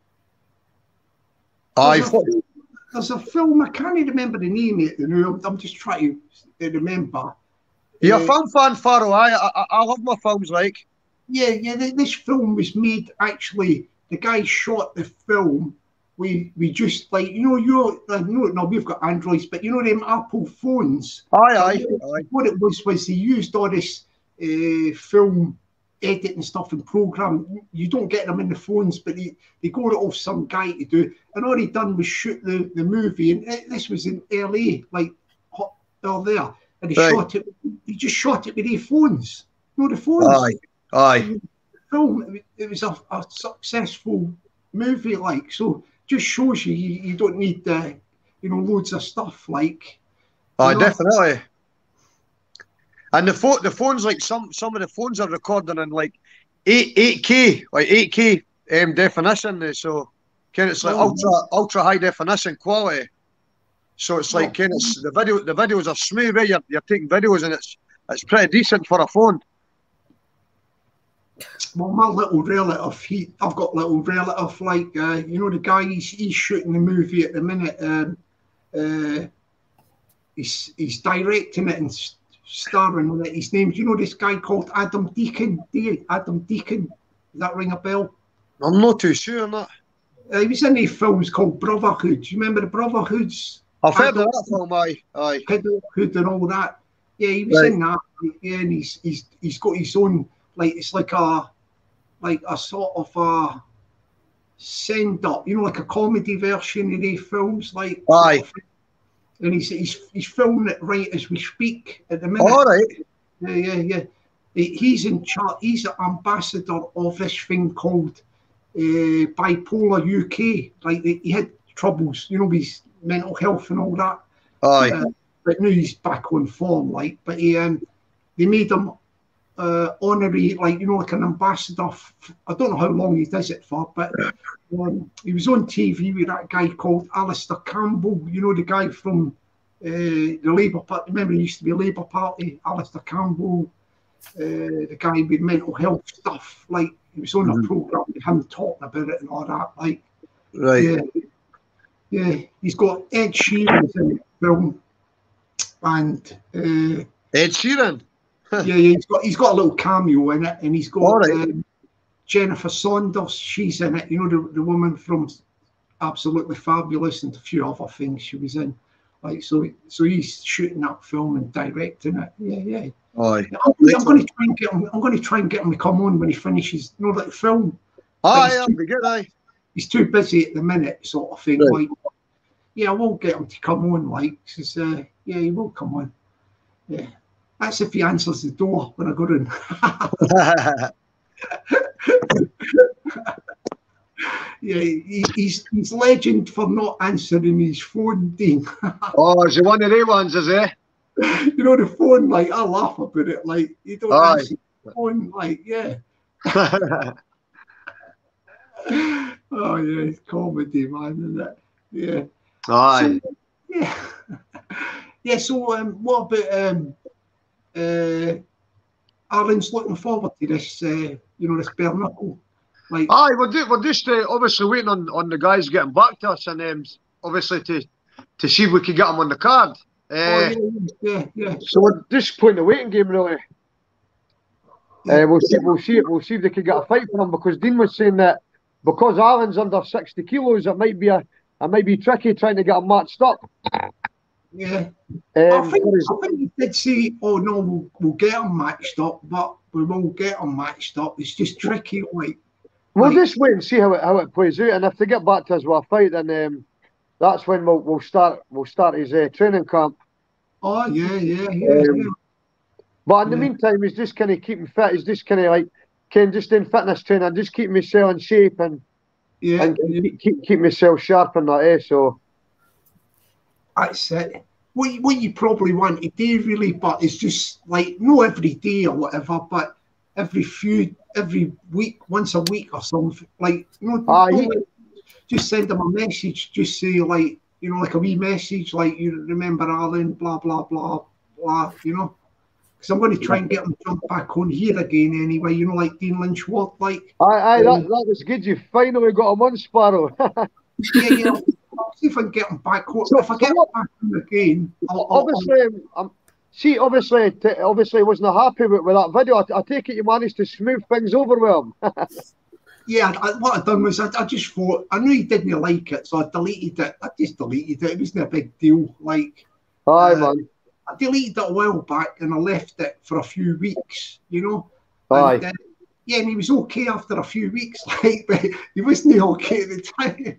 S1: There's a film, I can't remember the name of it, you know, I'm just trying to remember.
S7: You're a film fan, Sparrow. I love my films, like.
S1: Yeah, this film was made, actually, the guy shot the film, we just, like, you know, we've got Androids, but you know them Apple phones?
S7: Aye.
S1: What it was they used all this film editing stuff and program. You don't get them in the phones, but they got it off some guy to do, and all he done was shoot the movie, and this was in LA, like there, and he just shot it with their phones. You know, the phones.
S7: Aye.
S1: Film. It was a successful movie, like, so just shows you don't need loads of stuff, like.
S7: Definitely. And the phones, like some of the phones are recording in like 8K definition. So it's like ultra high definition quality. So it's like it's the videos are smooth. You're taking videos, and it's pretty decent for a phone.
S1: Well, my little relative, I've got little relative, like the guy he's shooting the movie at the minute. He's directing it and starring in it. His name's, this guy called Adam Deacon. Adam Deacon. Does that ring a bell?
S7: I'm not too sure on that.
S1: He was in these films called Brotherhood. Do you remember the Brotherhoods?
S7: I've heard of that film, aye.
S1: Brotherhood and all that. Yeah, he was in that. Yeah, and he's got his own, like, it's like a sort of a send up, like a comedy version of these films, like.
S7: Aye.
S1: And he's filming it right as we speak at the minute.
S7: All right.
S1: Yeah. He's in charge. He's an ambassador of this thing called Bipolar UK. Like, he had troubles, with his mental health and all that.
S7: Aye.
S1: But now he's back on form, like. But they made him honorary, like, like an ambassador. I don't know how long he does it for, but he was on TV with that guy called Alistair Campbell, the guy from the Labour Party. Remember, he used to be Labour Party, Alistair Campbell, the guy with mental health stuff. Like, he was on a programme with him talking about it and all that. Like,
S7: right.
S1: Yeah. He's got Ed Sheeran in the film, and
S7: Ed Sheeran.
S1: Yeah, he's got a little cameo in it, and he's got Jennifer Saunders. She's in it, the woman from Absolutely Fabulous and a few other things she was in. Like, so he's shooting that film and directing it. Yeah.
S7: Aye.
S1: I'm going to try and get him. I'm going to try and get him to come on when he finishes. Like the film.
S7: Aye, that'll be good. Aye.
S1: He's too busy at the minute, sort of thing. Right. Like, I won't get him to come on. Like, cause, he will come on. Yeah. That's if he answers the door when I go in. Yeah, he's legend for not answering his phone, Dean.
S7: Oh, is he one of the ones, is he?
S1: The phone, like, I laugh about it. Like, you don't answer the phone, like, yeah. Oh, yeah, it's comedy, man, isn't it? Yeah.
S7: Aye.
S1: So, yeah. Yeah, so what about... Alan's looking forward to this, this bare knuckle. Like,
S7: aye, we're just obviously waiting on the guys getting back to us, and obviously to see if we can get them on the card.
S1: Yeah.
S7: So we're just playing the waiting game, really. We'll see if they can get a fight for them, because Dean was saying that because Alan's under 60 kilos, it might be tricky trying to get him matched up.
S1: Yeah. I think you did say, oh no, we'll get them matched up, but we won't get them matched up. It's just tricky, like.
S7: We'll just wait and see how it plays out, and if they get back to us with a fight, then that's when we'll start his training camp.
S1: Oh yeah.
S7: But in the meantime, he's just kind of keeping fit. He's just kind of like just doing fitness training, just keeping myself in shape and keep myself sharp and that. So
S1: that's it. What you probably want to do really, but it's just like not every day or whatever, but every week, once a week or something. Like just send them a message. Just say like like a wee message, like you remember Alan, blah blah blah blah. Because I'm going to try and get them to jump back on here again anyway. Like Dean Lynchworth, like. Aye,
S7: that was good. You finally got him on, Sparrow.
S1: yeah. I'll see if I can get them back. So if I get them back on again,
S7: obviously wasn't happy with that video. I take it you managed to smooth things over with him.
S1: Yeah, what I done was I just thought, I knew he didn't like it, so I deleted it. I just deleted it. It wasn't a big deal. Like,
S7: man.
S1: I deleted it a while back and I left it for a few weeks,
S7: Aye.
S1: And, and he was okay after a few weeks, like, but he wasn't okay at the time.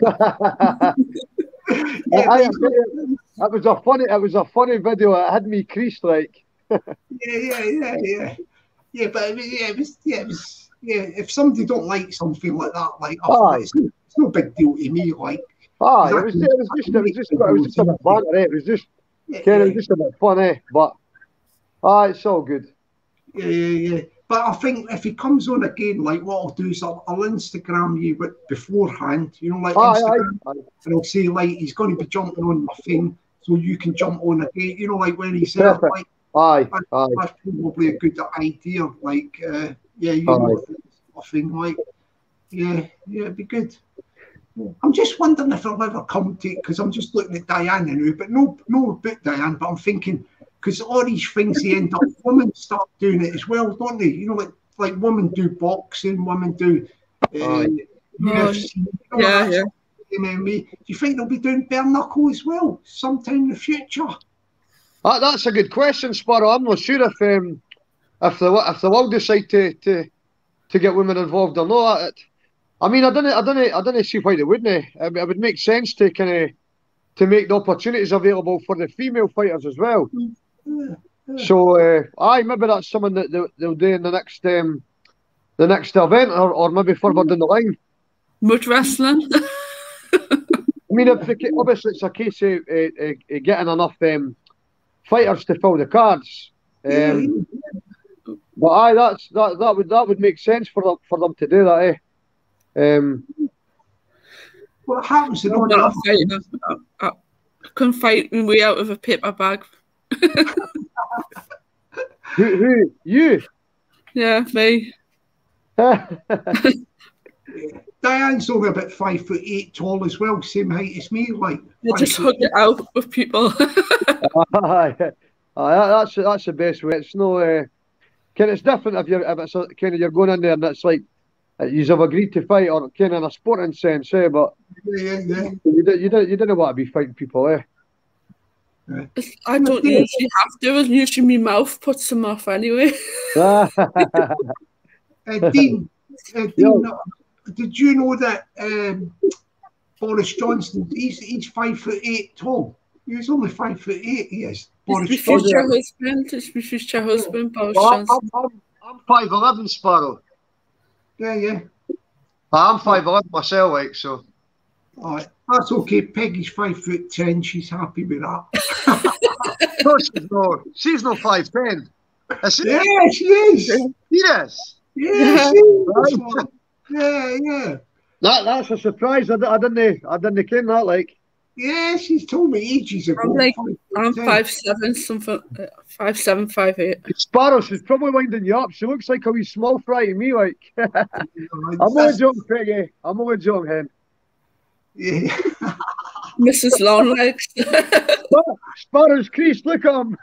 S7: It was a funny video. It had me creased, like.
S1: Yeah. But it was. Yeah, if somebody don't like something like that, like it's no big deal to me. Like,
S7: it was just a bit banter. It was just a bit funny, but it's all good.
S1: Yeah. But I think if he comes on again, like what I'll do is I'll Instagram you beforehand, like Instagram, and I'll say like he's going to be jumping on my thing, so you can jump on again. Like when he's there, like that's probably a good idea. Like. I think like, it'd be good. I'm just wondering if I'll ever come to it because I'm just looking at Diane now, but no about Diane. But I'm thinking because all these things they end up, women start doing it as well, don't they? Like women do boxing, women do UFC. MMA. Do you think they'll be doing bare knuckle as well sometime in the future?
S7: That's a good question, Sparrow. I'm not sure if the world decide to get women involved or not. I mean, I don't see why they wouldn't. It would make sense to to make the opportunities available for the female fighters as well. So, maybe that's something that they'll do in the next event, or maybe further down the line.
S2: Mud wrestling.
S7: I mean, obviously it's a case of getting enough fighters to fill the cards. But that would make sense for them to do that.
S1: What happens in
S2: I couldn't fight my way out of a paper bag.
S7: Who? You?
S2: Yeah, me.
S1: Diane's only about 5'8" tall as well, same height as me. Like
S2: I just hug it out with people.
S7: That's the best way. It's no. It's different if you're going in there and it's like you have agreed to fight or in a sporting sense, but you didn't want to be fighting people,
S2: I don't usually have to. Usually my mouth puts them off anyway.
S1: Dean, did you know that Boris Johnson, he's 5'8" tall? He was only 5'8". He is.
S2: It's my future husband, Boris Johnson.
S7: I'm 5'11", Sparrow.
S1: Yeah.
S7: I'm 5'11" myself, like so.
S1: All right, that's okay. Peggy's 5'10". She's happy with that.
S7: No, she's not 5'10".
S1: Yeah, she is.
S7: Yes.
S1: Yeah, she is. Yeah.
S7: That's a surprise. I didn't ken that. Like.
S1: Yeah, she's told me ages ago.
S2: I'm 5'7", something 5'7", 5'8".
S7: Sparrow, she's probably winding you up. She looks like a wee small fry to me, like. I'm only joking, Peggy. I'm only joking, hen.
S1: Yeah.
S2: Mrs. Longlegs.
S7: Sparrow's creased, look at him.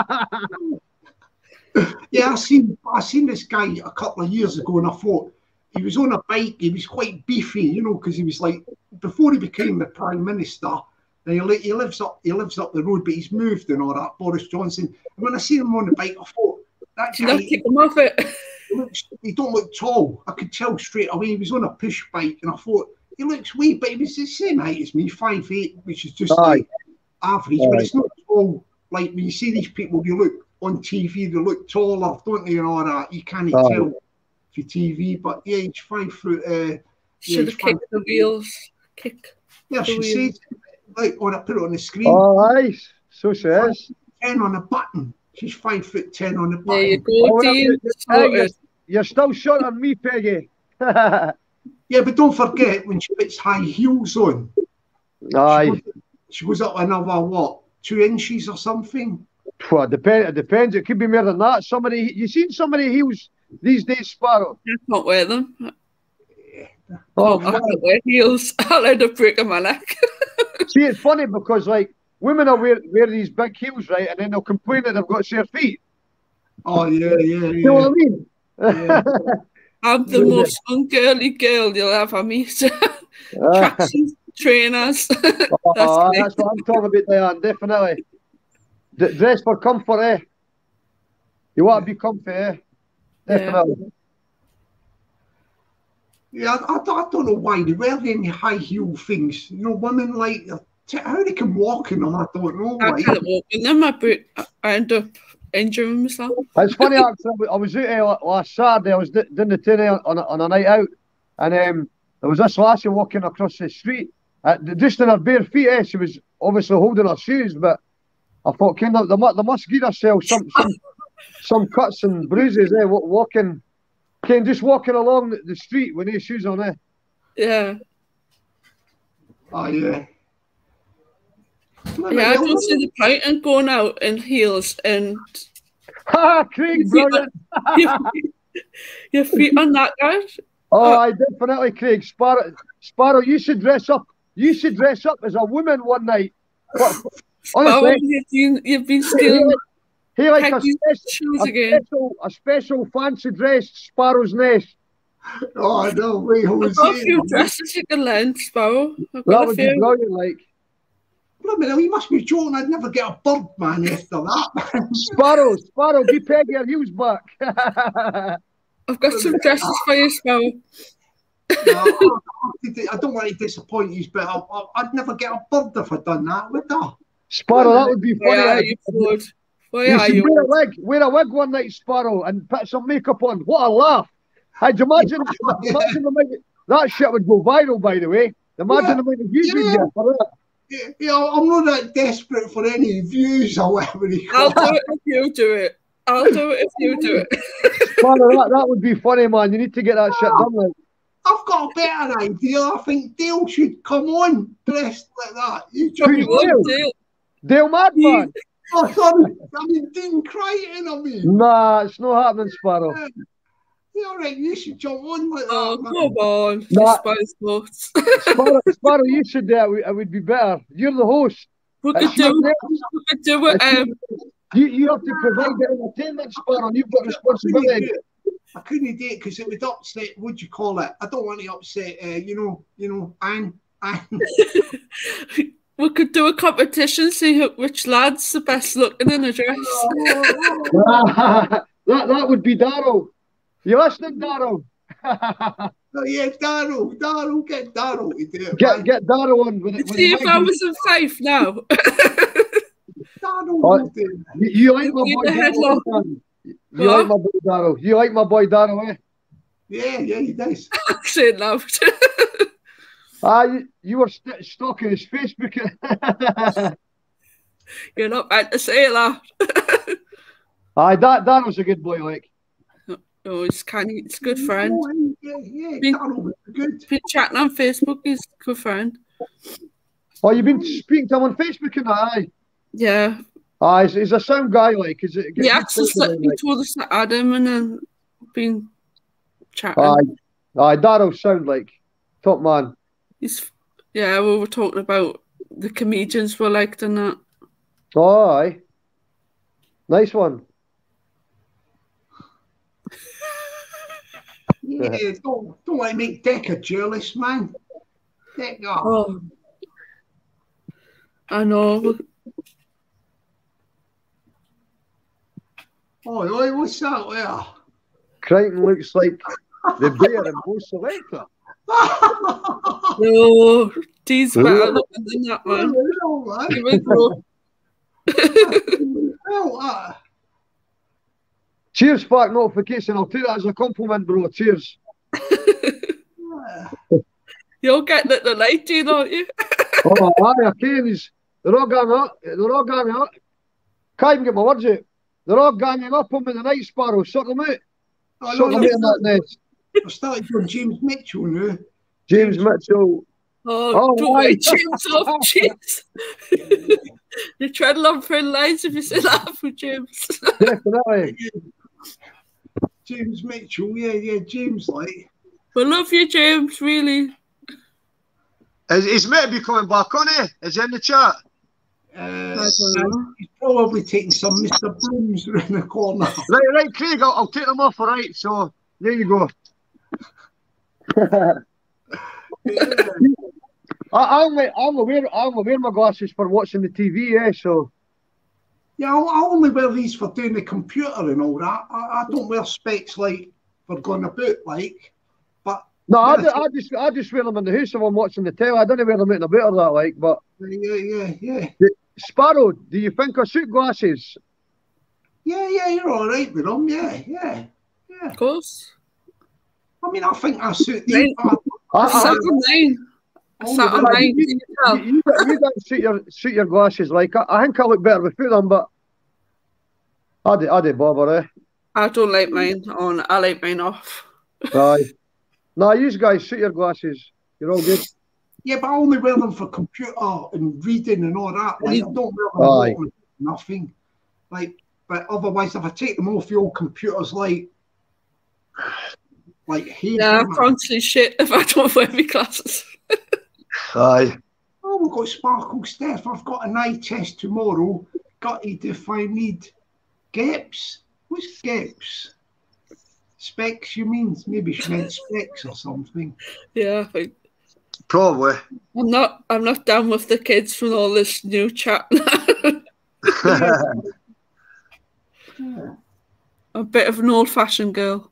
S1: Yeah, I seen this guy a couple of years ago and I thought, he was on a bike. He was quite beefy, you know, because he was like before he became the Prime Minister. He lives up the road, but he's moved and all that. Boris Johnson. And when I see him on the bike, I thought that guy.
S2: Take him off it.
S1: He don't look tall. I could tell straight away. He was on a push bike, and I thought he looks wee, but he was the same height as me, 5'8", which is just like average. But it's not tall. Like when you see these people, they look on TV, they look taller, don't they, and all that. You can't tell for TV, but yeah, he's 5 foot.
S2: Should have kicked the wheels.
S1: Yeah, she said, like, when I put it on the screen.
S7: Oh, aye. So says.
S1: 10 on the button. She's 5'10" on the button.
S2: There you go, Dean.
S7: You're still short on me, Peggy.
S1: Yeah, but don't forget when she puts high heels on.
S7: Aye.
S1: She goes up another, what, 2 inches or something?
S7: Well, it depends. It could be more than that. You seen somebody heels these days, Sparrow?
S2: I can't wear them.
S7: Oh,
S2: I can't wear heels. I'll end up breaking my neck.
S7: See, it's funny because, like, women will wear these big heels, right, and then they'll complain that they've got bare feet.
S1: Oh, yeah.
S7: You know what I mean?
S1: Yeah.
S2: I'm the most ungirly girl you'll ever meet. Tracksuit trainers.
S7: That's what I'm talking about, Diane, definitely. Dress for comfort, eh? You want to be comfy, eh? Definitely.
S1: Yeah, I don't know why they wear any high heel things. You know, women like how they can walk in them. I don't know.
S2: I can't walk in them. I end up injuring myself.
S7: It's funny, actually. I was out last Saturday. I was doing the tinny on a night out, and there was this lassie walking across the street, just in her bare feet. She was obviously holding her shoes, but I thought, they must give herself some cuts and bruises. Walking. Just walking along the street with no shoes on, eh?
S2: Yeah.
S1: Oh, yeah.
S2: Yeah, I don't see the point in going out in heels and...
S7: Craig, brilliant!
S2: Your feet on that, guys?
S7: Oh, I definitely, Craig. Sparrow, you should dress up. You should dress up as a woman one night. Honestly,
S2: you've been stealing...
S7: Hey, like a special fancy dress, Sparrow's nest.
S1: Oh, no way, Jose.
S2: I've got a few dresses you can learn, Sparrow.
S7: That would be brilliant, like.
S1: Look, man, you must be joking. I'd never get a bird, man, after that.
S7: Sparrow, give Peggy her heels back.
S2: I've got some dresses for you, Sparrow.
S1: No, I don't want to disappoint you, but I'd never get a bird if I'd done that, would I?
S7: Sparrow, that would be funny.
S2: Yeah, you would.
S7: You should wear a wig one night, Sparrow, and put some makeup on. What a laugh! I'd imagine that shit would go viral, by the way. Imagine the amount of views we'd get for that.
S1: Yeah, I'm not that desperate for any views or whatever you call it.
S2: I'll do it if you do it. I'll do it if you do it.
S7: Sparrow, that would be funny, man. You need to get that shit done, like.
S1: I've got a better idea. I think Dale should come on dressed like that.
S7: Dale Madman.
S1: Oh, sorry. I mean, Dean Crichton,
S7: Nah, it's not happening, Sparrow.
S1: Yeah, all right, you should jump on like that.
S2: Oh, come on.
S7: Sparrow, you should do it. It would be better. You're the host.
S2: We could do it.
S7: You have to provide the entertainment, Sparrow. You've got responsibility.
S1: I couldn't do it because it would upset, what do you call it? I don't want to upset, Anne.
S2: We could do a competition, see which lad's the best looking in a dress.
S7: that would be Darryl. You listening, Darryl?
S1: Oh, yeah, Darryl, get Darryl to do it.
S7: Get Darryl on.
S2: See if I was in Fife now.
S1: Darryl,
S7: you like my boy Darryl? You like my boy Darryl? You like my boy Darryl, eh?
S1: Yeah, he does.
S2: Say it loud.
S7: You were stalking his Facebook.
S2: You're not meant to say it loud.
S7: Darryl's a good boy, like.
S2: Oh, he's a good friend.
S1: Yeah, Darryl was good.
S2: Been chatting on Facebook, he's a good friend.
S7: Oh, you've been speaking to him on Facebook and that, aye?
S2: Yeah.
S7: He's a sound guy, like.
S2: He told us to add him and then been chatting.
S7: Darryl sound like top man.
S2: We were talking about the comedians we liked and that.
S7: Oh, aye. Nice one.
S1: Yeah, don't let me make Decker jealous, man. Decker.
S2: Oh, I know.
S1: Oh, what's that there?
S7: Crichton looks like the bear in Bo Selector.
S2: No, Dee's better looking than that, man. Give it a go.
S7: Cheers, Spark notification. I'll take that as a compliment, bro. Cheers.
S2: You'll get that tonight, do you, don't you?
S7: Oh, aye, okay. They're all ganging up. They're all ganging up. Can't even get my words out. They're all ganging up on me tonight, Sparrow. Sort them out. Sort them out in that nest.
S1: I started with James Mitchell now.
S7: James Mitchell.
S2: Oh, don't worry, James off, James. You're treading on thin lines if you say that for James.
S7: Definitely.
S1: James Mitchell, yeah, James, like.
S2: We love you, James, really.
S7: He's meant to be coming back, on he? Is he in the chat?
S2: I don't know.
S1: He's probably taking some Mr. Brooms around the corner.
S7: Right, Craig, I'll take them off, all right? So, there you go. I'm wear my glasses for watching the TV, yeah, so.
S1: Yeah, I only wear these for doing the computer and all that. I don't wear specs like for going about, like. But
S7: no, I just wear them in the house if I'm watching the telly. I don't wear them out in the bit or that, like. But
S1: yeah.
S7: Sparrow, do you think I suit glasses?
S1: Yeah, you're all right with them. Yeah.
S2: Of course.
S1: I mean, I think I suit you.
S2: I sat on mine.
S7: You don't suit your glasses, like. I think I look better without them, but I did bother, eh?
S2: I don't like mine on. I like mine off.
S7: Aye. No, you guys suit your glasses. You're all good.
S1: Yeah, but I only wear them for computer and reading and all that. Like, I don't wear them for nothing. Like, but otherwise, if I take them off, the old computer's like here.
S2: Yeah, I can't see shit if I don't wear my glasses.
S7: Aye.
S1: Oh, we've got Sparkle Steph. I've got an eye test tomorrow. Gutted if I need gaps. What's gaps? Specs, you mean? Maybe she meant specs or something.
S2: Yeah, I think.
S7: Probably.
S2: I'm not down with the kids from all this new chat.
S1: Yeah.
S2: A bit of an old-fashioned girl.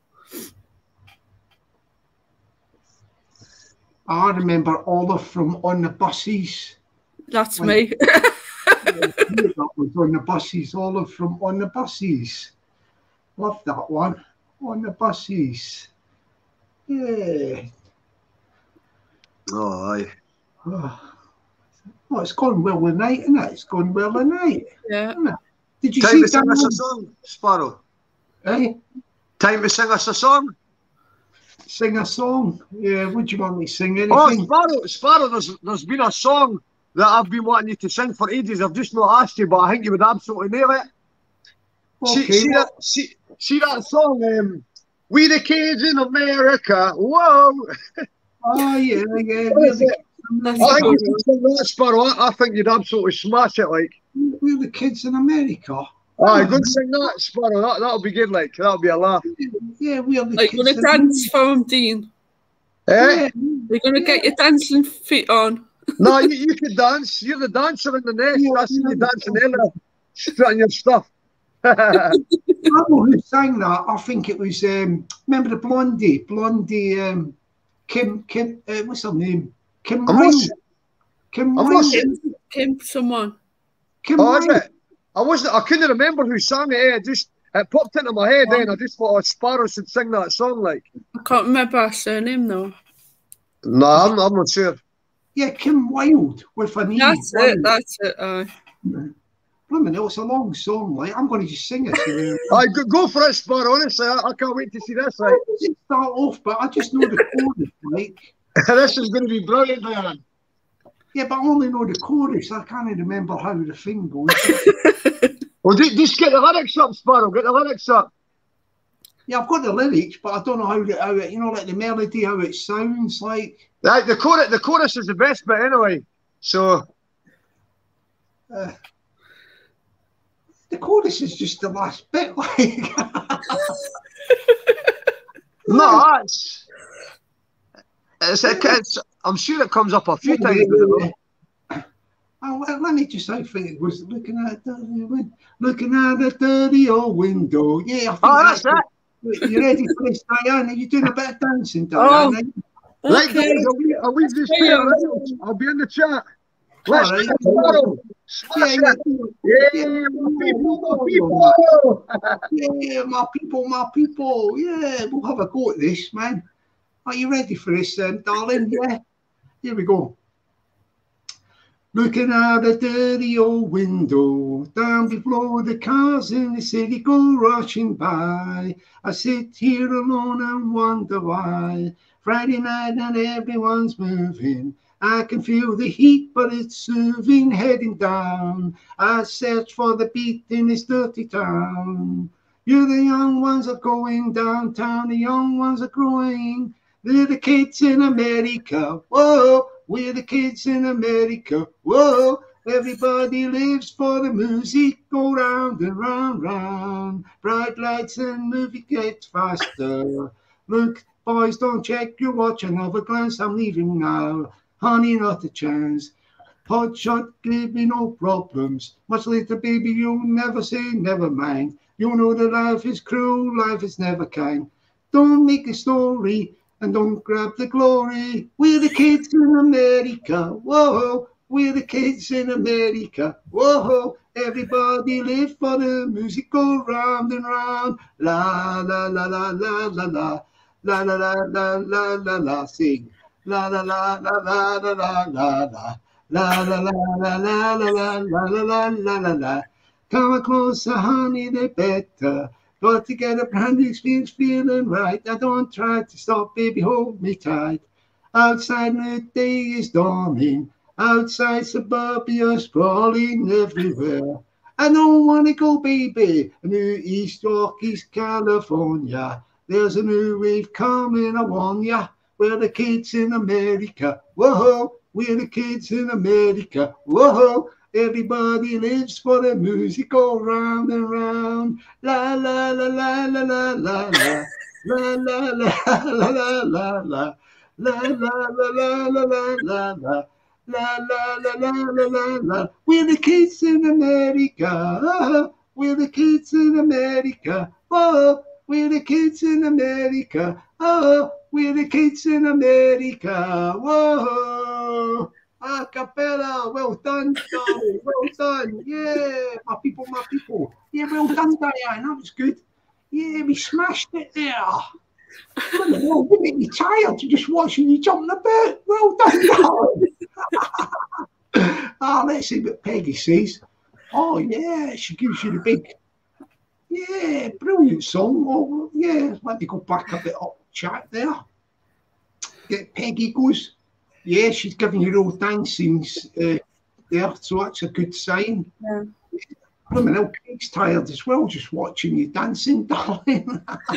S1: I remember Olive from On the Buses.
S2: That's me.
S1: That was On the Buses. Olive from On the Buses. Love that one. On the Buses. Yeah.
S7: Oh, aye.
S1: Oh, it's gone well tonight, isn't it? It's gone well tonight.
S2: Yeah.
S1: Did you
S7: Time
S1: see
S7: to sing
S1: Diane?
S7: us a song, Sparrow.
S1: Eh?
S7: Time to sing us a song.
S1: Sing a song? Yeah, would you want me to sing anything?
S7: Oh, Sparrow, there's been a song that I've been wanting you to sing for ages. I've just not asked you, but I think you would absolutely nail it.
S1: Okay.
S7: See that song, We the Kids in America, whoa!
S1: Oh, yeah.
S7: I think you should sing that, Sparrow. I think you'd absolutely smash it, like.
S1: We're the kids in America.
S7: Aye, go and sing that, Sparrow. That'll be good, like. That'll be a laugh.
S1: Yeah, we are the
S2: Are you
S1: kids.
S2: going to dance for him, Dean?
S7: Eh?
S2: You're going to get your dancing feet on.
S7: No, you can dance. You're the dancer in the nest. I see you dancing earlier. Strutting your stuff.
S1: I don't know who sang that. I think it was, remember the Blondie, Kim, what's her name? Kim Wilde.
S2: Kim someone.
S1: Kim
S7: Oh, is
S1: Wilde.
S7: it? I couldn't remember who sang it. It popped into my head then. I just thought, Sparrow should sing that song, like.
S2: I can't remember her surname, though.
S7: No, I'm not sure.
S1: Yeah, Kim Wilde with an E.
S2: That's it.
S1: Blimey, it's a long song, like. I'm going to just sing it.
S7: Aye, go for it, Sparrow. Honestly, I can't wait to see this, like.
S1: I didn't start off, but I just know the chorus, like.
S7: This is going to be brilliant, Diane.
S1: Yeah, but I only know the chorus. I can't remember how the thing goes.
S7: Well, just get the lyrics up, Sparrow. Get the lyrics up.
S1: Yeah, I've got the lyrics, but I don't know how it, you know, like the melody, how it sounds like.
S7: Right, the chorus is the best bit anyway. So.
S1: The chorus is just the last bit, like.
S7: No, I'm sure it comes up a few times.
S1: Oh, well, let me just, I think it was looking at the dirty old window. Yeah, I think
S7: that's it.
S1: You ready for this, Diane? Are you doing a bit of dancing, Diane?
S2: Oh,
S7: right,
S2: okay.
S7: guys, I'll leave this here. Right? I'll be in the chat. Let's
S1: All right.
S7: Sparrow.
S1: Yeah,
S7: my people.
S1: Yeah, my people. Yeah, we'll have a go at this, man. Are you ready for this, darling? Yeah. Here we go. Looking out the dirty old window, down below the cars in the city go rushing by. I sit here alone and wonder why. Friday night and everyone's moving. I can feel the heat, but it's soothing, heading down. I search for the beat in this dirty town. You, the young ones, are going downtown. The young ones are growing. They're the kids in America. Whoa. We're the kids in America, whoa. Everybody lives for the music, go round and round, round. Bright lights and movie gets faster. Look, boys, don't check your watch, another glance, I'm leaving now. Honey, not a chance. Hot shot, give me no problems. Much later, baby, you'll never say never mind. You know that life is cruel, life is never kind. Don't make a story and don't grab the glory. We're the kids in America, whoa. We're the kids in America, whoa. Everybody live for the music, go round and round. La la la la la la la. La la la la la la la. Sing. La la la la la la la la la. La la la la la la la la la la la la. Come closer, honey, they better. Got to get a brand new experience, feeling right. I don't try to stop, baby, hold me tight. Outside the day is dawning. Outside suburbia sprawling everywhere. I don't want to go, baby. New East York, East California. There's a new wave coming, I warn ya. We're the kids in America. Whoa, we're the kids in America. Whoa. Everybody lives for the music, go round and round. La la la la la la la la. La la la la la la la. La la la la la la la la. La la la la la la la. We're the kids in America. We're the kids in America. Oh, we're the kids in America. Oh, we're the kids in America. Whoa. Acapella, well done, darling. Well done. Yeah, my people, my people. Yeah, well done, Diane. That was good. Yeah, we smashed it there. Well, you make me tired just watching you jumping about. Well done, darling. Let's see what Peggy says. Oh, yeah, she gives you the big. Yeah, brilliant song. Oh, yeah, let me go back a bit up chat there. Get Peggy goes. Yeah, she's giving you all dancings there, so that's a good sign.
S2: Yeah.
S1: Blooming hell, Peg's tired as well, just watching you dancing, darling.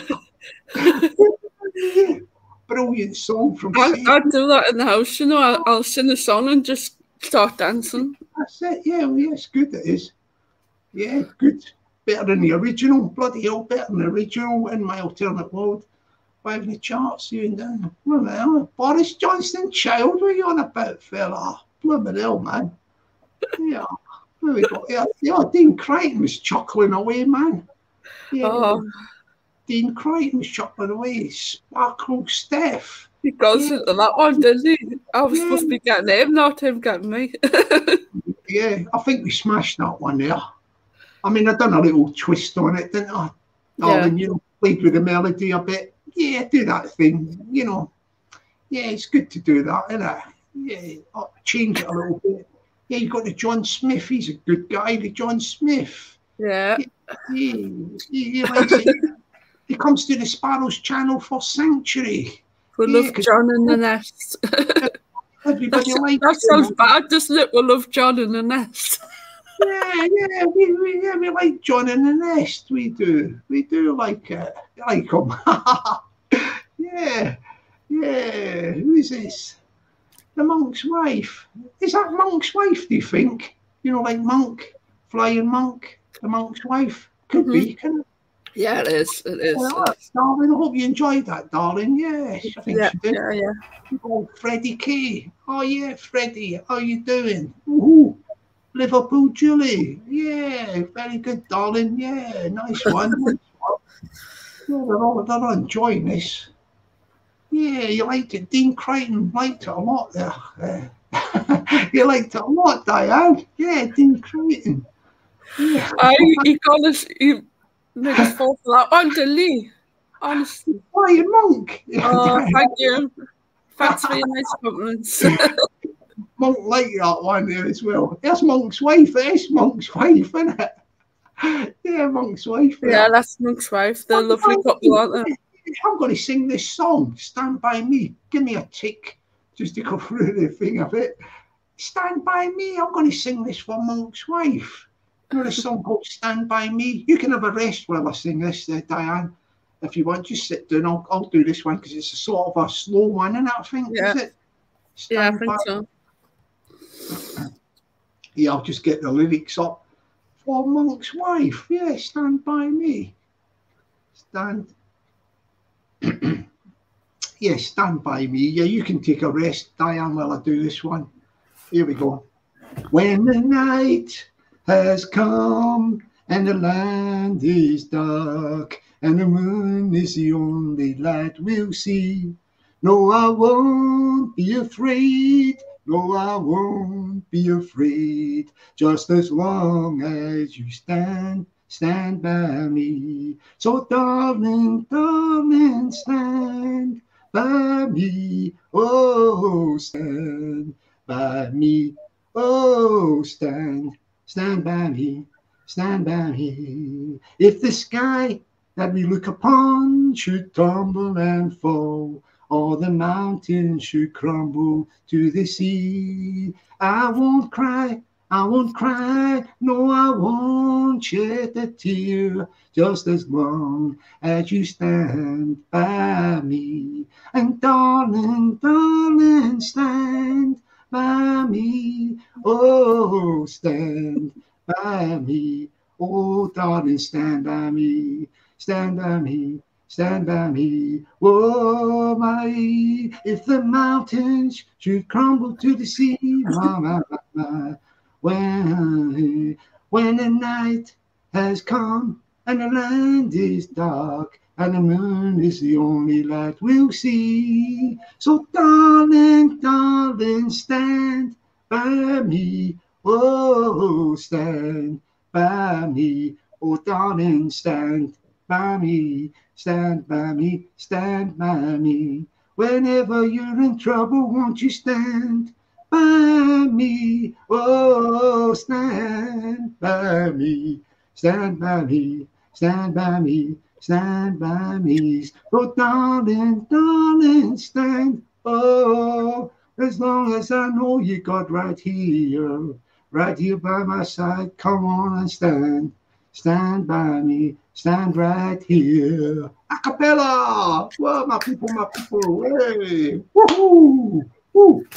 S1: Yeah, brilliant song from
S2: I do that in the house, you know. I'll sing a song and just start dancing.
S1: That's it, yeah, well, yeah, it's good, it is. Yeah, good. Better than the original, bloody hell, better than the original in my alternate world. In the charts, you and then, well, Boris Johnson child, what are you on about, fella? Blooming hell, man. Yeah, there we go. Yeah, Dean Crichton was chuckling away, man. Yeah, Dean Crichton was chuckling away. Sparkle Steph.
S2: He goes into that one, doesn't he? I was supposed to be getting him, not him getting me.
S1: Yeah, I think we smashed that one there. I mean, I done a little twist on it, didn't I?
S2: Yeah.
S1: And, you know, played with the melody a bit. Yeah, do that thing, you know. Yeah, it's good to do that, isn't it? Yeah, change it a little bit. Yeah, you got the John Smith. He's a good guy, the John Smith.
S2: Yeah.
S1: He likes it. He comes to the Sparrow's channel for Sanctuary.
S2: We love John in the Nest.
S1: Everybody likes
S2: that sounds bad, doesn't it? We love John in the Nest.
S1: Yeah, we like John in the Nest. We do like him. Yeah. Who is this? The monk's wife. Is that monk's wife? Do you think? You know, like monk, flying monk, the monk's wife. Could be. Can it?
S2: Yeah, it is. It is.
S1: Well, darling, I hope you enjoyed that, darling. Yes, I think
S2: Yeah,
S1: she did.
S2: yeah.
S1: Oh, Freddie K. Oh, yeah, Freddie. How you doing? Ooh, Liverpool Julie. Yeah, very good, darling. Yeah, nice one. Nice one. Yeah, they're all enjoying this. Yeah, you liked it. Dean Crichton liked it a lot there. You liked it a lot, Diane. Yeah, Dean Crichton. Yeah.
S2: He got us. He made us fall for that one, didn't he? Honestly.
S1: Why, Monk?
S2: Oh, thank you. Thanks for your nice compliments.
S1: Monk liked that one there as well. That's Monk's wife. It's Monk's wife, isn't it? Yeah, Monk's wife.
S2: Yeah, that's Monk's wife. They're lovely couple, aren't they?
S1: I'm going to sing this song, Stand By Me. Give me a tick just to go through the thing of it. Stand By Me. I'm going to sing this for Monk's wife. You know the song called Stand By Me? You can have a rest while I sing this, Diane. If you want, just sit down. I'll do this one because it's a sort of a slow one, and I think,
S2: Yeah.
S1: is it?
S2: Yeah, I think so.
S1: Yeah, I'll just get the lyrics up. For Monk's wife, yeah, Stand By Me. Stand. Yeah, Stand By Me. Yeah, you can take a rest, Diane, while I do this one. Here we go. When the night has come and the land is dark and the moon is the only light we'll see. No, I won't be afraid. No, I won't be afraid. Just as long as you stand by me. So darling, darling, stand by me. Oh, stand by me. Oh, stand by me. Stand by me. If the sky that we look upon should tumble and fall, or the mountains should crumble to the sea, I won't cry, no, I won't shed a tear, just as long as you stand by me. And darling, darling, stand by me. Oh, stand by me. Oh, darling, stand by me. Stand by me. Stand by me, oh my, if the mountains should crumble to the sea, my, when the night has come and the land is dark and the moon is the only light we'll see. So darling, darling, stand by me, oh, stand by me, oh, darling, stand by me. Stand by me, stand by me. Whenever you're in trouble, won't you stand by me? Oh, stand by me, stand by me, stand by me, stand by me. Oh, darling, darling, stand. Oh, as long as I know you got right here by my side. Come on and stand. Stand by me, stand right here. Acapella! Well, my people, hey! Woohoo! Woo!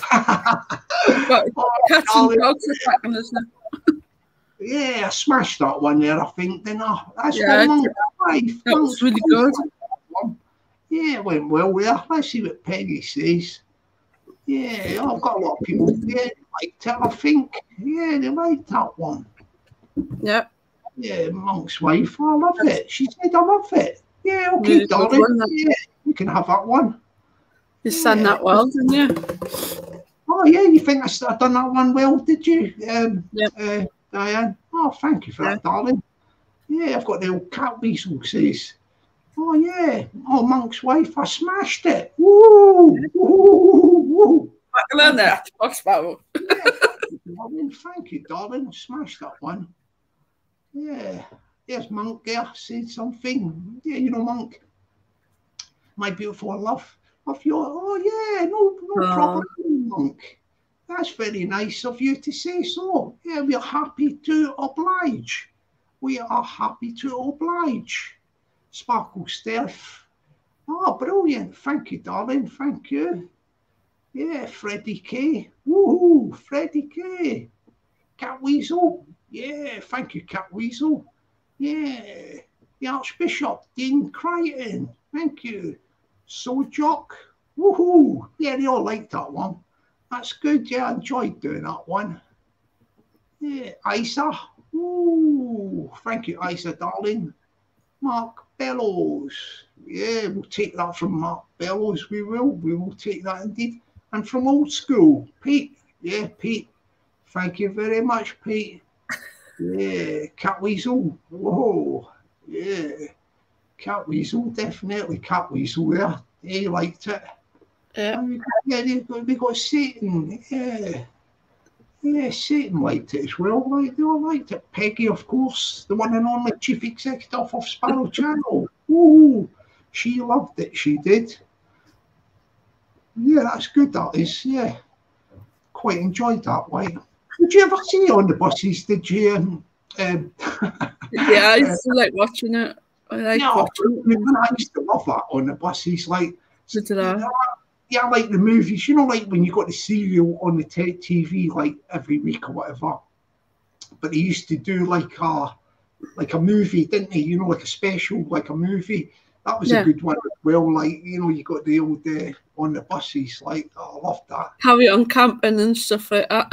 S2: Cats and dogs attacking us now.
S1: Yeah, I smashed that one there, I think, didn't I? That's
S2: Yeah,
S1: one Monk's wife.
S2: that was really good.
S1: Yeah, it went well there. Let's see what Peggy says. Yeah, I've got a lot of people. Yeah, they liked it, I think. Yeah, they liked that one.
S2: Yeah.
S1: Yeah, Monk's wife. I love it. She said, I love it. Yeah, okay,
S2: Really
S1: darling.
S2: one,
S1: yeah, you can have that one.
S2: You sang that well, didn't you?
S1: Oh, yeah, you think I done that one well, did you, Diane? Oh, thank you for that, darling. Yeah, I've got the old cat weasel says. Oh, yeah. Oh, Monk's wife, I smashed it. Woo! Woo! Woo!
S2: I learned that. Sparrow.
S1: Thank you, darling. I smashed that one. Yeah, there's Monk there, said something. Yeah, you know, Monk, my beautiful love of your. Oh, yeah, no problem, Monk. That's very nice of you to say so. Yeah, we are happy to oblige. We are happy to oblige. Sparkle Steph. Oh, brilliant. Thank you, darling. Thank you. Yeah, Freddie K. Woohoo, Freddie K. Cat Weasel. Yeah, thank you, Cat Weasel. Yeah. the Archbishop, Dean Crichton, thank you. So Jock, woohoo! Yeah, they all liked that one. That's good. Yeah, I enjoyed doing that one. Yeah, Isa, ooh, thank you, Isa, darling. Mark Bellows, yeah, we'll take that from Mark Bellows. We will take that indeed. And from old school, Pete, yeah, Pete. Thank you very much, Pete. Yeah, Cat Weasel. Whoa, yeah. Cat Weasel, definitely Cat Weasel there. Yeah, he liked it.
S2: Yeah.
S1: We got Satan. Yeah. Yeah, Satan liked it as well. They all liked it. Peggy, of course, the one and only chief executive of Sparrow Channel. Ooh, she loved it. She did. Yeah, that's good. That is. Yeah, quite enjoyed that. Way. Did you ever see on the buses? Did you?
S2: Yeah, I used to like watching it. I like watching it.
S1: I used to love that on the buses. Like,
S2: Yeah,
S1: like the movies. You know, like when you got the serial on the TV, like every week or whatever. But they used to do like a movie, didn't they? You know, like a special, like a movie. That was a good one as well. Like, you know, you got the old on the buses. Like, I loved that.
S2: Carry On Camping and stuff like that.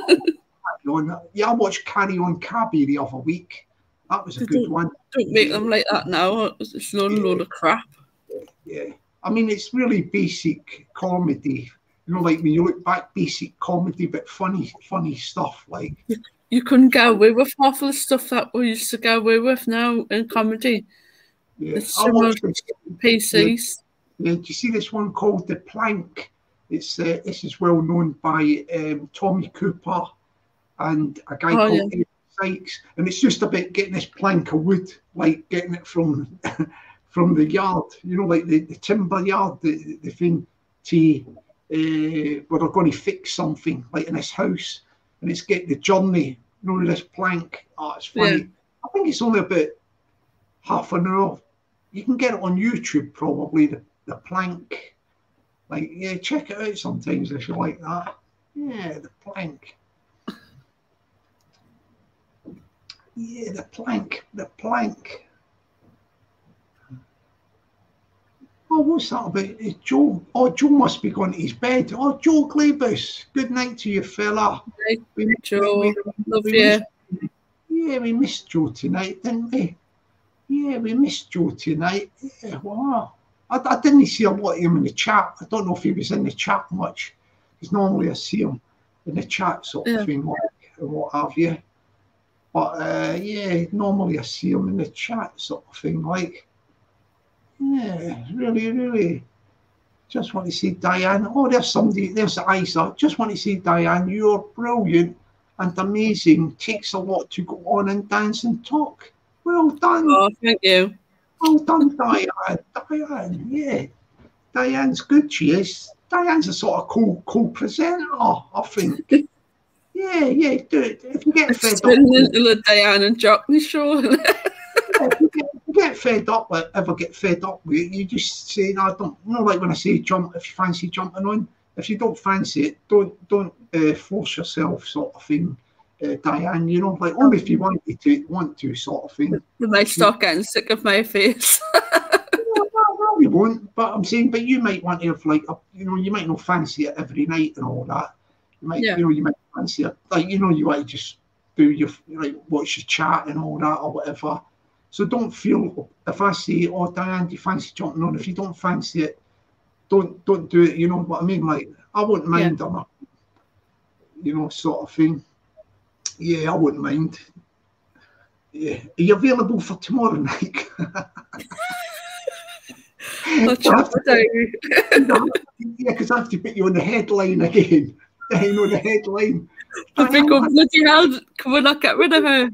S1: Yeah, I watched Carry On Cabby the other week. That was a good one.
S2: Don't make them like that now. It's a load of crap.
S1: Yeah. I mean, it's really basic comedy. You know, like when you look back, basic comedy, but funny stuff. Like
S2: you couldn't get away with half of the stuff that we used to get away with now in comedy.
S1: Yeah.
S2: It's so much PCs.
S1: Yeah. Do you see this one called The Plank? It's this is well known by Tommy Cooper and a guy called Ed Sykes, and it's just about getting this plank of wood, like getting it from from the yard, you know, like the timber yard, the thing to where they're going to fix something, like in this house, and it's getting the journey, you know, this plank. Oh, it's funny. Yeah. I think it's only about half an hour. You can get it on YouTube, probably, the plank. Like, yeah, check it out sometimes if you like that. Yeah, the plank. Yeah, the plank. Oh, what's that about? It's Joe. Oh, Joe must be going to his bed. Oh, Joe Glabus. Good night to you, fella.
S2: Joe. Love you.
S1: Yeah, we missed Joe tonight, didn't we? Yeah, we missed Joe tonight. Yeah, wow. I didn't see a lot of him in the chat. I don't know if he was in the chat much. Because normally I see him in the chat sort of thing, like, and what have you. But, yeah, normally I see him in the chat sort of thing, like. Yeah, really. Just want to see Diane. Oh, there's somebody. There's Isa. Just want to see Diane. You're brilliant and amazing. Takes a lot to go on and dance and talk. Well done.
S2: Oh, thank you.
S1: Well done, Diane. Diane, yeah. Diane's good, she is. Diane's a sort of cool presenter, I think. Yeah, do it. If you get fed up.
S2: Into the Diane and Jockney show.
S1: Get fed up with, ever get fed up with it, you just say, no, I don't, you know, like when I say jump, if you fancy jumping on, if you don't fancy it, don't force yourself sort of thing, Diane, you know, like only if you want to sort of thing.
S2: You might start getting sick of my face.
S1: No, we won't, but I'm saying, but you might want to have like, you know, you might not fancy it every night and all that. You might, you know, you might fancy it, like, you know, you might just do your, like, watch your chat and all that or whatever. So don't feel, if I say, oh, Diane, do you fancy jumping on? If you don't fancy it, don't do it, you know what I mean? Like, I wouldn't mind them, you know, sort of thing. Yeah, I wouldn't mind. Yeah. Are you available for tomorrow night?
S2: I'll check the diary.
S1: Yeah, because I have to put you on the headline again. You know, the headline.
S2: The big old bloody hell, can we not get rid of her?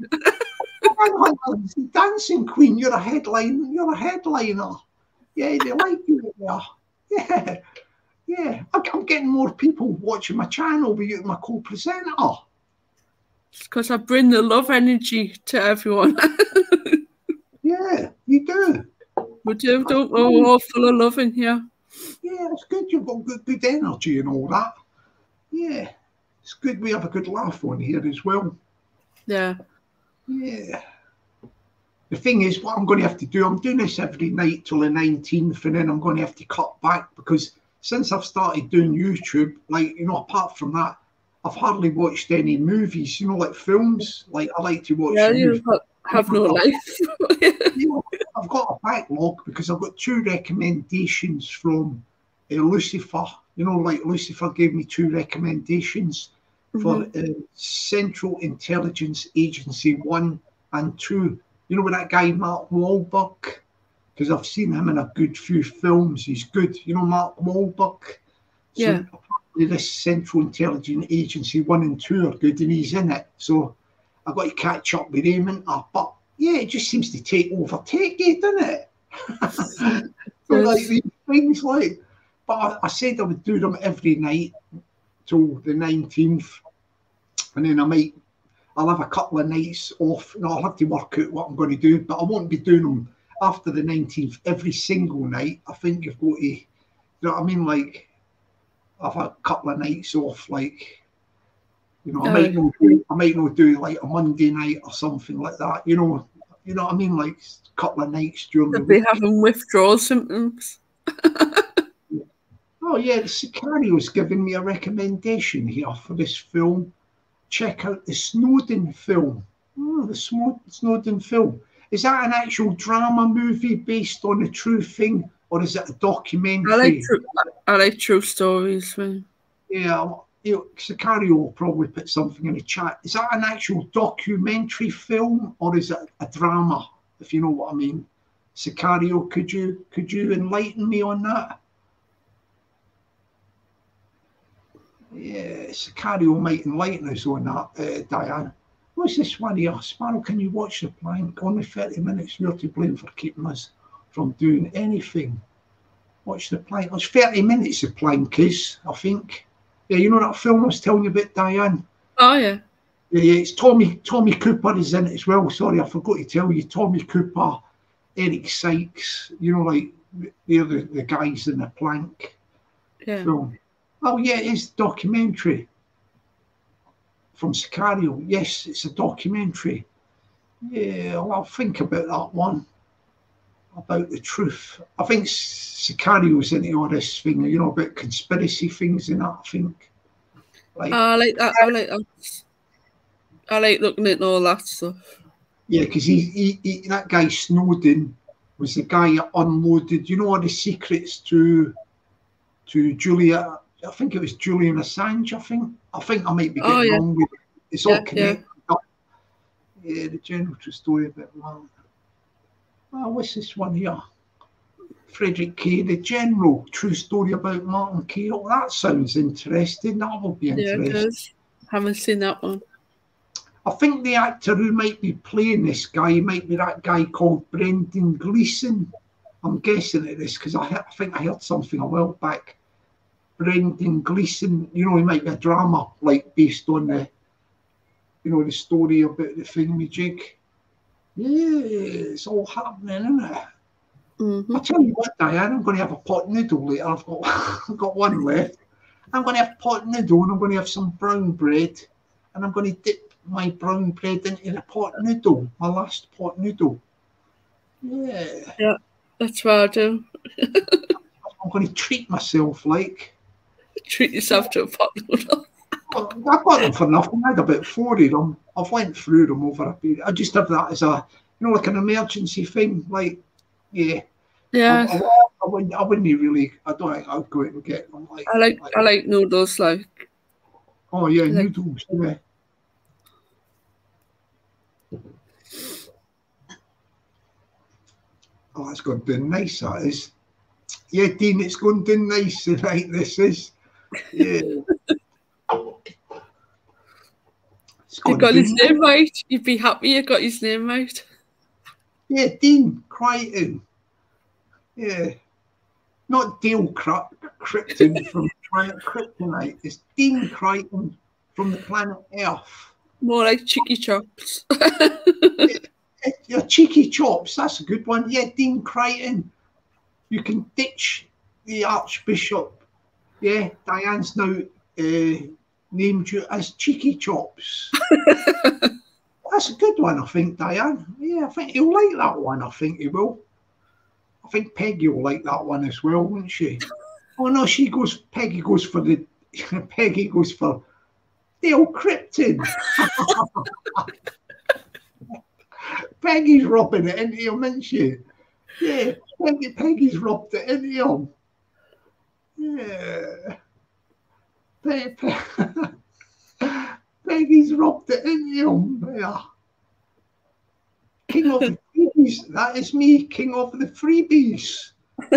S1: Dancing Queen, you're a headliner. Yeah, they like you there. Yeah. I'm getting more people watching my channel with you, my co-presenter.
S2: It's because I bring the love energy to everyone.
S1: Yeah, you do.
S2: We do, don't we? We're all full of love in here.
S1: Yeah, it's good. You've got good energy and all that. Yeah, it's good. We have a good laugh on here as well.
S2: Yeah.
S1: Yeah. the thing is, what I'm going to have to do, I'm doing this every night till the 19th, and then I'm going to have to cut back, because since I've started doing YouTube, like, you know, apart from that, I've hardly watched any movies, you know, like films. Like, I like to watch.
S2: Yeah, you have no life.
S1: You know, I've got a backlog because I've got 2 recommendations from Lucifer. You know, like Lucifer gave me 2 recommendations for Central Intelligence Agency 1 and 2. You know, with that guy Mark Wahlberg, because I've seen him in a good few films. He's good. You know, Mark Wahlberg. So
S2: yeah.
S1: This Central Intelligence Agency 1 and 2 are good, and he's in it. So I've got to catch up with him and up. But yeah, it just seems to overtake you, doesn't it? So like these things, like. But I said I would do them every night till the 19th, and then I'll have a couple of nights off. No, I'll have to work out what I'm going to do, but I won't be doing them after the 19th every single night. I think you've got to, you know what I mean? Like, I've had a couple of nights off, like, you know, I might not do like a Monday night or something like that. You know what I mean? Like a couple of nights during the week.
S2: Having withdrawal symptoms.
S1: Oh yeah, the Sicario's giving me a recommendation here for this film. Check out the Snowden film. Oh, the Snowden film. Is that an actual drama movie based on a true thing, or is it a documentary?
S2: I like true stories. Man.
S1: Yeah, you know, Sicario will probably put something in the chat. Is that an actual documentary film, or is it a drama? If you know what I mean. Sicario, could you enlighten me on that? Yeah, Sicario might enlighten us on that, Diane. What's this one here? Sparrow, can you watch the plank? Only 30 minutes. We're to blame for keeping us from doing anything. Watch the plank. It's 30 minutes the plank is, I think. Yeah, you know that film I was telling you about, Diane?
S2: Oh, yeah.
S1: Yeah, it's Tommy Cooper is in it as well. Sorry, I forgot to tell you. Tommy Cooper, Eric Sykes, you know, like, they're the guys in the plank film. Oh, yeah, it is a documentary from Sicario. Yes, it's a documentary. Yeah, well, I'll think about that one, about the truth. I think Sicario's into all this thing, you know, about conspiracy things and that, I think. Like,
S2: I like that. I like looking at all that stuff. Yeah,
S1: because he that guy Snowden was the guy that unloaded, you know, all the secrets to Julia. I think it was Julian Assange. I think I might be getting wrong with it. It's all connected up. Yeah, the general true story about that. Oh, what's this one here? Frederick Kay, the general true story about Martin Kay. Oh, that sounds interesting. That will be interesting.
S2: Yeah, it does. Haven't seen that one.
S1: I think the actor who might be playing this guy might be that guy called Brendan Gleeson. I'm guessing it is because I think I heard something a while back. Brendan Gleeson, you know, he might be a drama like based on the, you know, the story about the thingamajig. Yeah, it's all happening, isn't it? I'll tell you what, Diane, I'm going to have a pot noodle later. I've got one left. I'm going to have pot noodle and I'm going to have some brown bread and I'm going to dip my brown bread into the pot noodle, my last pot noodle. Yeah.
S2: Yeah, that's what I do.
S1: I'm going to treat myself like.
S2: Treat yourself to a pot noodle.
S1: Well, I got them for nothing. I had about 4 of them. I've went through them over a period. I just have that as a, you know, like an emergency thing. Like, yeah.
S2: Yeah.
S1: I wouldn't really. I don't think I'd go out and get them. Like,
S2: I like noodles. Like.
S1: Oh yeah, noodles. Yeah. Oh, that's going to be nice. That is. Yeah, Dean, it's going to be nice tonight. This is. Yeah.
S2: You got his name right. You'd be happy you got his name right.
S1: Yeah, Dean Crichton. Yeah. Not Dale Krypton from Planet Kryptonite. It's Dean Crichton from the planet Earth.
S2: More like Cheeky Chops.
S1: Yeah, Cheeky Chops, that's a good one. Yeah, Dean Crichton. You can ditch the Archbishop. Yeah, Diane's now named you as Cheeky Chops. that's a good one, I think, Diane. Yeah, I think he'll like that one. I think he will. I think Peggy will like that one as well, won't she? Oh no, Peggy goes for the Peggy goes for Dale Krypton. Peggy's rubbing it into him, isn't she? Yeah, Peggy's rubbed it into him. Yeah. Peggy's rubbed it into him. Yeah. King of the freebies. That is me, king of the freebies.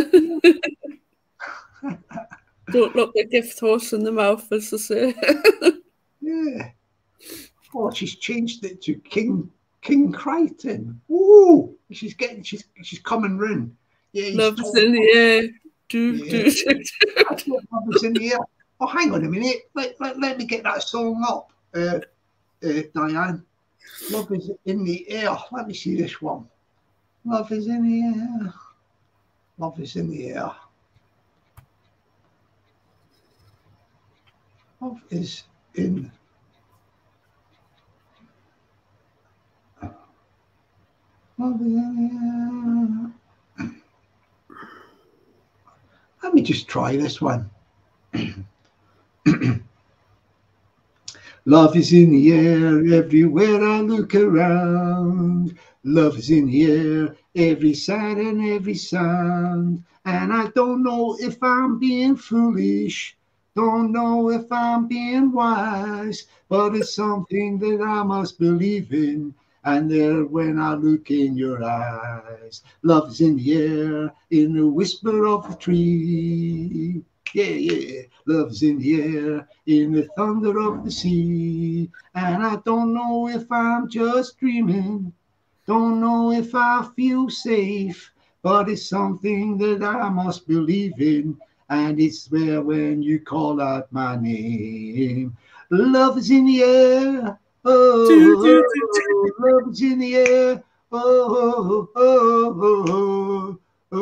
S2: Don't look a gift horse in the mouth, as they say.
S1: Yeah. Oh, she's changed it to King Crichton. Ooh, she's coming round. Yeah,
S2: Love's in the air.
S1: That's what Love's in the air. Oh, hang on a minute. Let me get that song up, Diane. Love is in the air. Let me see this one. Love is in the air. Love is in the air. Love is in. Love is in the air. Let me just try this one. Love is in the air everywhere I look around. Love is in the air, every sight and every sound. And I don't know if I'm being foolish, don't know if I'm being wise, but it's something that I must believe in. And there when I look in your eyes, love is in the air, in the whisper of the tree. Yeah, yeah, love's in the air, in the thunder of the sea. And I don't know if I'm just dreaming, don't know if I feel safe, but it's something that I must believe in. And it's there when you call out my name. Love is in the air, oh, love is in the air, oh, oh, oh,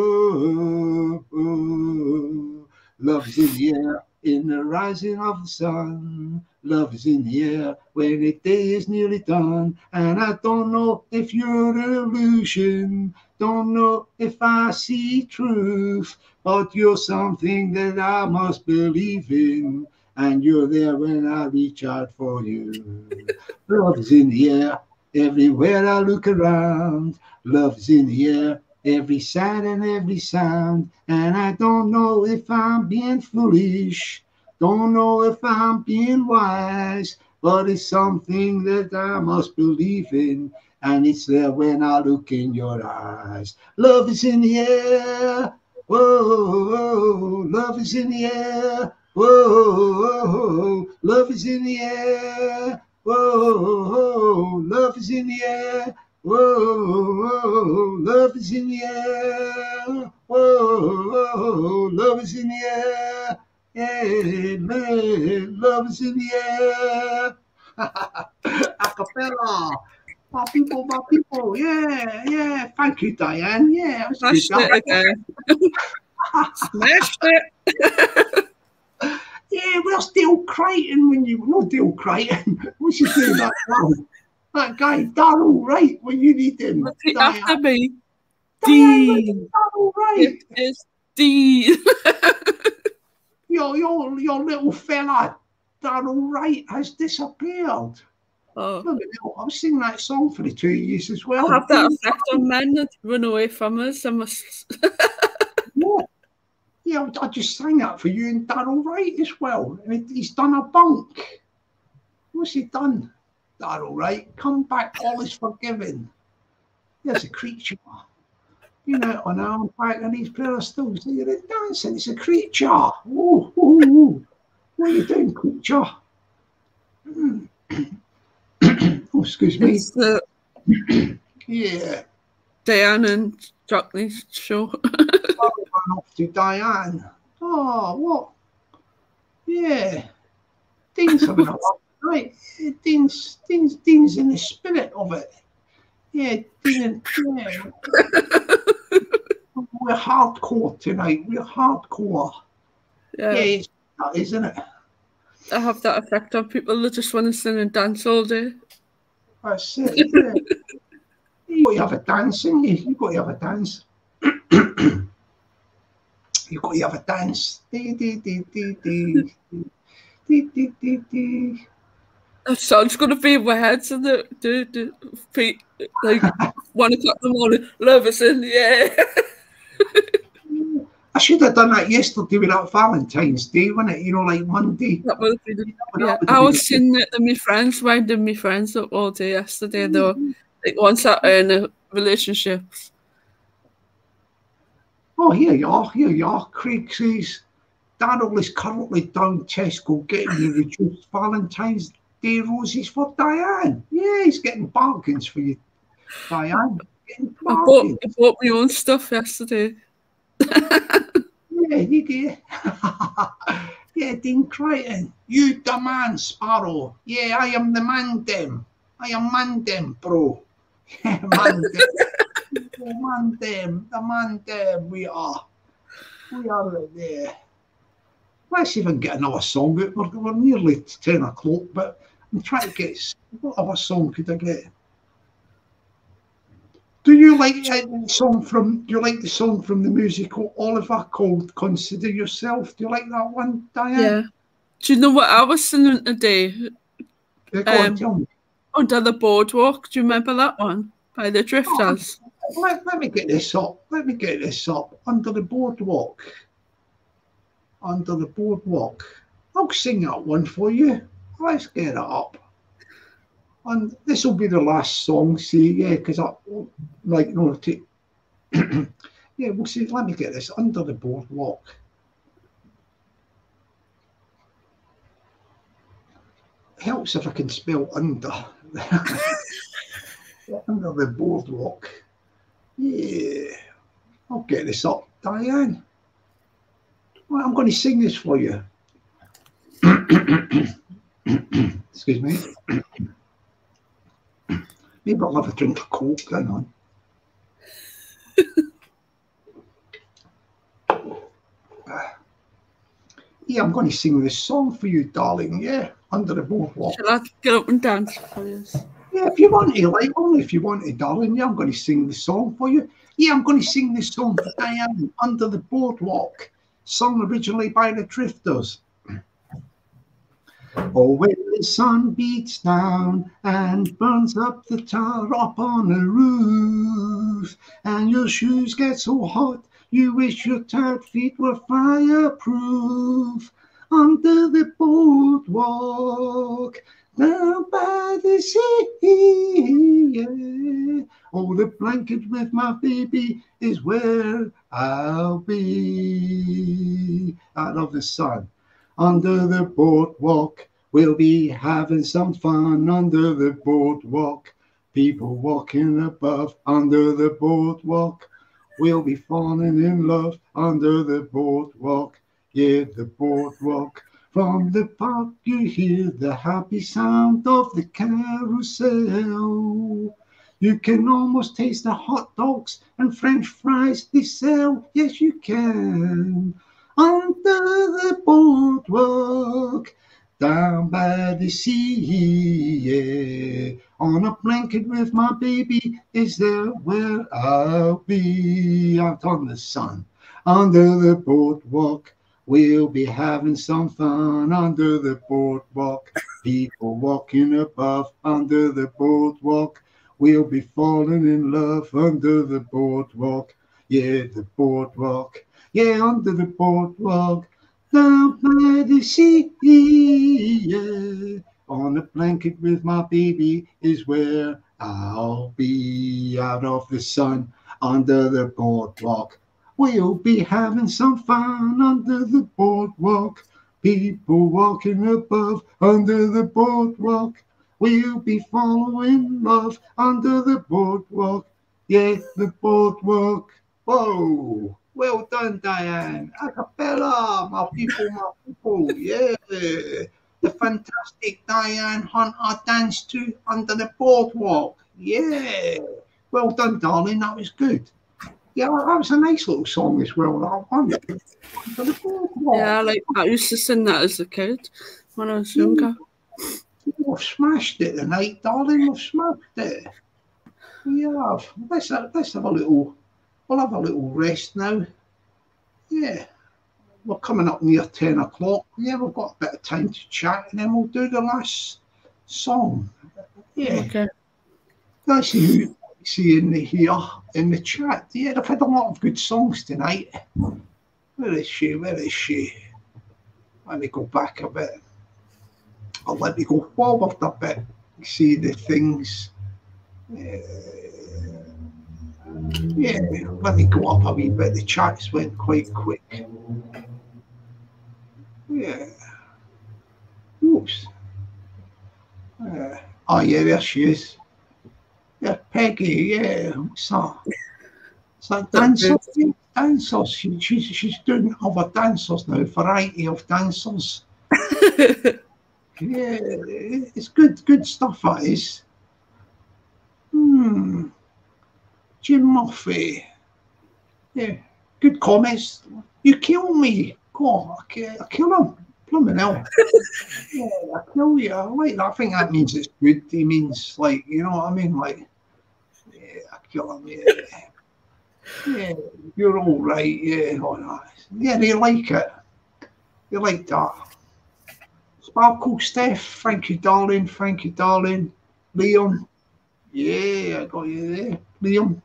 S1: oh, oh. Love is in the air, in the rising of the sun. Love is in the air when the day is nearly done. And I don't know if you're an illusion, don't know if I see truth, but you're something that I must believe in. And you're there when I reach out for you. Love is in the air, everywhere I look around. Love is in the air, every sight and every sound. And I don't know if I'm being foolish, don't know if I'm being wise, but it's something that I must believe in. And it's there when I look in your eyes. Love is in the air, whoa, love is in the air, whoa, love is in the air, whoa, love is in the air. Whoa, love is in the air. Whoa, love is in the air. Yeah, man, love is in the air. Acapella. My people. Yeah, yeah. Thank you, Diane. Yeah,
S2: smashed it again. Smashed it.
S5: Yeah, where's Dale Crichton when you... No, Dale Crichton. What's his name? That guy, Darryl Wright, when you need him.
S2: Repeat after me. Dean.
S5: Darryl Wright.
S2: It is Dean.
S5: Your little fella, Darryl Wright, has disappeared.
S2: Oh.
S5: I was singing that song for the 2 years as well.
S2: I have that effect on men that run away from us. I must.
S5: Yeah, I just sang that for you and Darryl Wright as well. And he's done a bunk. What's he done? Darryl Wright, come back, all is forgiven. There's a creature. You know, on our back, and these players still singing and dancing. It's a creature. Ooh, ooh, ooh. What are you doing, creature? Oh, excuse me.
S2: It's the
S5: yeah.
S2: Diane and Jockney's show.
S5: I'll run off to Diane. Oh, what? Yeah. Dean's having a lot. Right, Dean's in the spirit of it. Yeah, Dean. Yeah. We're hardcore tonight. We're hardcore.
S2: Yeah,
S5: it's that, isn't it?
S2: I have that effect on people that just want to sing and dance all day.
S1: That's it. Yeah. You got to have a dance, ain't you? You got to have a dance. You got to have a dance.
S2: That song's gonna be in my head, so the feet like 1 o'clock in the morning. Leveson, yeah.
S1: I should have done that yesterday without Valentine's Day, wasn't it? You know, like Monday.
S2: That would be yeah. I was singing it to my friends, winding my friends up all day yesterday, though. Like once I in a relationship.
S1: Oh, here you are. Craig says, Darryl is currently down Tesco getting the reduced Valentine's Day roses for Diane. Yeah, he's getting bargains for you, Diane.
S2: I bought my own stuff yesterday.
S1: Yeah, you did. Yeah, Dean Crichton. You the man, Sparrow. Yeah, I am the man dem. I am man dem, bro. Yeah, man dem. The man dem. We are right there. Let's even get another song. We're nearly 10 o'clock, but I'm trying to get... What other song could I get? Do you like the song from the musical Oliver called Consider Yourself? Do you like that one, Diane?
S2: Yeah. Do you know what I was singing today?
S1: Yeah, go on, tell me.
S2: Under the Boardwalk. Do you remember that one? By the Drifters.
S1: Let me get this up. Under the Boardwalk. Under the Boardwalk. I'll sing that one for you. Let's get it up. And this will be the last song, see, yeah, because I like, you know, yeah, we'll see. Let me get this. Under the Boardwalk. Helps if I can spell under. Under the Boardwalk. Yeah. I'll get this up, Diane. Well, I'm going to sing this for you. Excuse me. Maybe I'll have a drink of Coke. Hang on. Yeah, I'm going to sing this song for you, darling. Yeah, Under the Boardwalk.
S2: Shall I get up and dance for you?
S1: Yeah, if you want to, like, only if you want to, darling. Yeah, I'm going to sing the song for you. Yeah, I'm going to sing this song for Diane, Under the Boardwalk, sung originally by the Drifters. Oh, when the sun beats down and burns up the tar up on the roof, and your shoes get so hot you wish your tired feet were fireproof. Under the boardwalk, down by the sea, yeah. Oh, the blanket with my baby is where I'll be. Out of the sun. Under the boardwalk, we'll be having some fun. Under the boardwalk, people walking above. Under the boardwalk, we'll be falling in love. Under the boardwalk, yeah, the boardwalk. From the park you hear the happy sound of the carousel. You can almost taste the hot dogs and French fries they sell. Yes, you can. Under the boardwalk, down by the sea, yeah. On a blanket with my baby is there where I'll be. Out on the sun, under the boardwalk, we'll be having some fun. Under the boardwalk, people walking above. Under the boardwalk, we'll be falling in love. Under the boardwalk, yeah, the boardwalk. Yeah, under the boardwalk, down by the sea, yeah. On a blanket with my baby is where I'll be. Out of the sun, under the boardwalk, we'll be having some fun. Under the boardwalk, people walking above. Under the boardwalk, we'll be following love. Under the boardwalk, yeah, the boardwalk. Whoa. Well done, Diane. Acapella, my people, yeah. The fantastic Diane Hunter dance to Under the Boardwalk. Yeah. Well done, darling. That was good. Yeah, that was a nice little song as well. That one. Under the Boardwalk.
S2: Yeah, I used to sing that as a kid when I was younger.
S1: We've smashed it tonight, darling. We've smashed it. We have. Let's have a little. We'll have a little rest now. Yeah. We're coming up near 10 o'clock. Yeah, we've got a bit of time to chat, and then we'll do the last song. Yeah.
S2: Okay.
S1: Let's see who in the chat. Yeah, they've had a lot of good songs tonight. Where is she? Let me go back a bit. I'll let me go forward a bit. See the things. Yeah, let me go up a wee bit. The chats went quite quick. Yeah. Oops. Oh, yeah, there she is. Yeah, Peggy, yeah. What's that? It's like dancers. Dancers. She's doing other dancers now, variety of dancers. Yeah, it's good stuff, that is. Jim Murphy. Yeah, good comments. You kill me. God, I kill him. Blooming hell. Yeah, I kill you. I like that. I think that means it's good. He means, like, you know what I mean? Like, yeah, I kill him. Yeah. Yeah, you're all right. Yeah, all right. Yeah, they like it. They like that. Sparkle Steph, thank you, darling. Thank you, darling. Liam, yeah, I got you there. Liam,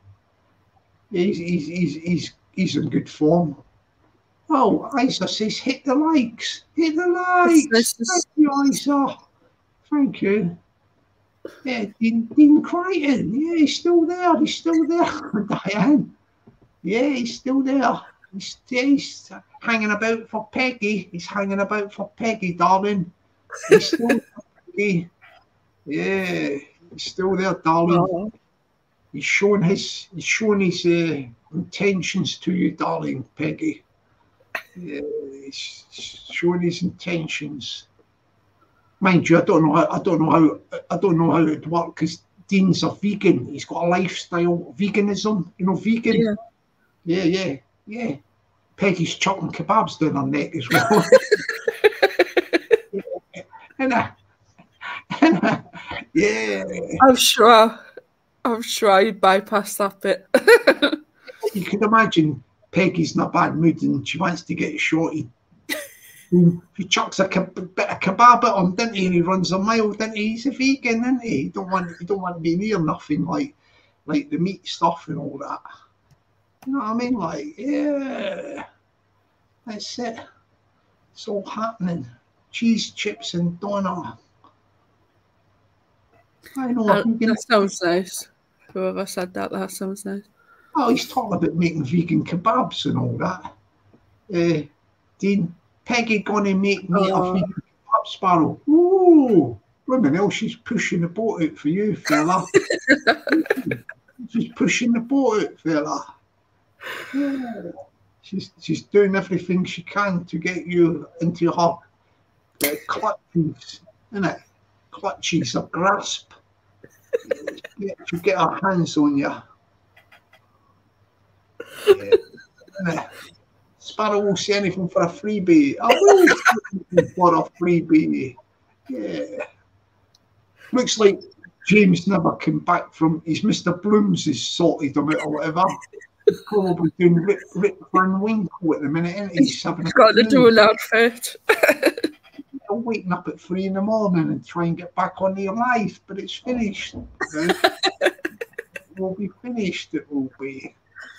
S1: he's in good form. Oh, Isa says hit the likes. Hit the likes. Thank you, Isa. Thank you. Yeah, Dean Crichton. Yeah, he's still there. He's still there. Diane. Yeah, he's still there. He's hanging about for Peggy. He's hanging about for Peggy, darling. He's still Peggy. Yeah, he's still there, darling. Oh. He's showing his intentions to you, darling, Peggy. Yeah, he's showing his intentions. Mind you, I don't know how it'd work because Dean's a vegan. He's got a lifestyle veganism, you know, vegan. Yeah. Peggy's chucking kebabs down her neck as well. Yeah.
S2: I'm sure I bypassed that bit.
S1: You can imagine Peggy's in a bad mood and she wants to get shorty. He chucks a bit of kebab at him, doesn't he? And he runs a mile, doesn't he? He's a vegan, isn't he? You don't want to be near nothing like the meat stuff and all that. You know what I mean? Like, yeah, that's it. It's all happening. Cheese, chips, and doner. I know.
S2: That sounds nice. Whoever said that sounds nice.
S1: Oh, he's talking about making vegan kebabs and all that. Dean, Peggy gonna make me a vegan kebab, Sparrow. Ooh, women, hell, she's pushing the boat out for you, fella. She's pushing the boat out, fella. Yeah. She's doing everything she can to get you into her clutches, innit? Clutches, a grasp. To get her hands on you. Yeah. Sparrow will say anything for a freebie. I will say anything for a freebie. Yeah. Looks like James never came back from his Mr. Blooms has sorted him out or whatever. He's probably doing Rip Van Winkle at the minute, isn't he? He's
S2: got to do an outfit.
S1: I'm waking up at 3 in the morning and try and get back on your life, but it's finished. Okay? It will be finished, it will be.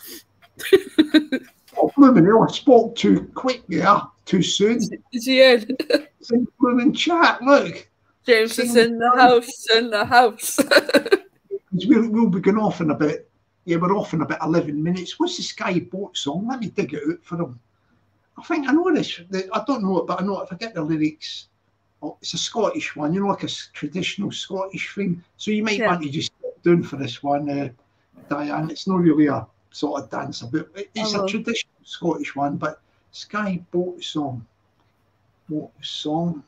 S1: Oh, blooming hell, I spoke too quick there, too soon.
S2: Is he in?
S1: It's in blooming chat, look.
S2: James is in the house,
S1: We'll be going off in a bit. Yeah, we're off in about 11 minutes. What's the Sky Boat song? Let me dig it out for them. I think I know this. I don't know it, but I know it. If I get the lyrics, it's a Scottish one, you know, like a traditional Scottish thing. So you might want to just sit down for this one, Diane. It's not really a sort of dance, but it's a traditional Scottish one. But Sky Boat song. Boat song.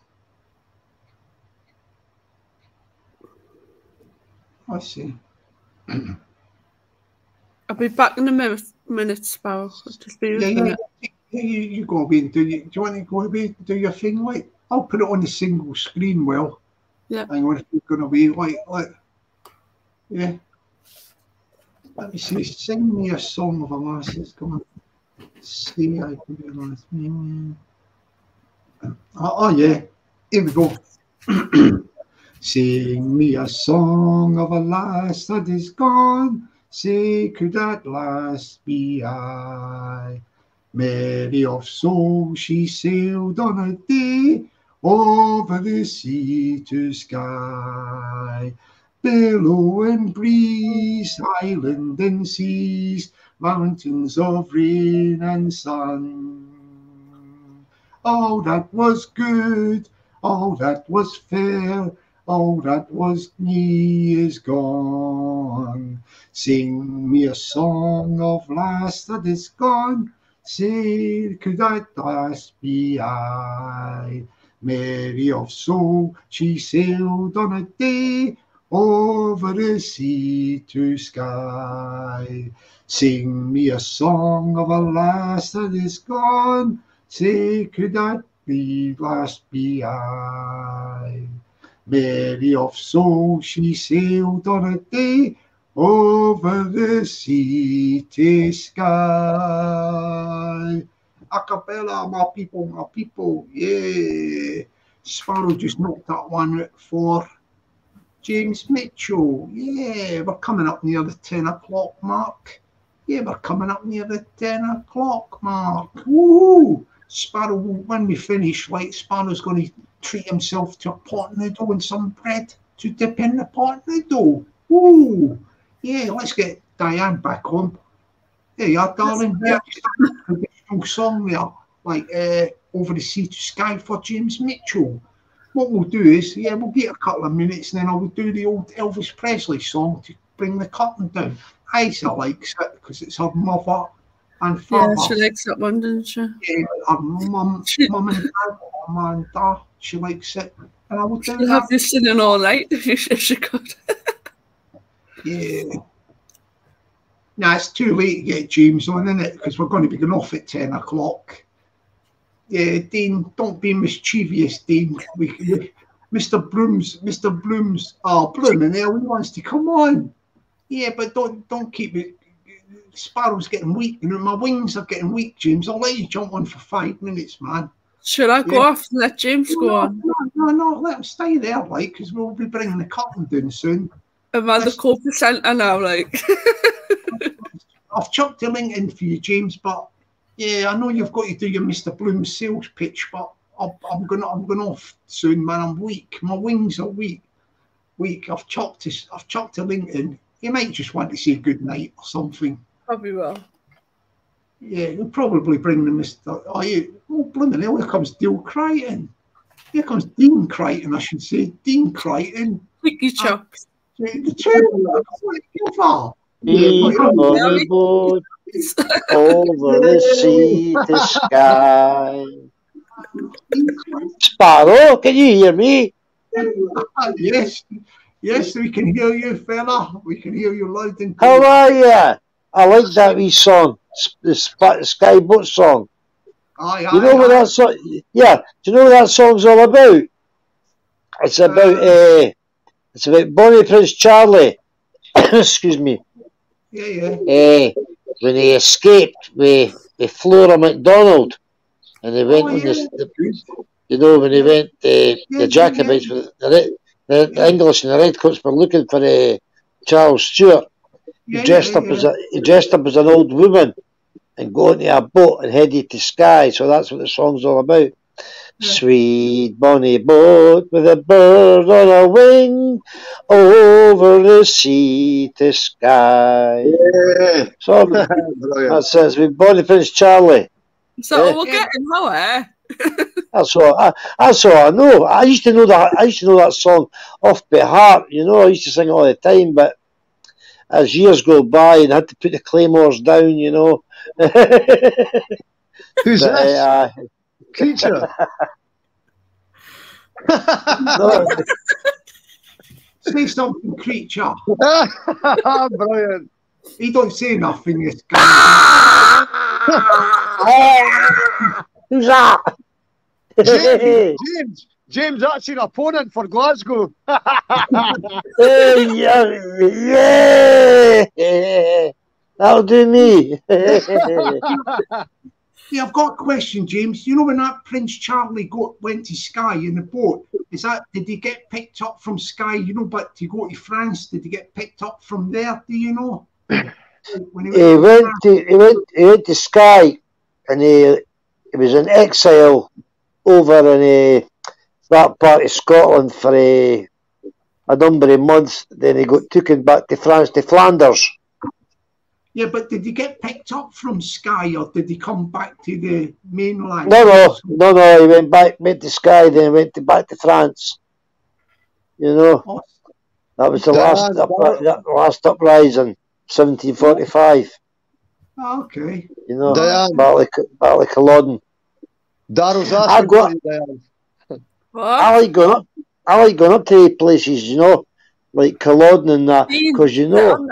S1: Let's see.
S2: I'll be back in a minute, Sparrow. Just be
S1: you go away and do you want to go away and do your thing? Like, I'll put it on the single screen, well.
S2: Yeah.
S1: Hang on, if you're going to be like, yeah. Let me see. Sing me a song of a lass that's going to say I can be honest. Oh, yeah. Here we go. Sing me a song of a lass that is gone. Say, could that lass be I? Mary of soul, she sailed on a day over the sea to sky. Billow and breeze, island and seas, mountains of rain and sun. All that was good, all that was fair, all that was near is gone. Sing me a song of lass that is gone. Say, could that lass be I? Mary of soul, she sailed on a day over the sea to sky. Sing me a song of a lass that is gone. Say, could that lass be I? Mary of soul, she sailed on a day over the sea to sky. Acapella, my people, yeah. Sparrow just knocked that one out for James Mitchell. Yeah, we're coming up near the 10 o'clock mark. Yeah, we're coming up near the 10 o'clock mark. Woohoo! Sparrow, when we finish, like, Sparrow's going to treat himself to a pot noodle and some bread to dip in the pot noodle. Woo! Yeah, let's get Diane back on. There you are, darling. Yeah, traditional song there, like Over the Sea to Sky for James Mitchell. What we'll do is, yeah, we'll get a couple of minutes and then I will do the old Elvis Presley song to bring the curtain down. Isa likes it because it's her mother and father.
S2: Yeah, she likes that one, doesn't she?
S1: Yeah, her mum and dad, she likes it. And I will do
S2: She'll have you singing all night if she could.
S1: Yeah. Nah, it's too late to get James on, isn't it? Because we're going to be going off at 10 o'clock. Yeah, Dean, don't be mischievous, Dean. Mr. Bloom's, Blooming there, he wants to come on. Yeah, but don't keep it. Sparrow's getting weak. You know, my wings are getting weak, James. I'll let you jump on for 5 minutes, man.
S2: Should I go off and let James go on?
S1: No, let him stay there, like, because we'll be bringing the curtain down soon.
S2: Am I the co-presenter now, like?
S1: I've chucked a link in for you, James, but yeah, I know you've got to do your Mr. Bloom sales pitch, but I'm going off soon, man. I'm weak. My wings are weak. I've chucked a link in. You might just want to say good night or something.
S2: Probably will.
S1: Yeah, you'll probably bring the Mr. Oh, blooming hell, here comes Dale Crichton. Here comes Dean Crichton, I should say. Dean Crichton.
S2: Sticky chops.
S1: The two.
S6: On the boat, over the sea to sky. Sparrow, can you hear me?
S1: Yes, we can hear you, fella. We can hear you loud and
S6: How
S1: clear.
S6: are you? I like that wee song, the Skyboat song. You know what that song? Yeah, do you know what that song's all about? It's about Bonnie Prince Charlie. Excuse me.
S1: Yeah.
S6: When he escaped with Flora MacDonald, and they went on this, you know, when he went the Jacobites, the English and the Redcoats were looking for Charles Stewart. He dressed up as an old woman and go into a boat and headed to Skye. So that's what the song's all about. Yeah. Sweet bonny boat with a bird on a wing over the sea to Skye. Yeah. So that says with Bonnie Prince Charlie.
S2: So we're getting nowhere.
S6: That's all I know. I used to know that song off by heart. You know, I used to sing it all the time, but as years go by and I had to put the claymores down, you know.
S7: Who's that? Creature.
S1: Say something, Creature.
S7: Brilliant.
S1: He don't say nothing, this guy.
S6: Who's that?
S7: James, that's your opponent for Glasgow.
S6: Yeah. That'll do me.
S1: Yeah, I've got a question, James. You know when that Prince Charlie went to Skye in the boat, did he get picked up from Skye, you know, but to go to France, did he get picked up from there, do you know? When
S6: he went to Skye, and he was in exile over in that part of Scotland for a number of months. Then he got taken back to France, to Flanders.
S1: Yeah, but did he get picked up from Skye, or did he come back to the mainland?
S6: No. He went to Skye, then went back to France. You know, that was the last uprising, 1745.
S1: Oh, okay.
S6: You know, Battle of Culloden.
S7: Darrell's asking for you, Diane.
S2: What?
S6: I like going up to places, you know, like Culloden and that, because you know.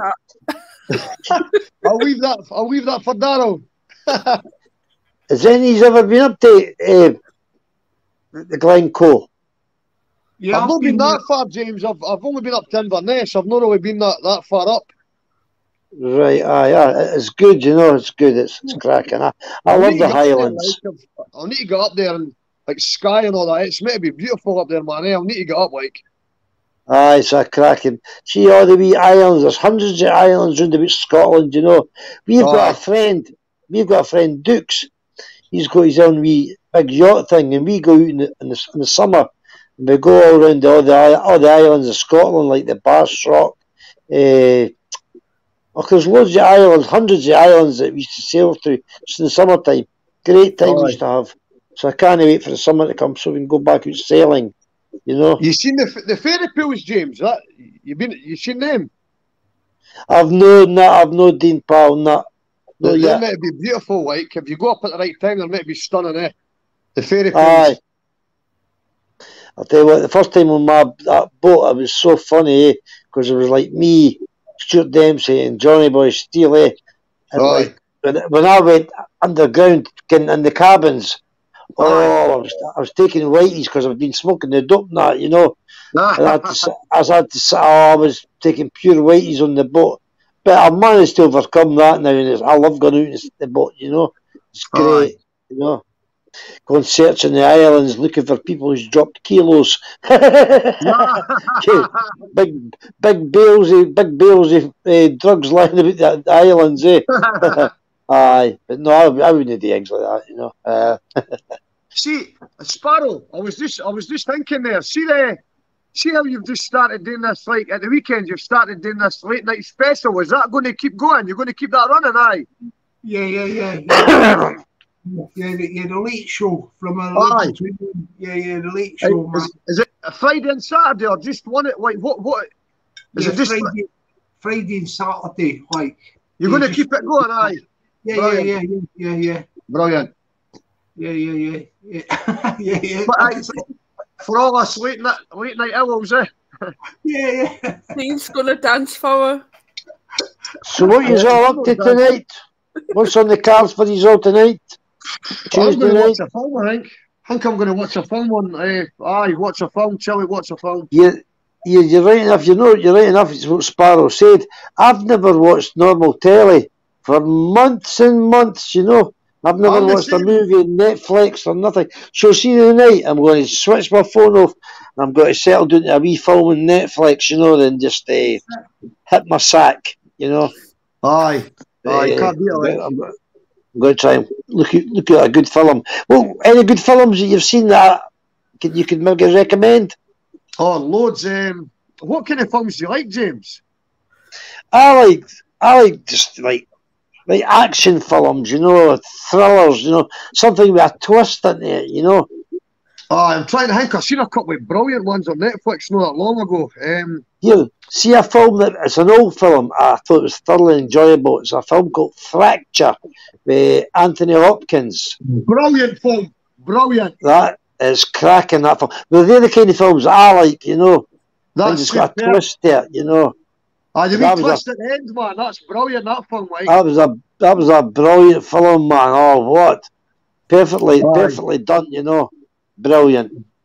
S7: I'll leave that for Darrell.
S6: Has anybody's ever been up to the Glencoe?
S1: Yeah,
S7: I've not been that far, James. I've only been up to Inverness. I've not really been that far up.
S6: Right, it's good, you know, it's good. It's cracking. I love the Highlands.
S7: I'll need to get up there and like Skye and all that. It's meant to be beautiful up there, man. I'll need to get up, like.
S6: It's a cracking. See all the wee islands. There's hundreds of islands round about Scotland, you know. We've got a friend, Dukes. He's got his own wee big yacht thing, and we go out in the summer, and we go all around all the islands of Scotland, like the Bass Rock. There's loads of islands, hundreds of islands that we used to sail through just in the summertime. Great time we used to have. So I can't wait for the summer to come so we can go back out sailing. You know,
S7: you seen the fairy pools, James? You seen them?
S6: I've no Dean Pal, not. No,
S7: they're meant to be beautiful. Like if you go up at the right time, they're meant to be stunning. The fairy pools.
S6: Aye. I'll tell you what. The first time on that boat, it was so funny, because it was like me, Stuart Dempsey, and Johnny Boy Steele. And like, when I went underground, getting in the cabins. I was taking whiteys because I've been smoking the dope and that, you know. And I was taking pure whiteys on the boat. But I've managed to overcome that now, and I love going out in the boat, you know. It's great, you know. Going searching the islands, looking for people who's dropped kilos. big bales of drugs lying about the islands, eh? Aye, but no, I wouldn't do things like that, you know.
S7: See, Sparrow, I was just thinking there. See how you've just started doing this, like at the weekend you've started doing this late night special. Is that going to keep going? You're going to keep that running, aye?
S1: Yeah. The late show from the late show, man.
S7: Is it a Friday and Saturday or just one? Like what? Is it just
S1: Friday and Saturday? Like
S7: you're going to keep it going, aye?
S1: Yeah.
S7: Brilliant.
S1: Yeah.
S7: But for all us late night owls, eh?
S1: Yeah.
S2: Dean's gonna dance for her.
S6: So what are you all up to tonight? What's on the cards for you all tonight?
S7: I'm going to watch a film, I think I'm going to watch a film watch a film, Chilly, watch a film.
S6: You're right enough, you're right enough, it's what Sparrow said. I've never watched normal telly for months and months, you know. I've never watched a movie on Netflix or nothing. So see tonight, I'm going to switch my phone off and I'm going to settle down to a wee film on Netflix, you know, then just hit my sack, you know.
S7: Aye, can't be alright.
S6: I'm going to try and look at a good film. Well, any good films that you've seen that you could maybe recommend?
S7: Oh, loads. What kind of films do you like, James?
S6: I like just like action films, you know, thrillers, you know, something with a twist in it, you know.
S7: Oh, I'm trying to think. I've seen a couple of brilliant ones on Netflix not that long ago.
S6: You see a film it's an old film. I thought it was thoroughly enjoyable. It's a film called Fracture with Anthony Hopkins.
S7: Brilliant film. Brilliant.
S6: That is cracking, that film. But they're the kind of films I like, you know. It's got a twist there, you know.
S7: The wee twist at the end, man. That's brilliant, that film, like.
S6: That was a brilliant film, man. Oh, what? Perfectly done, you know. Brilliant.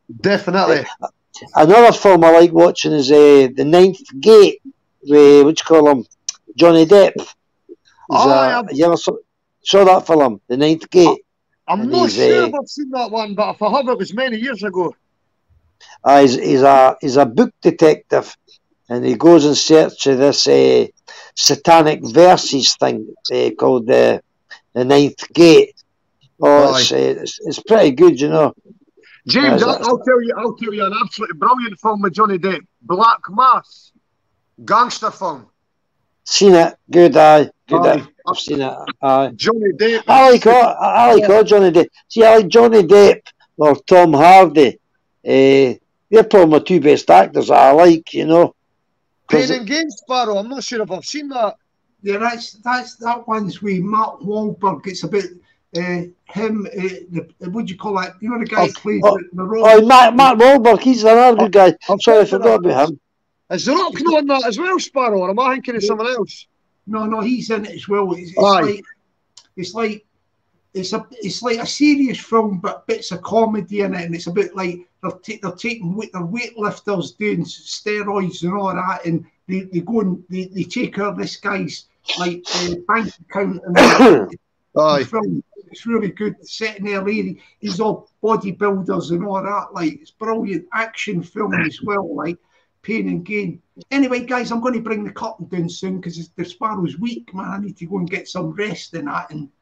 S7: Definitely.
S6: Another film I like watching is The Ninth Gate, with, what you call him, Johnny Depp. You ever saw that film, The Ninth Gate?
S7: I'm not sure if I've seen that one, but if I have, it was many years ago.
S6: He's a book detective, and he goes in search of this satanic verses thing called the Ninth Gate. Oh, it's pretty good, you know.
S7: James, I'll tell you an absolutely brilliant film with Johnny Depp, Black Mass, gangster film.
S6: Seen it, good, aye, good. I've seen it, aye.
S7: Johnny Depp.
S6: I like all Johnny Depp. See, I like Johnny Depp or Tom Hardy. They're probably my two best actors that I like, you know.
S7: Pain and Gain, Sparrow. I'm not sure if I've seen that.
S1: Yeah, that one's with Mark Wahlberg. It's about him. What do you call that? You know the guy who plays the role.
S6: Oh, Mark Wahlberg. He's another good guy. Sorry, I forgot about him.
S7: Is The Rock on that as well, Sparrow? Or am I thinking of someone else?
S1: No, he's in it as well. It's like a serious film, but bits of comedy in it, and it's a bit like they're taking weightlifters doing steroids and all that, and they go and they take out this guy's like bank account and film. It's really good. Setting there, he's all bodybuilders and all that. Like, it's brilliant action film as well. Like Pain and Gain. Anyway, guys, I'm going to bring the curtain down soon because the Sparrow's weak, man. I need to go and get some rest in that. And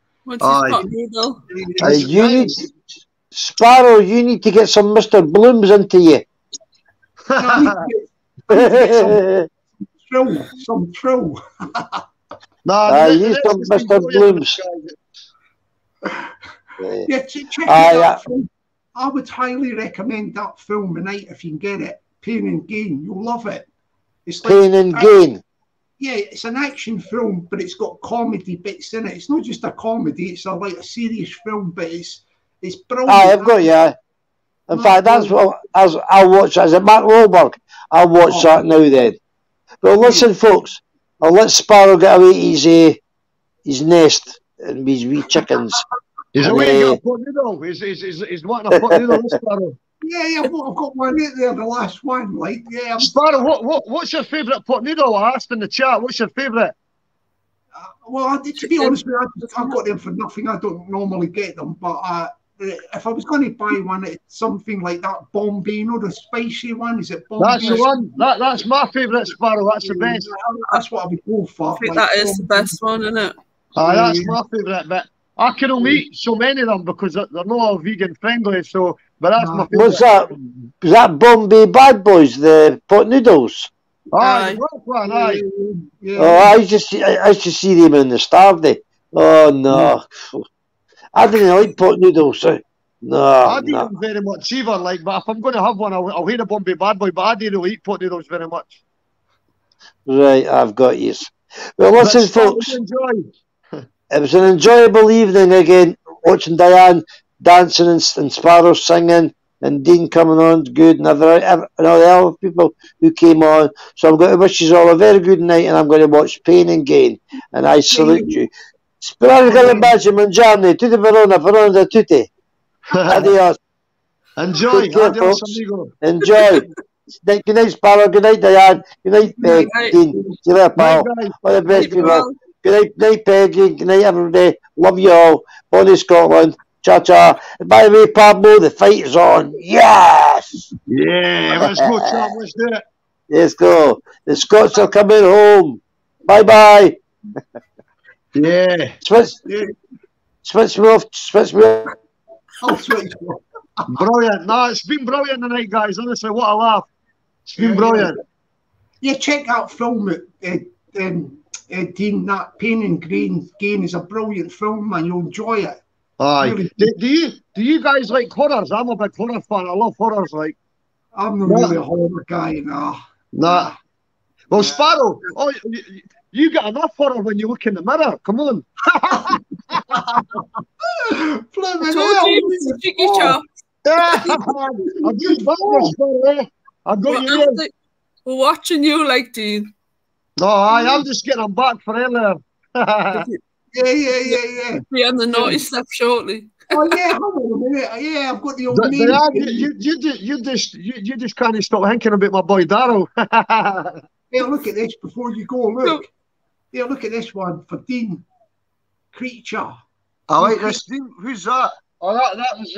S6: Sparrow, you need to get some Mr. Blooms into you.
S1: Some thrill.
S6: You need some Mr. Blooms.
S1: Yeah, check that film. I would highly recommend that film tonight if you can get it. Pain and Gain, you'll love it. It's like
S6: Pain and Gain.
S1: Yeah, it's an action film, but it's got comedy bits in it. It's not just a comedy; it's like a serious film, but it's brilliant.
S6: I've got you. In fact, that's what I'll watch. As a Mark Wahlberg, I'll watch that now. Then, well, listen, folks. I'll let Sparrow get away his nest and his wee chickens.
S7: He's away a pot noodle. He's wanting a pot noodle, Sparrow.
S1: Yeah, I've got one out there, the last one. Like, yeah.
S7: Sparrow, what's your favourite pot noodle? I asked in the chat. What's your favourite?
S1: Well, to be honest with you, I've got them for nothing. I don't normally get them, but if I was going to buy one, it's something like that Bombay, you know, the spicy one. Is it Bombay?
S7: That's the one. That's my favourite, Sparrow. That's the best.
S1: That's what I would go for.
S2: I think that is the best one, isn't it?
S7: That's my favourite bit. I can only eat so many of them because they're not all vegan friendly. So, but that's my favourite.
S6: What's that? Was that Bombay Bad Boys, the pot noodles?
S7: Aye.
S6: Yeah. Oh, I used to see them in the Stardy. Oh no, I didn't like pot noodles. No,
S7: I didn't very much either. Like, but if I'm going to have one, I'll hate a Bombay Bad Boy. But I didn't really eat pot noodles very much.
S6: Right, I've got you. Well, listen, folks. It was an enjoyable evening again, watching Diane dancing and Sparrow singing and Dean coming on good and all the other people who came on. So I'm going to wish you all a very good night, and I'm going to watch Pain and Gain, and I salute you. Spero che le baci mangiarne, tutti Verona da tutti. Adios.
S7: Enjoy. Adios, amigo.
S6: Enjoy. Good night, Sparrow. Good night, Diane. Good night, Dean. See you later, pal. All the best, people. Good night, Peggy. Good night, everybody. Love you all. Bonnie Scotland. Cha-cha. And by the way, Pablo, the fight is on. Yes!
S7: Yeah, let's go, Chap. Let's do it.
S6: Let's go. The Scots are coming home. Bye-bye.
S7: Yeah.
S6: Switch me off.
S1: I'll switch off.
S7: Brilliant. No, it's been brilliant tonight, guys. Honestly, what a laugh. It's been brilliant.
S1: Yeah, check that film Dean, that Pain and Gain is a brilliant film, man. You'll enjoy it.
S7: Aye. Really. Do you guys like horrors? I'm a big horror fan. I love horrors. Like,
S1: I'm not really a horror guy.
S7: Nah. Well, Sparrow, you get enough horror when you look in the mirror. Come on.
S2: We're watching you, like, Dean.
S7: No, I'm just getting them back for earlier.
S1: Yeah.
S2: Be on the naughty step shortly.
S1: Oh yeah, hold on a minute. Yeah, I've got the old name.
S7: Diane, you just can't stop thinking about my boy Darryl.
S1: Here, look at this before you go. Look. Here, look at this one for Dean. Creature.
S7: I like this. Who's that? Oh, that was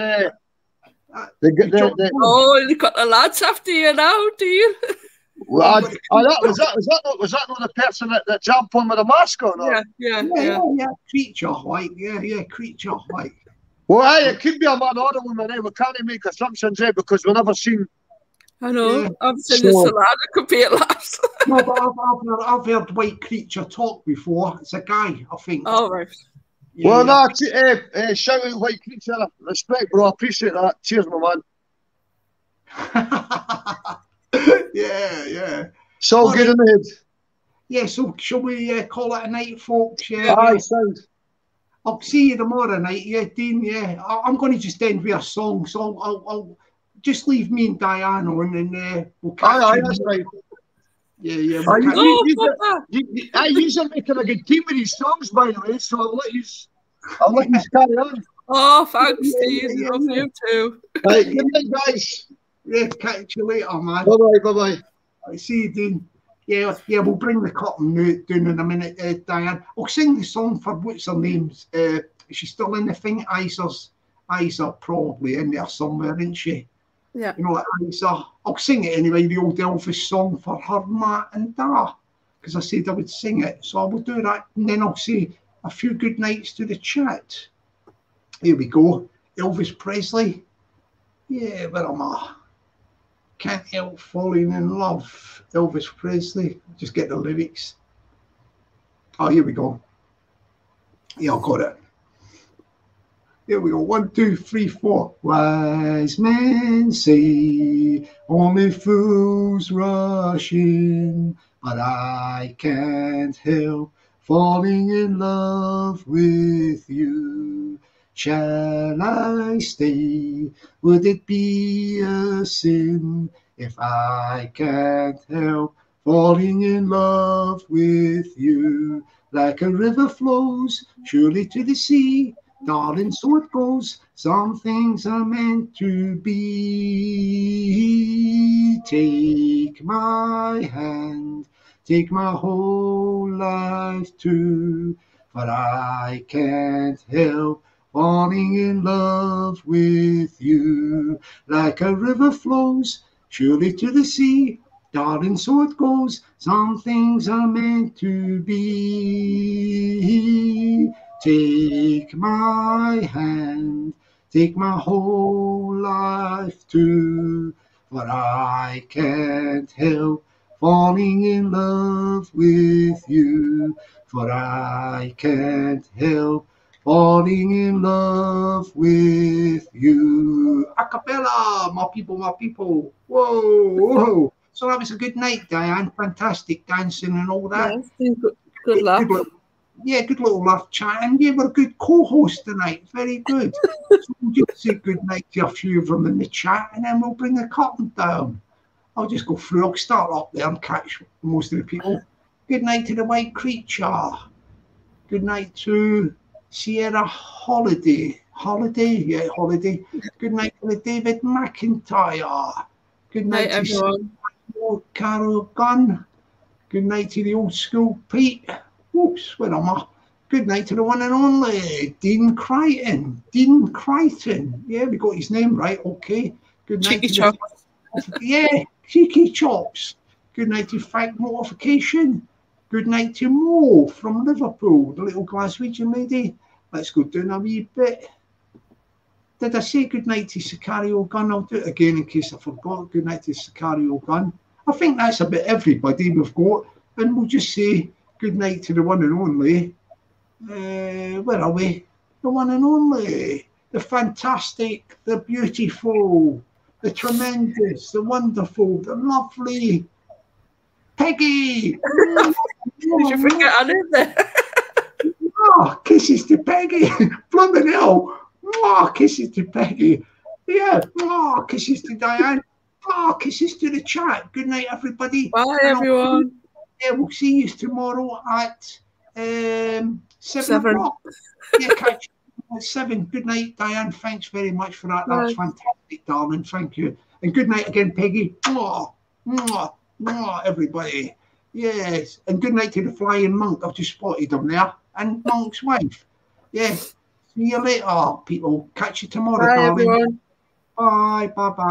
S2: Oh, you got the lads after you now, do you?
S7: Well, was that not the person that jumped on with the mask on?
S2: Yeah.
S1: Creature, like, creature, like.
S7: Well, hey, it could be a man or a woman. We can't make assumptions because we've never seen.
S2: I know. I've seen this a lot. It could be a lass.
S1: No, but I've heard White Creature talk before. It's a guy, I think.
S2: Oh, right.
S7: Yeah, no, shout out White Creature. Respect, bro. I appreciate that. Cheers, my man.
S1: Yeah.
S7: It's all good in the head.
S1: Yeah, so shall we call it a night, folks? Yeah.
S7: Aye, sound.
S1: I'll see you tomorrow night. Yeah, Dean. Yeah, I'm going to just end with a song, so I'll just leave me and Diane on, and we'll catch you.
S7: Aye, that's right.
S1: Yeah.
S7: You are making a good team with these songs, by the way. So I'll let you carry on.
S2: Oh, thanks, Dean. Love you too.
S7: Right, good night, guys.
S1: Yeah, catch you later, man.
S7: Bye.
S1: I see you, Dean. Yeah, we'll bring the curtain down in a minute, Diane. I'll sing the song for what's her name? Is she still in the thing? Isa probably in there somewhere, isn't she?
S2: Yeah.
S1: You know, like Isa. I'll sing it anyway, the old Elvis song for her, Matt and Da, because I said I would sing it. So I will do that, and then I'll say a few good nights to the chat. Here we go. Elvis Presley. Yeah, where am I? Can't help falling in love. Elvis Presley. Just get the lyrics. Oh, here we go. Yeah, I got it. Here we go. 1, 2, 3, 4. Wise men say only fools rush in, but I can't help falling in love with you. Shall I stay? Would it be a sin if I can't help falling in love with you? Like a river flows surely to the sea, darling, so it goes. Some things are meant to be. Take my hand, take my whole life too, but I can't help falling in love with you. Like a river flows surely to the sea, darling, so it goes. Some things are meant to be. Take my hand, take my whole life too, but I can't help falling in love with you. For I can't help falling in love with you. Acapella, my people. Whoa. So that was a good night, Diane. Fantastic dancing and all that.
S2: Yeah, good laugh.
S1: Good little laugh chat. And you were a good co-host tonight. Very good. So we'll just say good night to a few of them in the chat, and then we'll bring the curtain down. I'll just go through. I'll start up there and catch most of the people. Good night to the White Creature. Good night to Sierra Holiday. Holiday. Good night to the David McIntyre. Good night to
S2: everyone.
S1: Carol Gunn. Good night to the old school Pete. Whoops, where am I? Good night to the one and only Dean Crichton. Yeah, we got his name right. Okay. Good night
S2: Cheeky
S1: to
S2: Chops.
S1: Cheeky Chops. Good night to Frank Notification. Good night to Mo from Liverpool, the little Glaswegian lady. Let's go down a wee bit. Did I say good night to Sicario Gun? I'll do it again in case I forgot. Good night to Sicario Gun. I think that's about everybody we've got. And we'll just say good night to the one and only. Where are we? The one and only. The fantastic, the beautiful, the tremendous, the wonderful, the lovely Peggy.
S2: Did you forget I live there?
S1: Oh, kisses to Peggy. Blooming hell. Oh, kisses to Peggy. Yeah. Oh, kisses to Diane. Oh, kisses to the chat. Good night, everybody.
S2: Bye, everyone.
S1: Yeah, we'll see you tomorrow at
S2: 7.
S1: o'clock. Yeah, catch you at 7. Good night, Diane. Thanks very much for that. That's fantastic, darling. Thank you. And good night again, Peggy. Mwah, mwah, mwah, everybody. Yes. And good night to the flying monk. I've just spotted him there. And Monk's wife. Yeah. See you later, people. Catch you tomorrow,
S2: Bye,
S1: darling.
S2: everyone.
S1: Bye. Bye-bye.